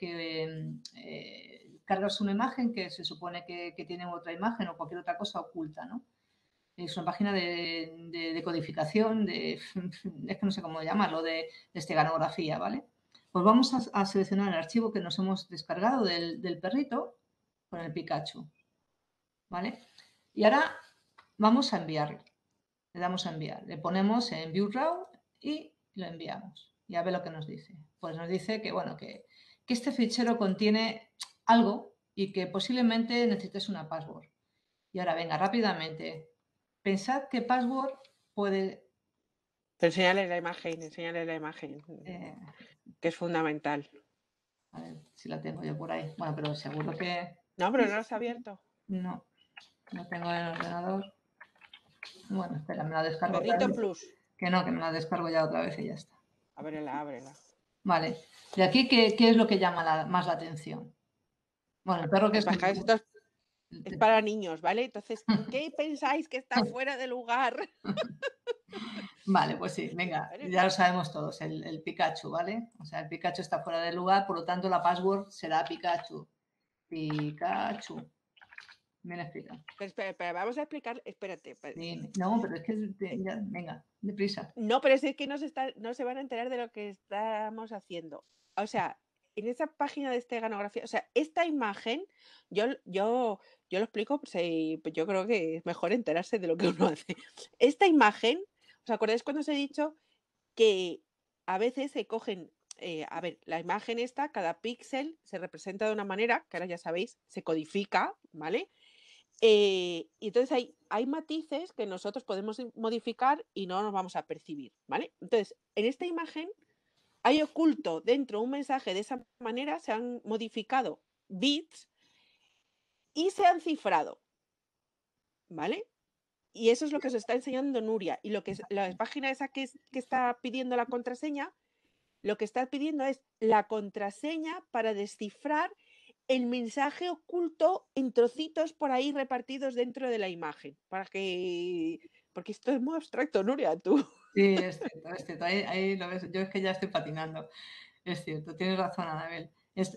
cargas una imagen que se supone que tiene otra imagen o cualquier otra cosa oculta, ¿no? Es una página de codificación, es que no sé cómo llamarlo, de esteganografía, ¿vale? Pues vamos a seleccionar el archivo que nos hemos descargado del perrito con el Pikachu, ¿vale? Y ahora vamos a enviarlo. Le damos a enviar. Le ponemos en View Raw y lo enviamos. Y a ver lo que nos dice. Pues nos dice que, bueno, que este fichero contiene algo y que posiblemente necesites una password. Y ahora, venga, rápidamente. Pensad qué password puede... Enseñarles la imagen, que es fundamental. A ver si la tengo yo por ahí. Bueno, pero seguro que... No, pero no lo has abierto. No tengo en el ordenador. Bueno, espera, me la descargo Perrito otra vez. Plus. Que no, que me la descargo ya otra vez y ya está. Ábrela. Vale. De aquí, ¿qué es lo que llama más la atención? Bueno, el perro que es... Esto es para niños, ¿vale? Entonces, ¿qué pensáis que está fuera de lugar? Vale, pues sí, venga, ya lo sabemos todos, el Pikachu, ¿vale? O sea, el Pikachu está fuera de lugar, por lo tanto la password será Pikachu. Pikachu. Bien explicado. Pero vamos a explicar, espérate. Sí, no, pero es que, venga, deprisa. No, pero es que no se van a enterar de lo que estamos haciendo. O sea, en esa página de esteganografía, o sea, esta imagen, yo lo explico, pues, yo creo que es mejor enterarse de lo que uno hace. Esta imagen, ¿os acordáis cuando os he dicho que a veces se cogen, a ver, la imagen esta, cada píxel se representa de una manera, que ahora ya sabéis, se codifica, ¿vale? Y entonces hay matices que nosotros podemos modificar y no nos vamos a percibir, ¿vale? Entonces, en esta imagen hay oculto dentro un mensaje de esa manera, se han modificado bits y se han cifrado, ¿vale? Y eso es lo que os está enseñando Nuria. Y lo que es la página esa que está pidiendo la contraseña, lo que está pidiendo es la contraseña para descifrar el mensaje oculto en trocitos por ahí repartidos dentro de la imagen. Porque esto es muy abstracto, Nuria, tú. Sí, es cierto. Ahí lo ves. Yo es que ya estoy patinando. Es cierto, tienes razón, Anabel.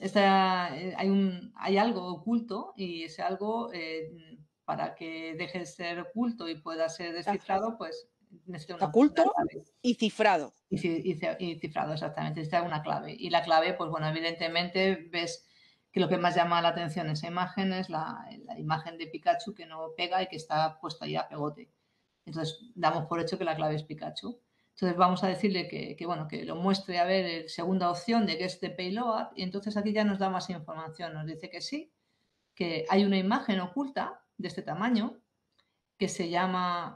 Hay algo oculto y ese algo, para que deje de ser oculto y pueda ser descifrado, pues necesita una Oculto clave. y cifrado. Y cifrado, exactamente. Necesita una clave. Y la clave, pues bueno, evidentemente ves que lo que más llama la atención en esa imagen es la imagen de Pikachu que no pega y que está puesta ahí a pegote. Entonces, damos por hecho que la clave es Pikachu. Entonces, vamos a decirle que lo muestre a ver segunda opción de Guess the Payload y entonces aquí ya nos da más información. Nos dice que sí, que hay una imagen oculta de este tamaño que se llama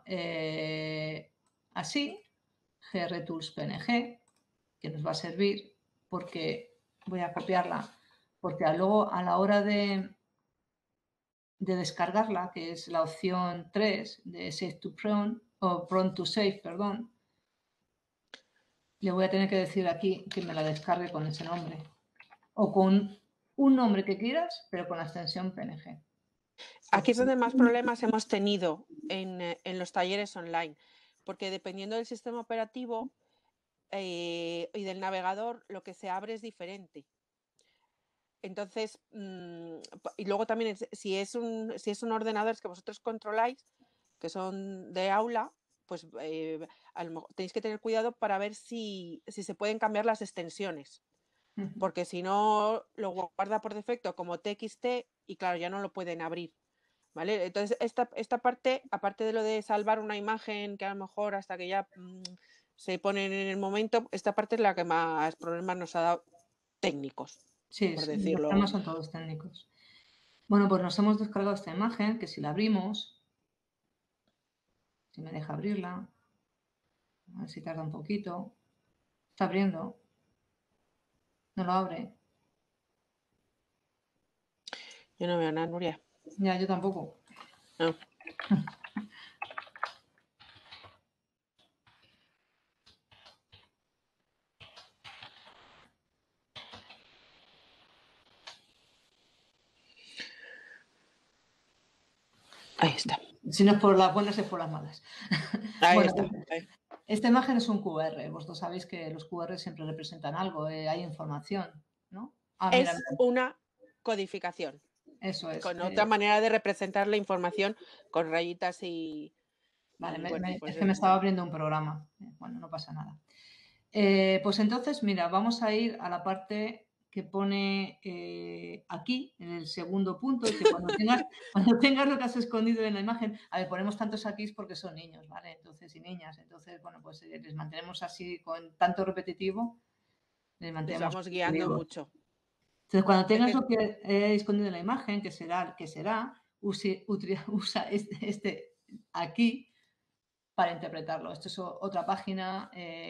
así, grtools PNG, que nos va a servir porque voy a copiarla, porque luego a la hora de descargarla, que es la opción 3 de Save to Prone, o Prone to Save, perdón, le voy a tener que decir aquí que me la descargue con ese nombre. O con un nombre que quieras, pero con la extensión PNG. Aquí es donde más problemas hemos tenido en los talleres online, porque dependiendo del sistema operativo y del navegador, lo que se abre es diferente. Entonces, y luego también si es un ordenador que vosotros controláis, que son de aula, pues a lo mejor tenéis que tener cuidado para ver si se pueden cambiar las extensiones, porque si no lo guarda por defecto como TXT y claro, ya no lo pueden abrir, ¿vale? Entonces esta parte, aparte de lo de salvar una imagen que a lo mejor hasta que ya se ponen en el momento, esta parte es la que más problemas nos ha dado técnicos, Sí, por los decirlo. problemas son todos técnicos. Bueno, pues nos hemos descargado esta imagen, que si la abrimos, si me deja abrirla, a ver si tarda un poquito. Está abriendo. No lo abre. Yo no veo nada, Nuria. Ya, yo tampoco. No. Ahí está. Si no es por las buenas, es por las malas. Ahí Bueno, está. pues, esta imagen es un QR. Vosotros sabéis que los QR siempre representan algo, hay información, ¿no? Ah, mira, Es una codificación. eso es. Con otra manera de representar la información con rayitas y... Vale, bueno, pues es que me estaba abriendo un programa. Bueno, no pasa nada. Pues entonces, mira, vamos a ir a la parte que pone aquí, en el segundo punto, y que cuando tengas lo que has escondido en la imagen, a ver, ponemos tantos aquí porque son niños, ¿vale? Entonces, y niñas, entonces, bueno, pues les mantenemos así con tanto repetitivo, les mantenemos. Les vamos guiando mucho. Entonces, cuando tengas lo que he escondido en la imagen, que será, usa este aquí para interpretarlo. Esto es otra página,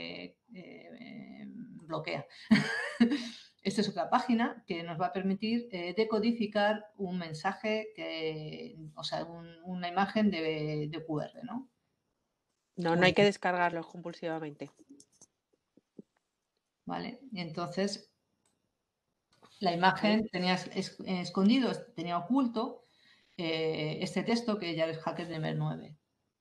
bloquea. Esta es otra página que nos va a permitir decodificar un mensaje, o sea, una imagen de QR, ¿no? No hay que descargarlos compulsivamente. Vale, y entonces la imagen tenía escondido, tenía oculto este texto que ya es Hacker de MER 9.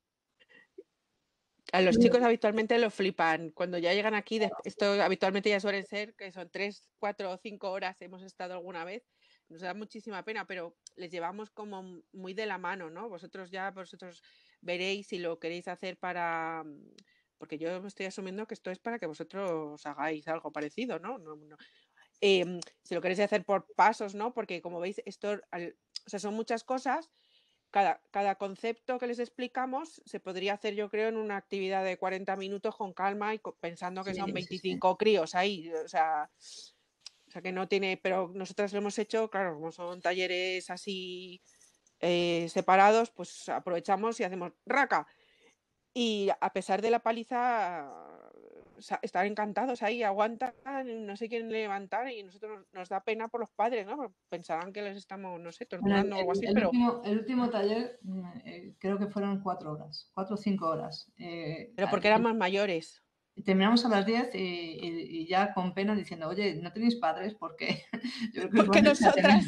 A los chicos habitualmente lo flipan. Cuando ya llegan aquí, esto habitualmente ya suelen ser que son 3, 4 o 5 horas, hemos estado alguna vez. Nos da muchísima pena, pero les llevamos como muy de la mano, ¿no? Vosotros veréis si lo queréis hacer para... Porque yo me estoy asumiendo que esto es para que vosotros hagáis algo parecido, ¿no? Si lo queréis hacer por pasos, ¿no? Porque como veis, esto, o sea, son muchas cosas. Cada concepto que les explicamos se podría hacer, yo creo, en una actividad de 40 minutos con calma y pensando que son 25 críos ahí. O sea, que no tiene, pero nosotros lo hemos hecho, claro, como son talleres así separados, pues aprovechamos y hacemos raca. Y a pesar de la paliza, están encantados ahí, aguantan, no sé quién levantar y nosotros nos da pena por los padres, ¿no? Porque pensarán que les estamos, no sé, torturando o algo así, pero... El último taller creo que fueron 4 horas, 4 o 5 horas. Pero porque eran más mayores. Terminamos a las 10 y ya con pena diciendo, oye, ¿no tenéis padres? Porque yo creo que porque nosotras...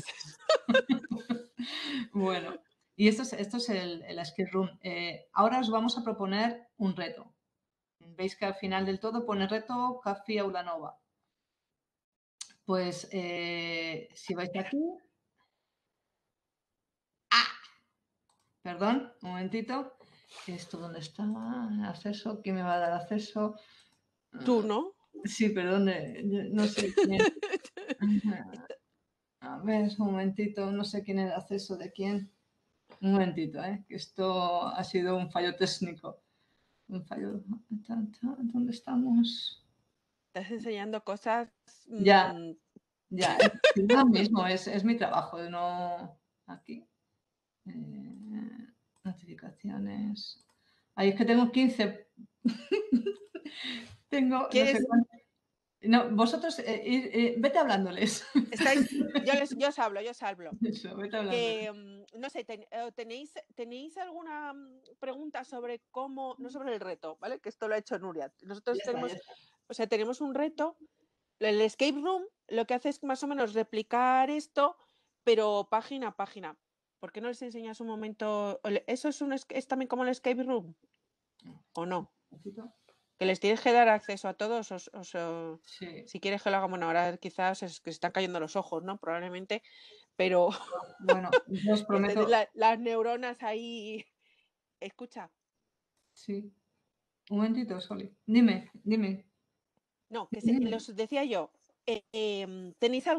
Bueno, y esto es el escape room. Ahora os vamos a proponer un reto. Veis que al final del todo pone reto Café Aula Nova. Pues si vais aquí... ¡Ah! Perdón, un momentito. ¿Esto dónde está? Acceso. ¿Quién me va a dar acceso? Tú, ¿no? Sí, perdón, no sé quién. A ver, un momentito, no sé quién es el acceso de quién. Un momentito, que esto ha sido un fallo técnico. Un fallo. ¿Dónde estamos? Estás enseñando cosas. Ya, es lo mismo, es mi trabajo, no aquí. Notificaciones. Ahí es que tengo 15. Tengo. ¿Quieres? No, vosotros vete hablándoles. Yo os hablo. Eso, vete hablándoles. No sé, ¿tenéis alguna pregunta sobre cómo, no sobre el reto, ¿vale? Que esto lo ha hecho Nuria. Nosotros tenemos un reto. El escape room lo que hace es más o menos replicar esto, pero página a página. ¿Por qué no les enseñas un momento? ¿Eso es también como el escape room? ¿O no? Que les tienes que dar acceso a todos, sí. Si quieres que lo hagamos ahora, quizás es que se están cayendo los ojos, ¿no? Probablemente, pero bueno, yo os prometo... las neuronas ahí, escucha. Sí. Un momentito, Soli. Dime. No, que Dime. los decía yo, ¿tenéis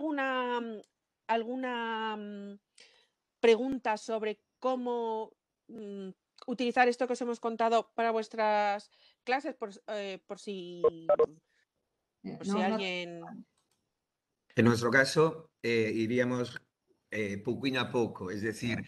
alguna pregunta sobre cómo utilizar esto que os hemos contado para vuestras clases? Por si No, alguien... En nuestro caso, iríamos poquito a poco, es decir,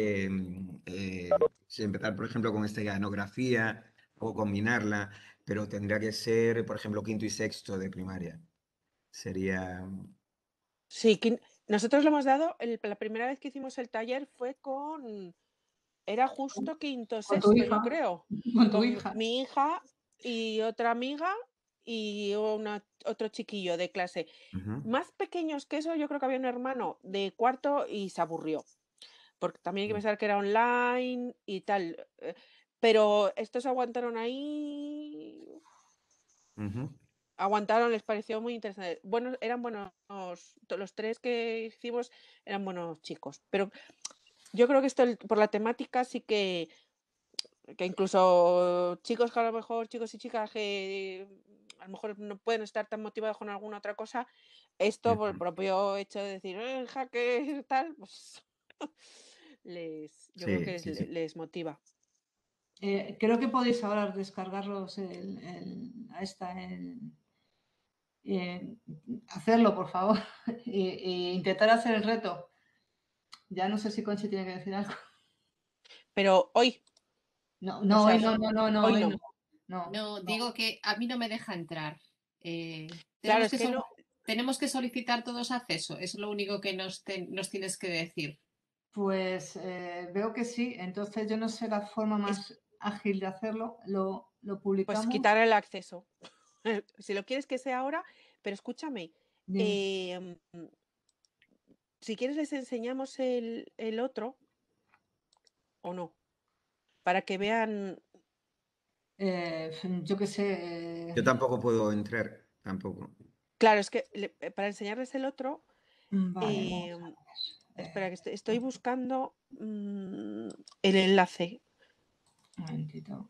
si empezar, por ejemplo, con esteganografía o combinarla, pero tendría que ser, por ejemplo, quinto y sexto de primaria. Sería... Sí, nosotros lo hemos dado, la primera vez que hicimos el taller fue era justo quinto, con tu sexto, hija. yo creo. Con tu Con hija. mi hija y otra amiga y otro chiquillo de clase. Ujú. Más pequeños que eso, yo creo que había un hermano de cuarto y se aburrió. Porque también hay que pensar que era online y tal. Pero estos aguantaron ahí. Ujú. Aguantaron, les pareció muy interesante. Bueno, eran buenos, los tres que hicimos eran buenos chicos. Pero yo creo que esto, por la temática, sí que incluso chicos que a lo mejor, chicos y chicas que a lo mejor no pueden estar tan motivados con alguna otra cosa, esto por el Ujú. propio hecho de decir, jaque tal, pues yo creo que Sí. les motiva. Creo que podéis ahora descargarlos hacerlo, por favor, e intentar hacer el reto. Ya no sé si Conchi tiene que decir algo. Pero hoy, No, o sea, hoy no. hoy no. No, digo que a mí no me deja entrar. Claro, es que no. Tenemos que solicitar todos acceso, es lo único que nos tienes que decir. Pues veo que sí, entonces yo no sé la forma más ágil de hacerlo, lo publicamos. Pues quitar el acceso. Si lo quieres que sea ahora, pero escúchame, si quieres les enseñamos el otro o no, para que vean. Yo qué sé. Yo tampoco puedo entrar, tampoco. Claro, es que para enseñarles el otro, Vale, vamos a ver. espera, que estoy buscando el enlace. Un momentito.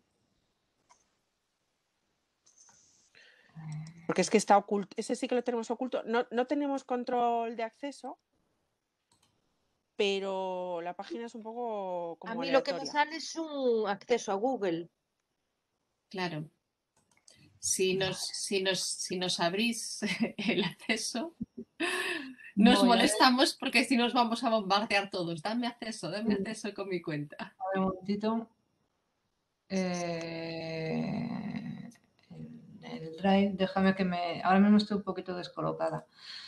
Porque es que está oculto, ese sí que lo tenemos oculto. No tenemos control de acceso, pero la página es un poco como A mí lo que me aleatoria. sale es un acceso a Google. Claro. Si nos abrís el acceso, nos molestamos porque si nos vamos a bombardear todos. Dame acceso con mi cuenta. A ver, un momentito. El Drive, déjame que ahora mismo estoy un poquito descolocada.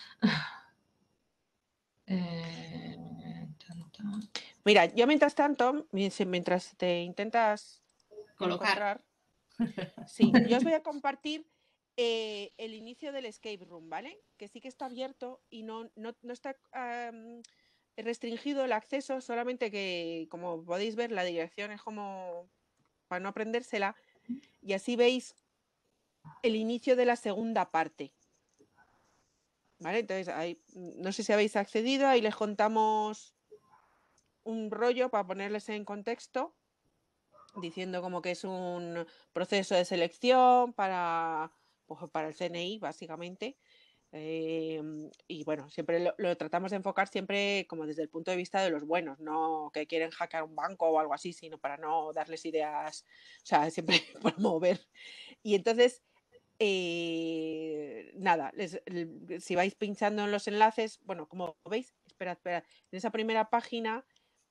Mira, yo mientras tanto, mientras te intentas Colocar. encontrar, sí, yo os voy a compartir el inicio del escape room, ¿vale? Que sí que está abierto y no está restringido el acceso, solamente que, como podéis ver, la dirección es como para no aprendérsela, y así veis el inicio de la segunda parte. ¿Vale? Entonces, ahí, no sé si habéis accedido, ahí les contamos un rollo para ponerles en contexto, diciendo como que es un proceso de selección para el CNI, básicamente. Y bueno, siempre lo tratamos de enfocar siempre como desde el punto de vista de los buenos, no que quieren hackear un banco o algo así, sino para no darles ideas, o sea, siempre promover. Y entonces, nada, si vais pinchando en los enlaces, bueno, como veis, espera, en esa primera página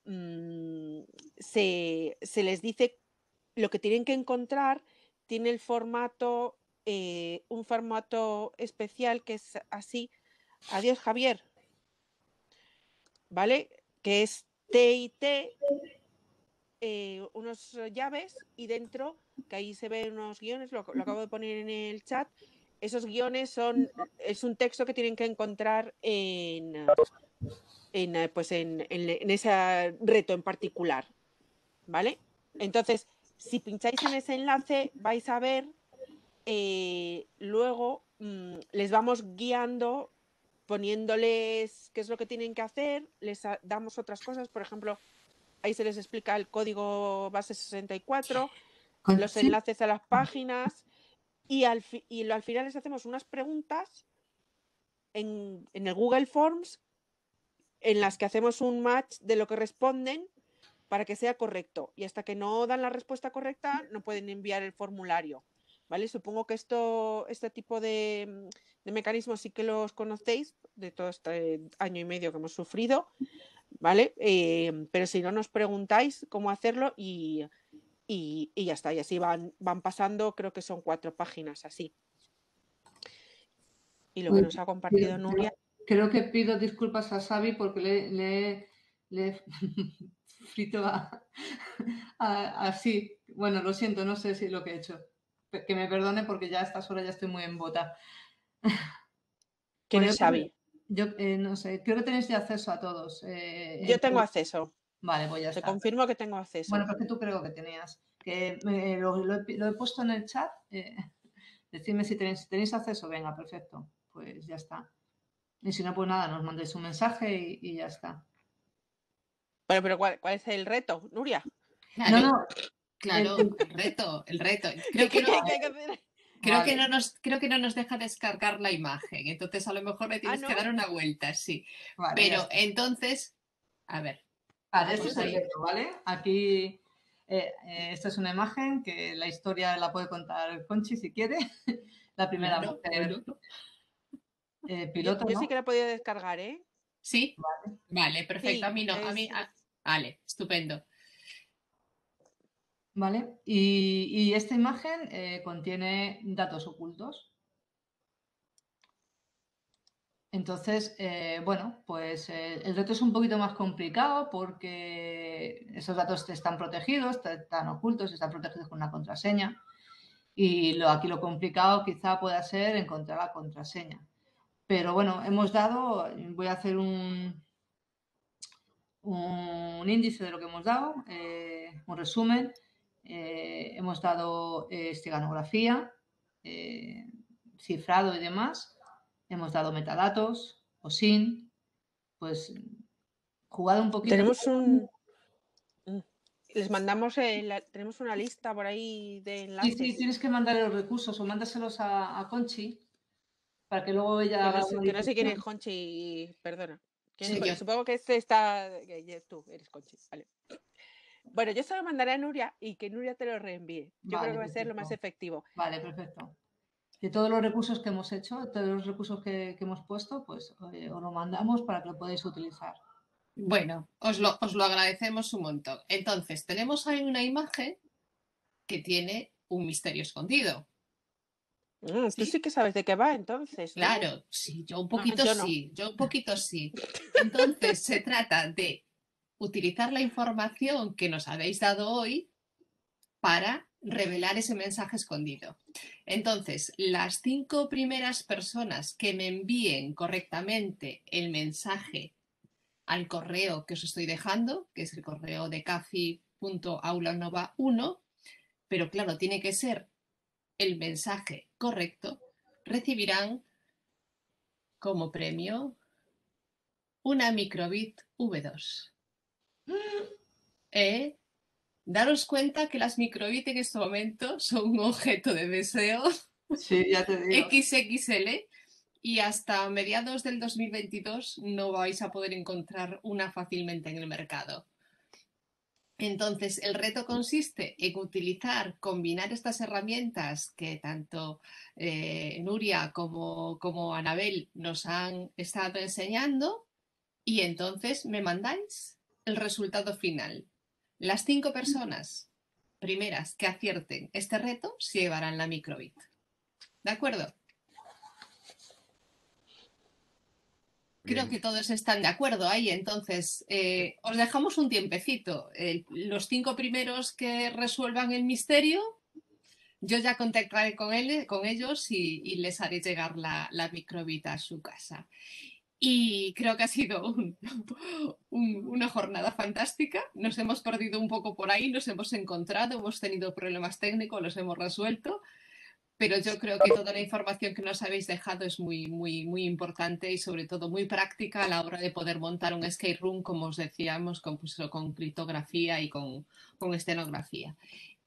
se les dice lo que tienen que encontrar, tiene el formato, un formato especial que es así, adiós Javier, ¿vale? Que es TIT, unos llaves y dentro, que ahí se ven unos guiones, lo acabo de poner en el chat, esos guiones es un texto que tienen que encontrar en ese reto en particular, ¿vale? Entonces, si pincháis en ese enlace, vais a ver, luego les vamos guiando, poniéndoles qué es lo que tienen que hacer, les damos otras cosas, por ejemplo, ahí se les explica el código base 64, los Sí, enlaces a las páginas y al final les hacemos unas preguntas en el Google Forms en las que hacemos un match de lo que responden para que sea correcto. Y hasta que no dan la respuesta correcta, no pueden enviar el formulario. ¿Vale? Supongo que este tipo de mecanismos sí que los conocéis de todo este año y medio que hemos sufrido, ¿vale? Pero si no, nos preguntáis cómo hacerlo y ya está. Y así van pasando, creo que son 4 páginas así. Y lo que nos ha compartido Nuria. Creo que pido disculpas a Xavi porque le he frito así. Bueno, lo siento, no sé si lo que he hecho. Que me perdone porque ya a estas horas ya estoy muy en bota. ¿Quién Bueno, es Xavi? yo no sé, creo que tenéis ya acceso a todos. Yo tengo acceso. Vale, pues ya Te está. confirmo que tengo acceso. Bueno, porque tú creo que tenías. Que lo he puesto en el chat. Decidme si tenéis acceso. Venga, perfecto. Pues ya está. Y si no, pues nada, nos mandéis un mensaje y ya está. Bueno, pero ¿cuál es el reto, Nuria? Claro, No, claro, el reto. Creo que ¿Qué no, hay que hacer? creo que no nos deja descargar la imagen, entonces a lo mejor le tienes que ¿no? dar una vuelta, sí. vale, Pero entonces, a ver, vale, esto vamos es ahí. el reto, ¿vale? Aquí, esta es una imagen que la historia la puede contar Conchi si quiere. La primera Claro, mujer no. piloto, Yo ¿no? sí que la he podido descargar, ¿eh? Sí, vale, perfecto. A Sí, mí no, vale, estupendo. ¿Vale? Y esta imagen contiene datos ocultos. Entonces, bueno, pues el reto es un poquito más complicado porque esos datos están protegidos, están ocultos, están protegidos con una contraseña. Y aquí lo complicado quizá pueda ser encontrar la contraseña. Pero bueno, voy a hacer un índice de lo que hemos dado, un resumen. Hemos dado esteganografía, cifrado y demás. Hemos dado metadatos, OSINT, pues jugado un poquito. Tenemos les mandamos, tenemos una lista por ahí de enlaces. Sí, tienes que mandar los recursos o mándaselos a Conchi para que luego ella haga una que no sé quién es difusión. Conchi, perdona. Sí, yo. Supongo que está. Tú eres Conchi, vale. Bueno, yo se lo mandaré a Nuria y que Nuria te lo reenvíe. Yo Vale, creo que va a ser lo más perfecto. efectivo. Vale, perfecto. De todos los recursos que hemos hecho, todos los recursos que hemos puesto, pues os lo mandamos para que lo podáis utilizar. Bueno, os lo agradecemos un montón. Entonces, tenemos ahí una imagen que tiene un misterio escondido. Tú sí que sabes de qué va, entonces, ¿no? Claro, sí, yo un poquito yo no. sí, yo un poquito sí. Entonces, se trata de utilizar la información que nos habéis dado hoy para revelar ese mensaje escondido. Entonces, las 5 primeras personas que me envíen correctamente el mensaje al correo que os estoy dejando, que es el correo de cafi.aulanova1, pero claro, tiene que ser el mensaje correcto, recibirán como premio una microbit V2. Daros cuenta que las microbit en este momento son un objeto de deseo Sí, ya te digo. XXL y hasta mediados del 2022 no vais a poder encontrar una fácilmente en el mercado. Entonces, el reto consiste en combinar estas herramientas que tanto Nuria como Anabel nos han estado enseñando y entonces me mandáis el resultado final. Las 5 personas primeras que acierten este reto se llevarán la microbit. ¿De acuerdo? Creo que todos están de acuerdo ahí, entonces os dejamos un tiempecito. Los 5 primeros que resuelvan el misterio, yo ya contactaré con ellos y les haré llegar la microbit a su casa. Y creo que ha sido una jornada fantástica. Nos hemos perdido un poco por ahí, nos hemos encontrado, hemos tenido problemas técnicos, los hemos resuelto. Pero yo creo que toda la información que nos habéis dejado es muy, muy, muy importante y sobre todo muy práctica a la hora de poder montar un escape room, como os decíamos, con criptografía y con estenografía.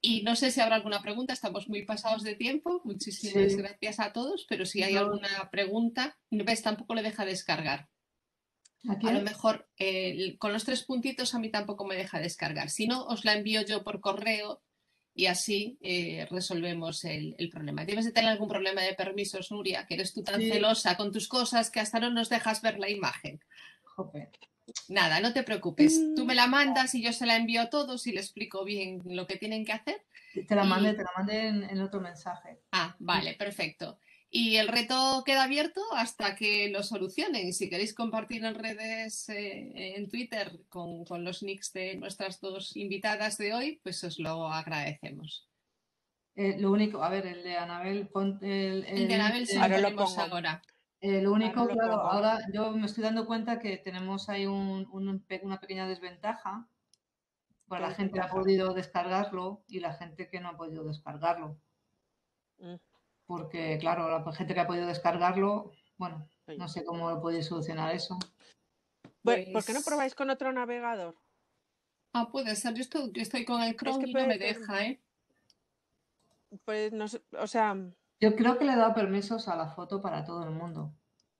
Y no sé si habrá alguna pregunta, estamos muy pasados de tiempo. Muchísimas Sí. gracias a todos, pero si hay Yo- alguna pregunta, ves, tampoco le deja descargar. ¿A A lo quién? mejor con los 3 puntitos a mí tampoco me deja descargar. Si no, os la envío yo por correo y así resolvemos el problema. Debes de tener algún problema de permisos, Nuria, que eres tú tan Sí. celosa con tus cosas que hasta no nos dejas ver la imagen. Jope. Nada, no te preocupes. Tú me la mandas y yo se la envío a todos y le explico bien lo que tienen que hacer. Te la mandé, Y- te la mandé en otro mensaje. Ah, vale, perfecto. Y el reto queda abierto hasta que lo solucionen. Y si queréis compartir en redes, en Twitter, con los nicks de nuestras 2 invitadas de hoy, pues os lo agradecemos. Lo único, a ver, el de Anabel, El de Anabel se lo Ahora lo ponemos pongo. ahora. lo único, Ahora lo claro, pongo. ahora yo me estoy dando cuenta que tenemos ahí una pequeña desventaja. Pues ¿Qué la gente ha desventaja? podido descargarlo y la gente que no ha podido descargarlo. Mm, Porque, claro, la gente que ha podido descargarlo, bueno, oye. no sé cómo podéis solucionar eso. Bueno, ¿por qué no Pues- probáis con otro navegador? Ah, puede ser. Yo estoy con el Chrome que y no me puede- deja, ¿eh? Pues no sé, o sea, Yo creo que le he dado permisos a la foto para todo el mundo.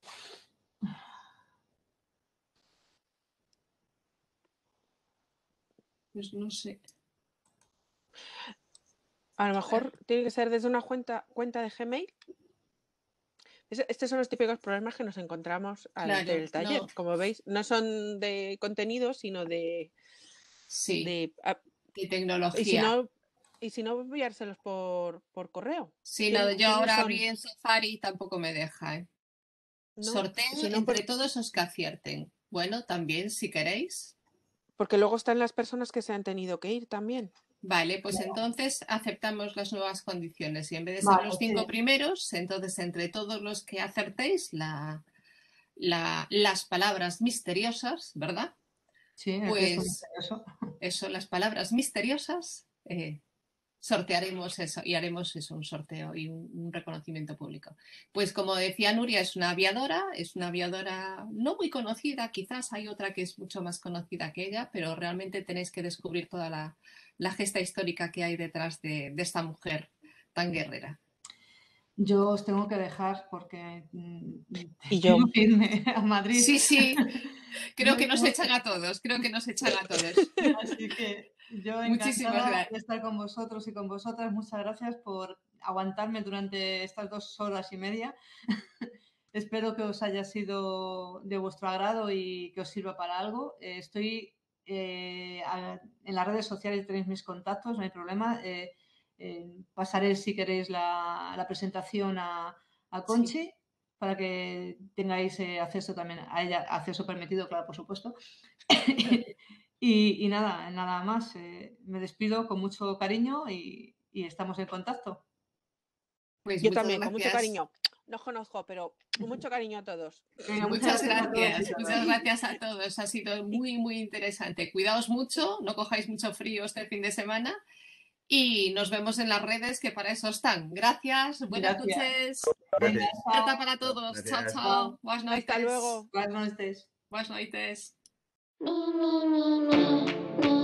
Pues no sé. a lo mejor tiene que ser desde una cuenta de Gmail. Estos son los típicos problemas que nos encontramos al Claro, hacer el taller. no. Como veis, no son de contenido, sino de... Sí, de y y tecnología. si no enviárselos por correo. Sí, ¿Quién- no, yo quiénes ahora son? abrí en Safari y tampoco me deja, ¿eh? ¿No? Sorteo Si no, entre todos los que acierten. Bueno, también, si queréis. porque luego están las personas que se han tenido que ir también. Vale, pues entonces aceptamos las nuevas condiciones y en vez de ser Vale, los 5 sí. primeros, entonces entre todos los que acertéis las palabras misteriosas, ¿verdad? Sí, es Pues misterioso. eso, las palabras misteriosas, sortearemos eso y haremos eso, un sorteo y un reconocimiento público. Pues como decía Nuria, es una aviadora no muy conocida, quizás hay otra que es mucho más conocida que ella, pero realmente tenéis que descubrir toda la gesta histórica que hay detrás de esta mujer tan guerrera. Yo os tengo que dejar porque Y yo. tengo que irme a Madrid. Sí, sí, creo Yo que nos tengo echan a todos, Así que yo Muchísimas encantada gracias. de estar con vosotros y con vosotras. Muchas gracias por aguantarme durante estas 2 horas y media. Espero que os haya sido de vuestro agrado y que os sirva para algo. Estoy en las redes sociales, tenéis mis contactos, no hay problema. Pasaré, si queréis, la presentación a Conchi. Sí. Para que tengáis acceso también a ella, acceso permitido, claro, por supuesto. Y nada más. Me despido con mucho cariño y estamos en contacto. Pues Yo muchas también, con mucho gracias. cariño. No os conozco, pero con mucho cariño a todos. Venga, Muchas a todos y gracias, todas. muchas gracias a todos. Ha sido muy, muy interesante. Cuidaos mucho, no cojáis mucho frío este fin de semana y nos vemos en las redes que para eso están. Gracias, buenas Gracias. noches. Venga, Gracias. chao. Trata para todos. Chao, Gracias. chao. Buenas noites. Hasta luego. Buenas noches. Buenas noites. Mi, mi, mi, mi, mi.